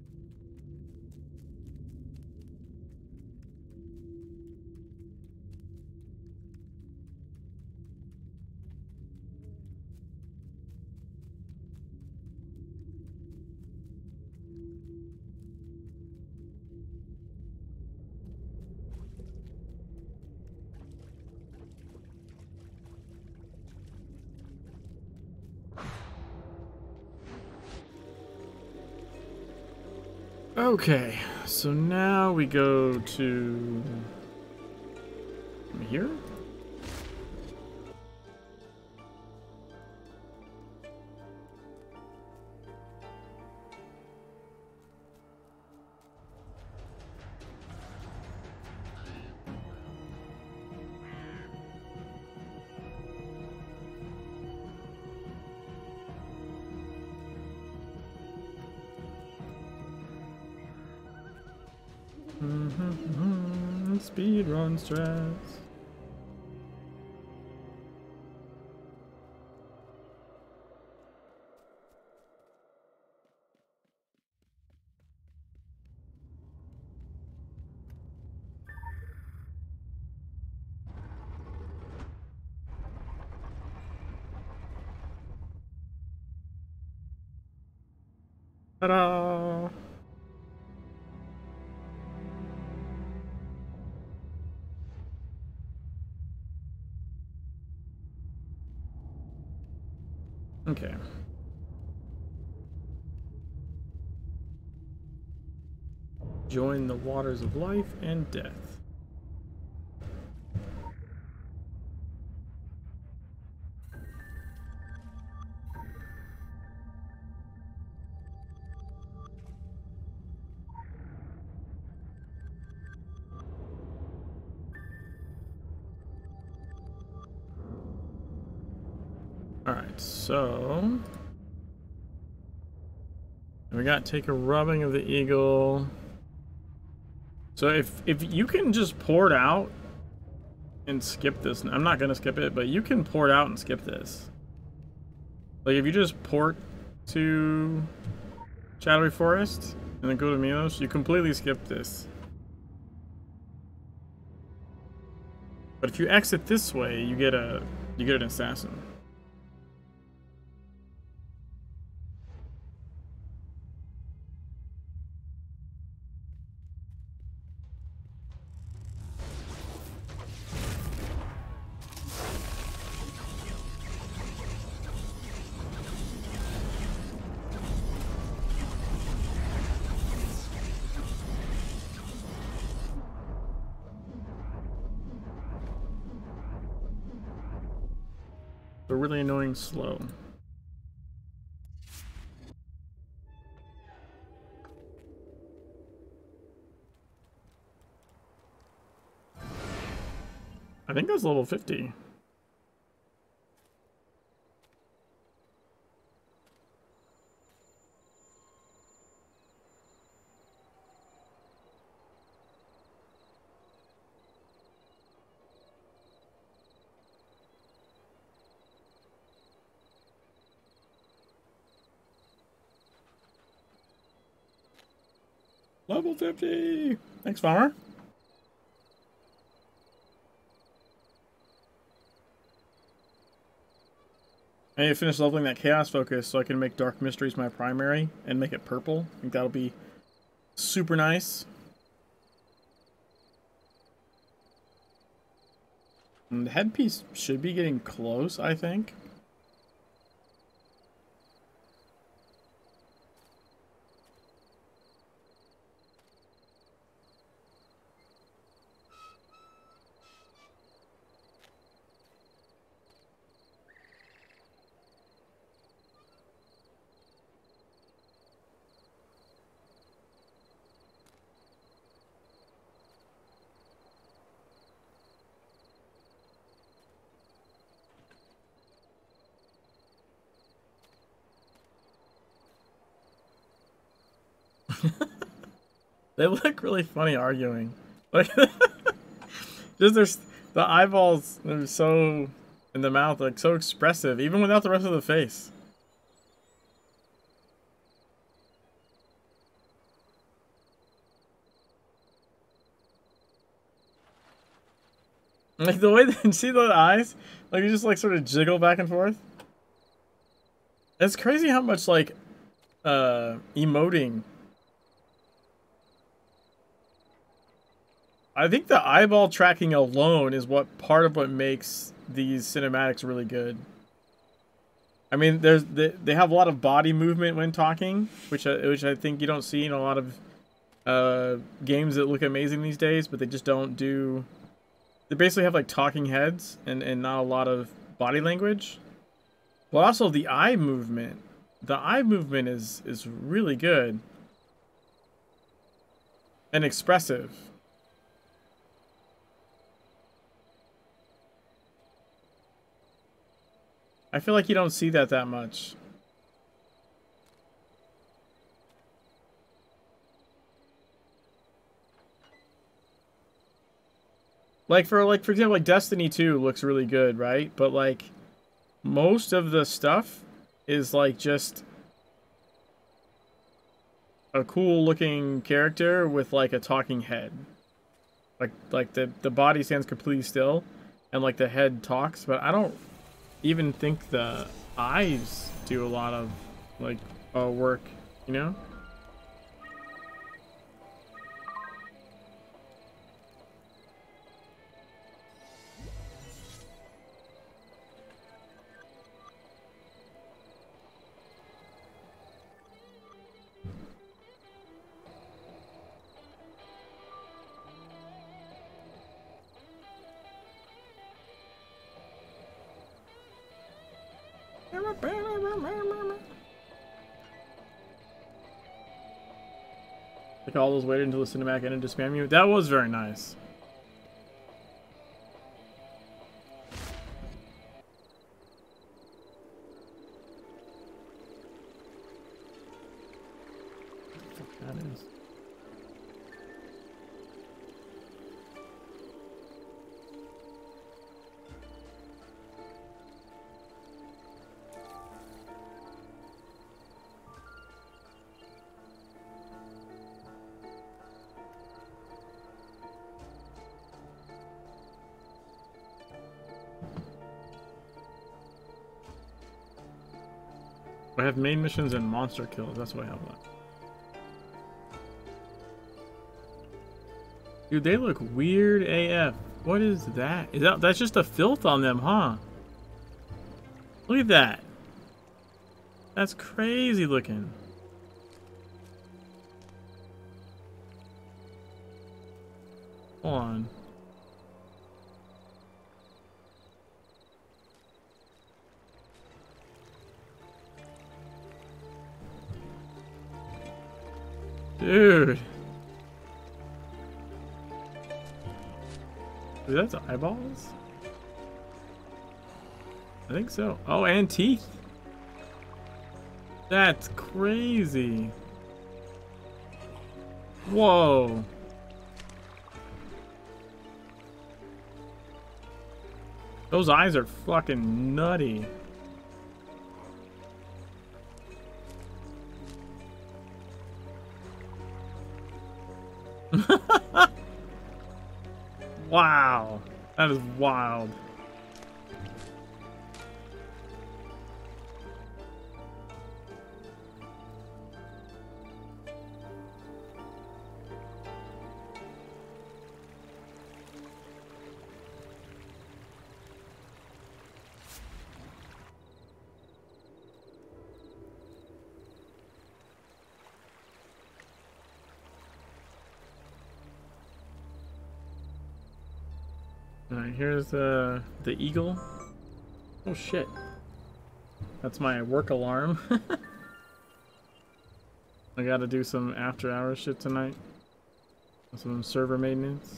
Okay, so now we go to here. Speed run strats. Ta-da! Okay. Join the waters of life and death. Alright, so we got take a rubbing of the eagle. So if you can just pour it out and skip this, I'm not gonna skip it, but you can pour it out and skip this. Like if you just port to Shadowy Forest and then go to Milos, you completely skip this. But if you exit this way, you get an assassin. They're really annoying slow. I think that's level 50. Level 50! Thanks, Farmer. I need to finish leveling that Chaos Focus so I can make Dark Mysteries my primary and make it purple. I think that'll be super nice. And the headpiece should be getting close, I think. They look really funny arguing. Like, just the eyeballs are so in the mouth, like so expressive, even without the rest of the face. Like the way they see the eyes, like you just like sort of jiggle back and forth. It's crazy how much like emoting. I think the eyeball tracking alone is part of what makes these cinematics really good. I mean, they have a lot of body movement when talking, which I think you don't see in a lot of games that look amazing these days, but they just don't do. They basically have like talking heads and not a lot of body language. But also the eye movement. The eye movement is really good and expressive. I feel like you don't see that much. Like for example, like Destiny 2 looks really good, right? But like most of the stuff is like just a cool looking character with like a talking head. Like the body stands completely still and like the head talks, but I don't even think the eyes do a lot of like work, you know? Like all those waited until the cinematic ended to spam you. That was very nice. What the fuck that is. I have main missions and monster kills. That's what I have left. Dude, they look weird AF. What is that? That's just a filth on them, huh? Look at that. That's crazy looking. Hold on. Dude. Dude, that's eyeballs? I think so. Oh, and teeth. That's crazy. Whoa. Those eyes are fucking nutty. Wow, that is wild. Alright, here's the eagle. Oh shit. That's my work alarm. I gotta do some after hours shit tonight. Some server maintenance.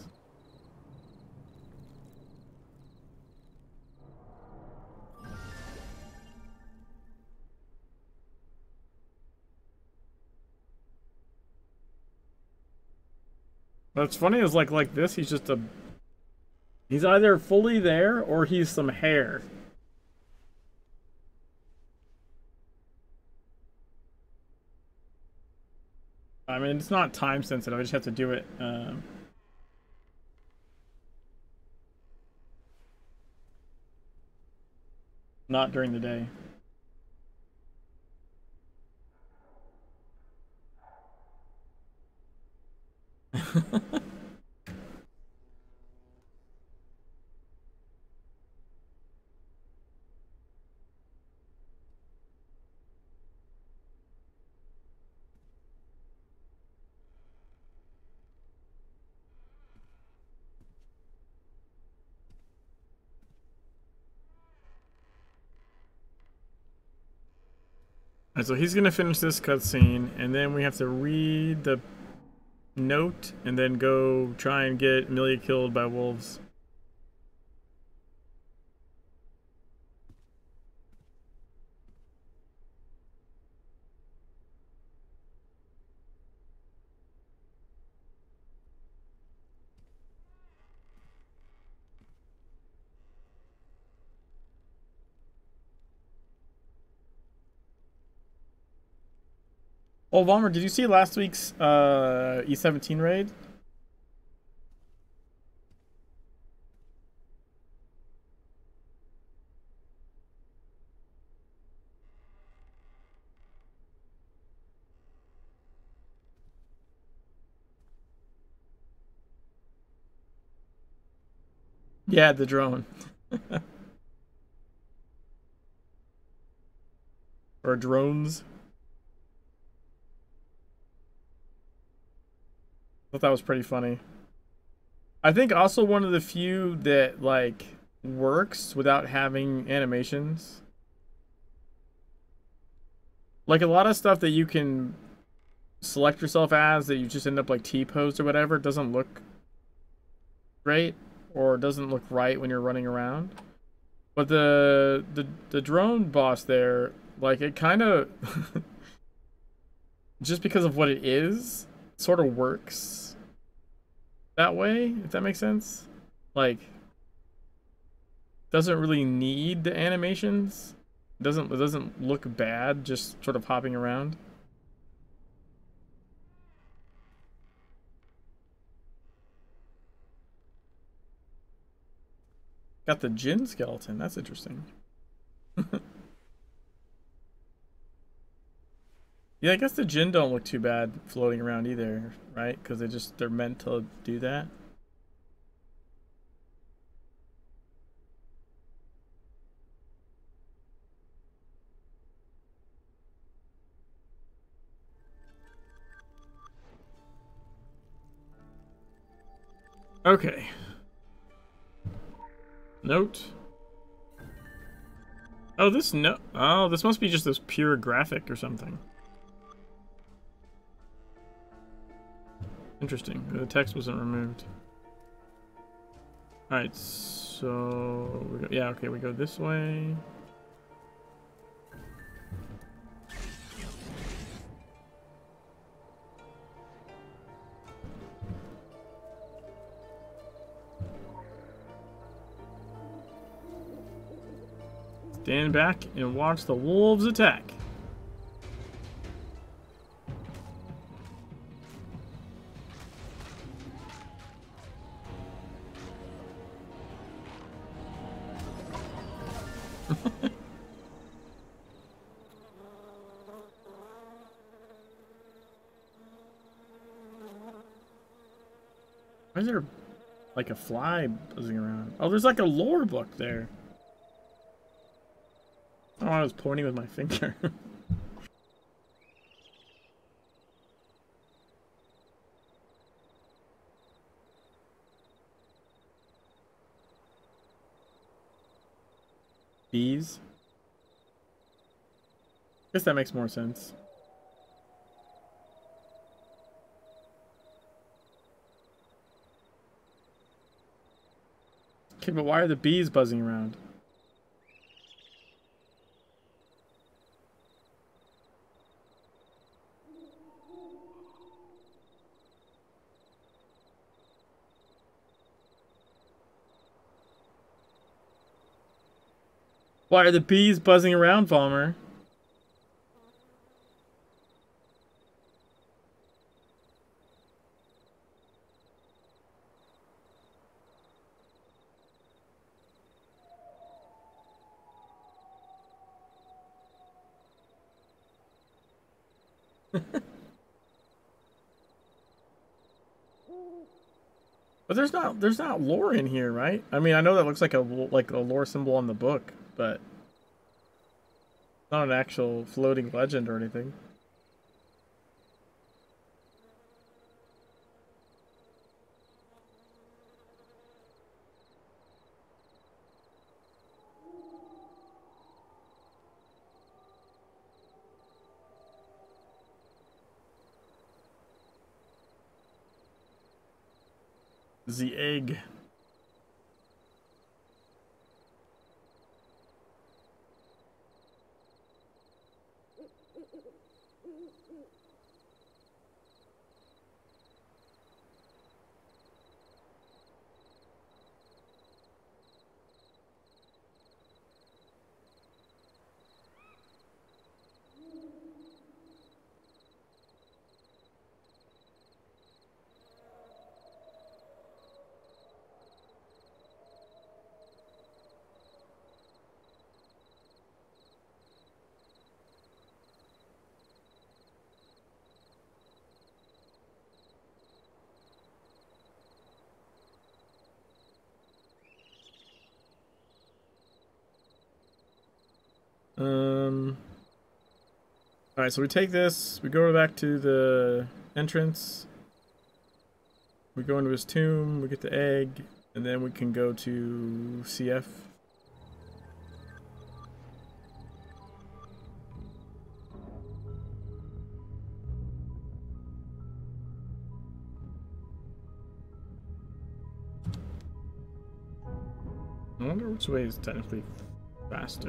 What's funny is like this, he's just a... He's either fully there or he's some hair. I mean, it's not time sensitive. I just have to do it. Not during the day. Alright, so he's gonna finish this cutscene, and then we have to read the note, and then go try and get Amelia killed by wolves. Oh, Vollmer, did you see last week's E17 raid? Yeah, the drone. Or drones. I thought that was pretty funny. I think also one of the few that like works without having animations. Like a lot of stuff that you can select yourself as that you just end up like T-posed or whatever doesn't look great or doesn't look right when you're running around. But the drone boss there, like it kind of just because of what it is, sort of works that way, if that makes sense. Like doesn't really need the animations. It doesn't look bad just sort of hopping around. Got the Jinn skeleton. That's interesting. Yeah, I guess the Jinn don't look too bad floating around either, right? Because they're meant to do that. Okay. Note. Oh, this must be just this pure graphic or something. Interesting. The text wasn't removed. Alright, so... yeah, okay, we go this way. Stand back and watch the wolves attack. Why is there like a fly buzzing around? Oh, there's like a lore book there. Oh, I was pointing with my finger. Bees? Guess that makes more sense. Okay, but why are the bees buzzing around? Why are the bees buzzing around, Palmer? But there's not lore in here, right? I mean, I know that looks like a lore symbol on the book, but not an actual floating legend or anything. The egg. Alright, so we take this, we go back to the entrance, we go into his tomb, we get the egg, and then we can go to CF. I wonder which way is technically faster.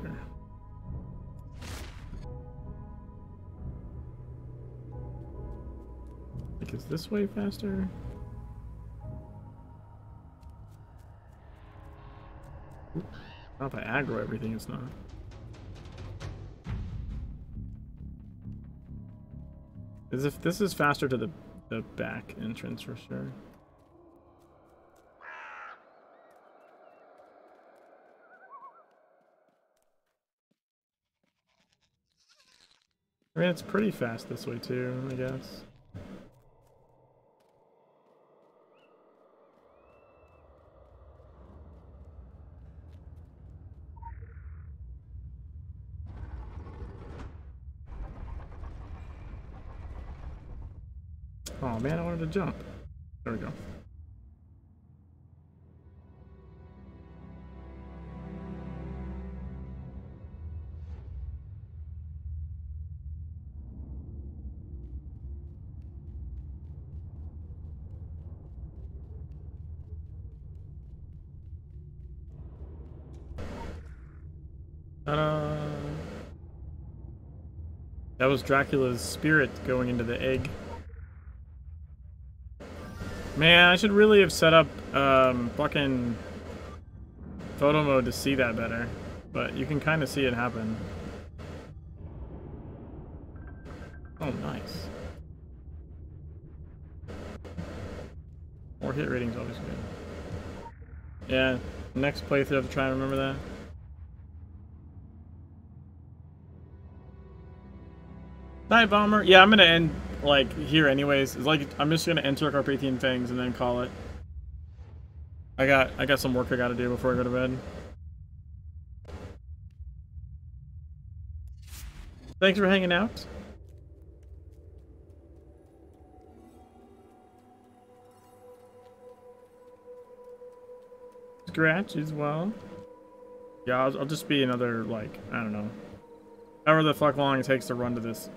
Like, is this way faster? Not if I aggro everything, it's not. As if this is faster to the back entrance for sure. I mean, it's pretty fast this way too, I guess. Oh man, I wanted to jump. There we go. Ta-da! That was Dracula's spirit going into the egg. Man, I should really have set up fucking photo mode to see that better. But you can kind of see it happen. Oh, nice. More hit rating's always good. Yeah, next playthrough I have to try and remember that. Night Bomber. Yeah, I'm gonna end like here anyways. It's like I'm just gonna enter Carpathian Fangs and then call it. I got some work I gotta do before I go to bed. Thanks for hanging out. Scratch as well. Yeah, I'll just be another, like, I don't know. However the fuck long it takes to run to this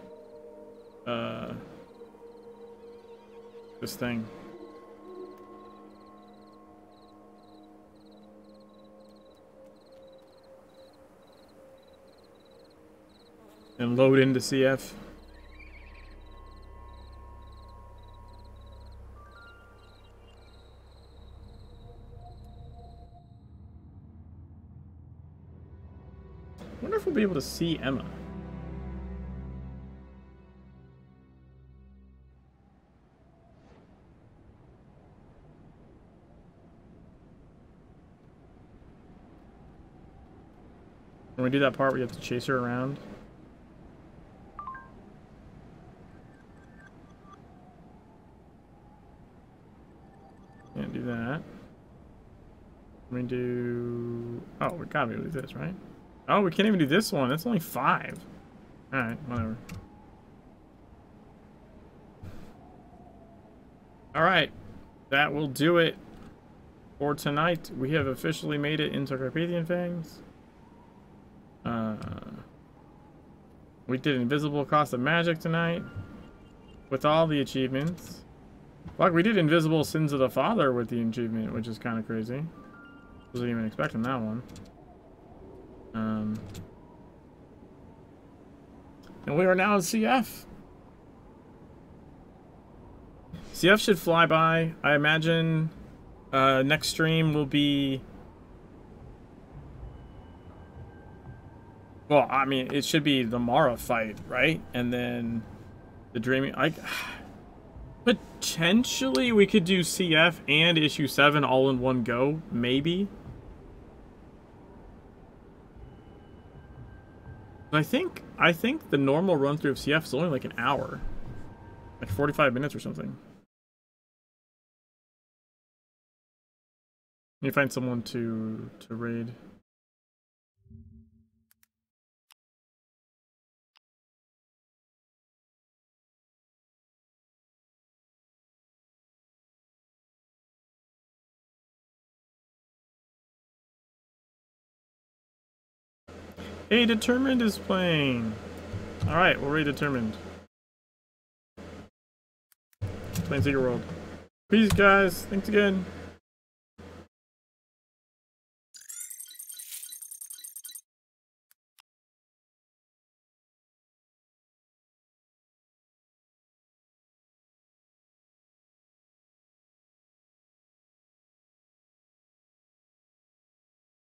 this thing. And load into CF. I wonder if we'll be able to see Emma. When we do that part where you have to chase her around. Can't do that. Let me do... Oh, we gotta be able to do this, right? Oh, we can't even do this one. That's only 5. Alright, whatever. Alright. That will do it for tonight. We have officially made it into Carpathian Fangs. We did Invisible Cost of Magic tonight. With all the achievements. Fuck, we did Invisible Sins of the Father with the achievement, which is kind of crazy. Wasn't even expecting that one. And we are now in CF. CF should fly by. I imagine next stream will be... Well, I mean, it should be the Mara fight, right? And then the Dreaming... Potentially we could do CF and issue 7 all in one go, maybe. I think the normal run through of CF is only like an hour. Like 45 minutes or something. You find someone to raid. Hey, Determined is playing. Alright, we're ready, Determined. Playing Secret World. Peace, guys. Thanks again.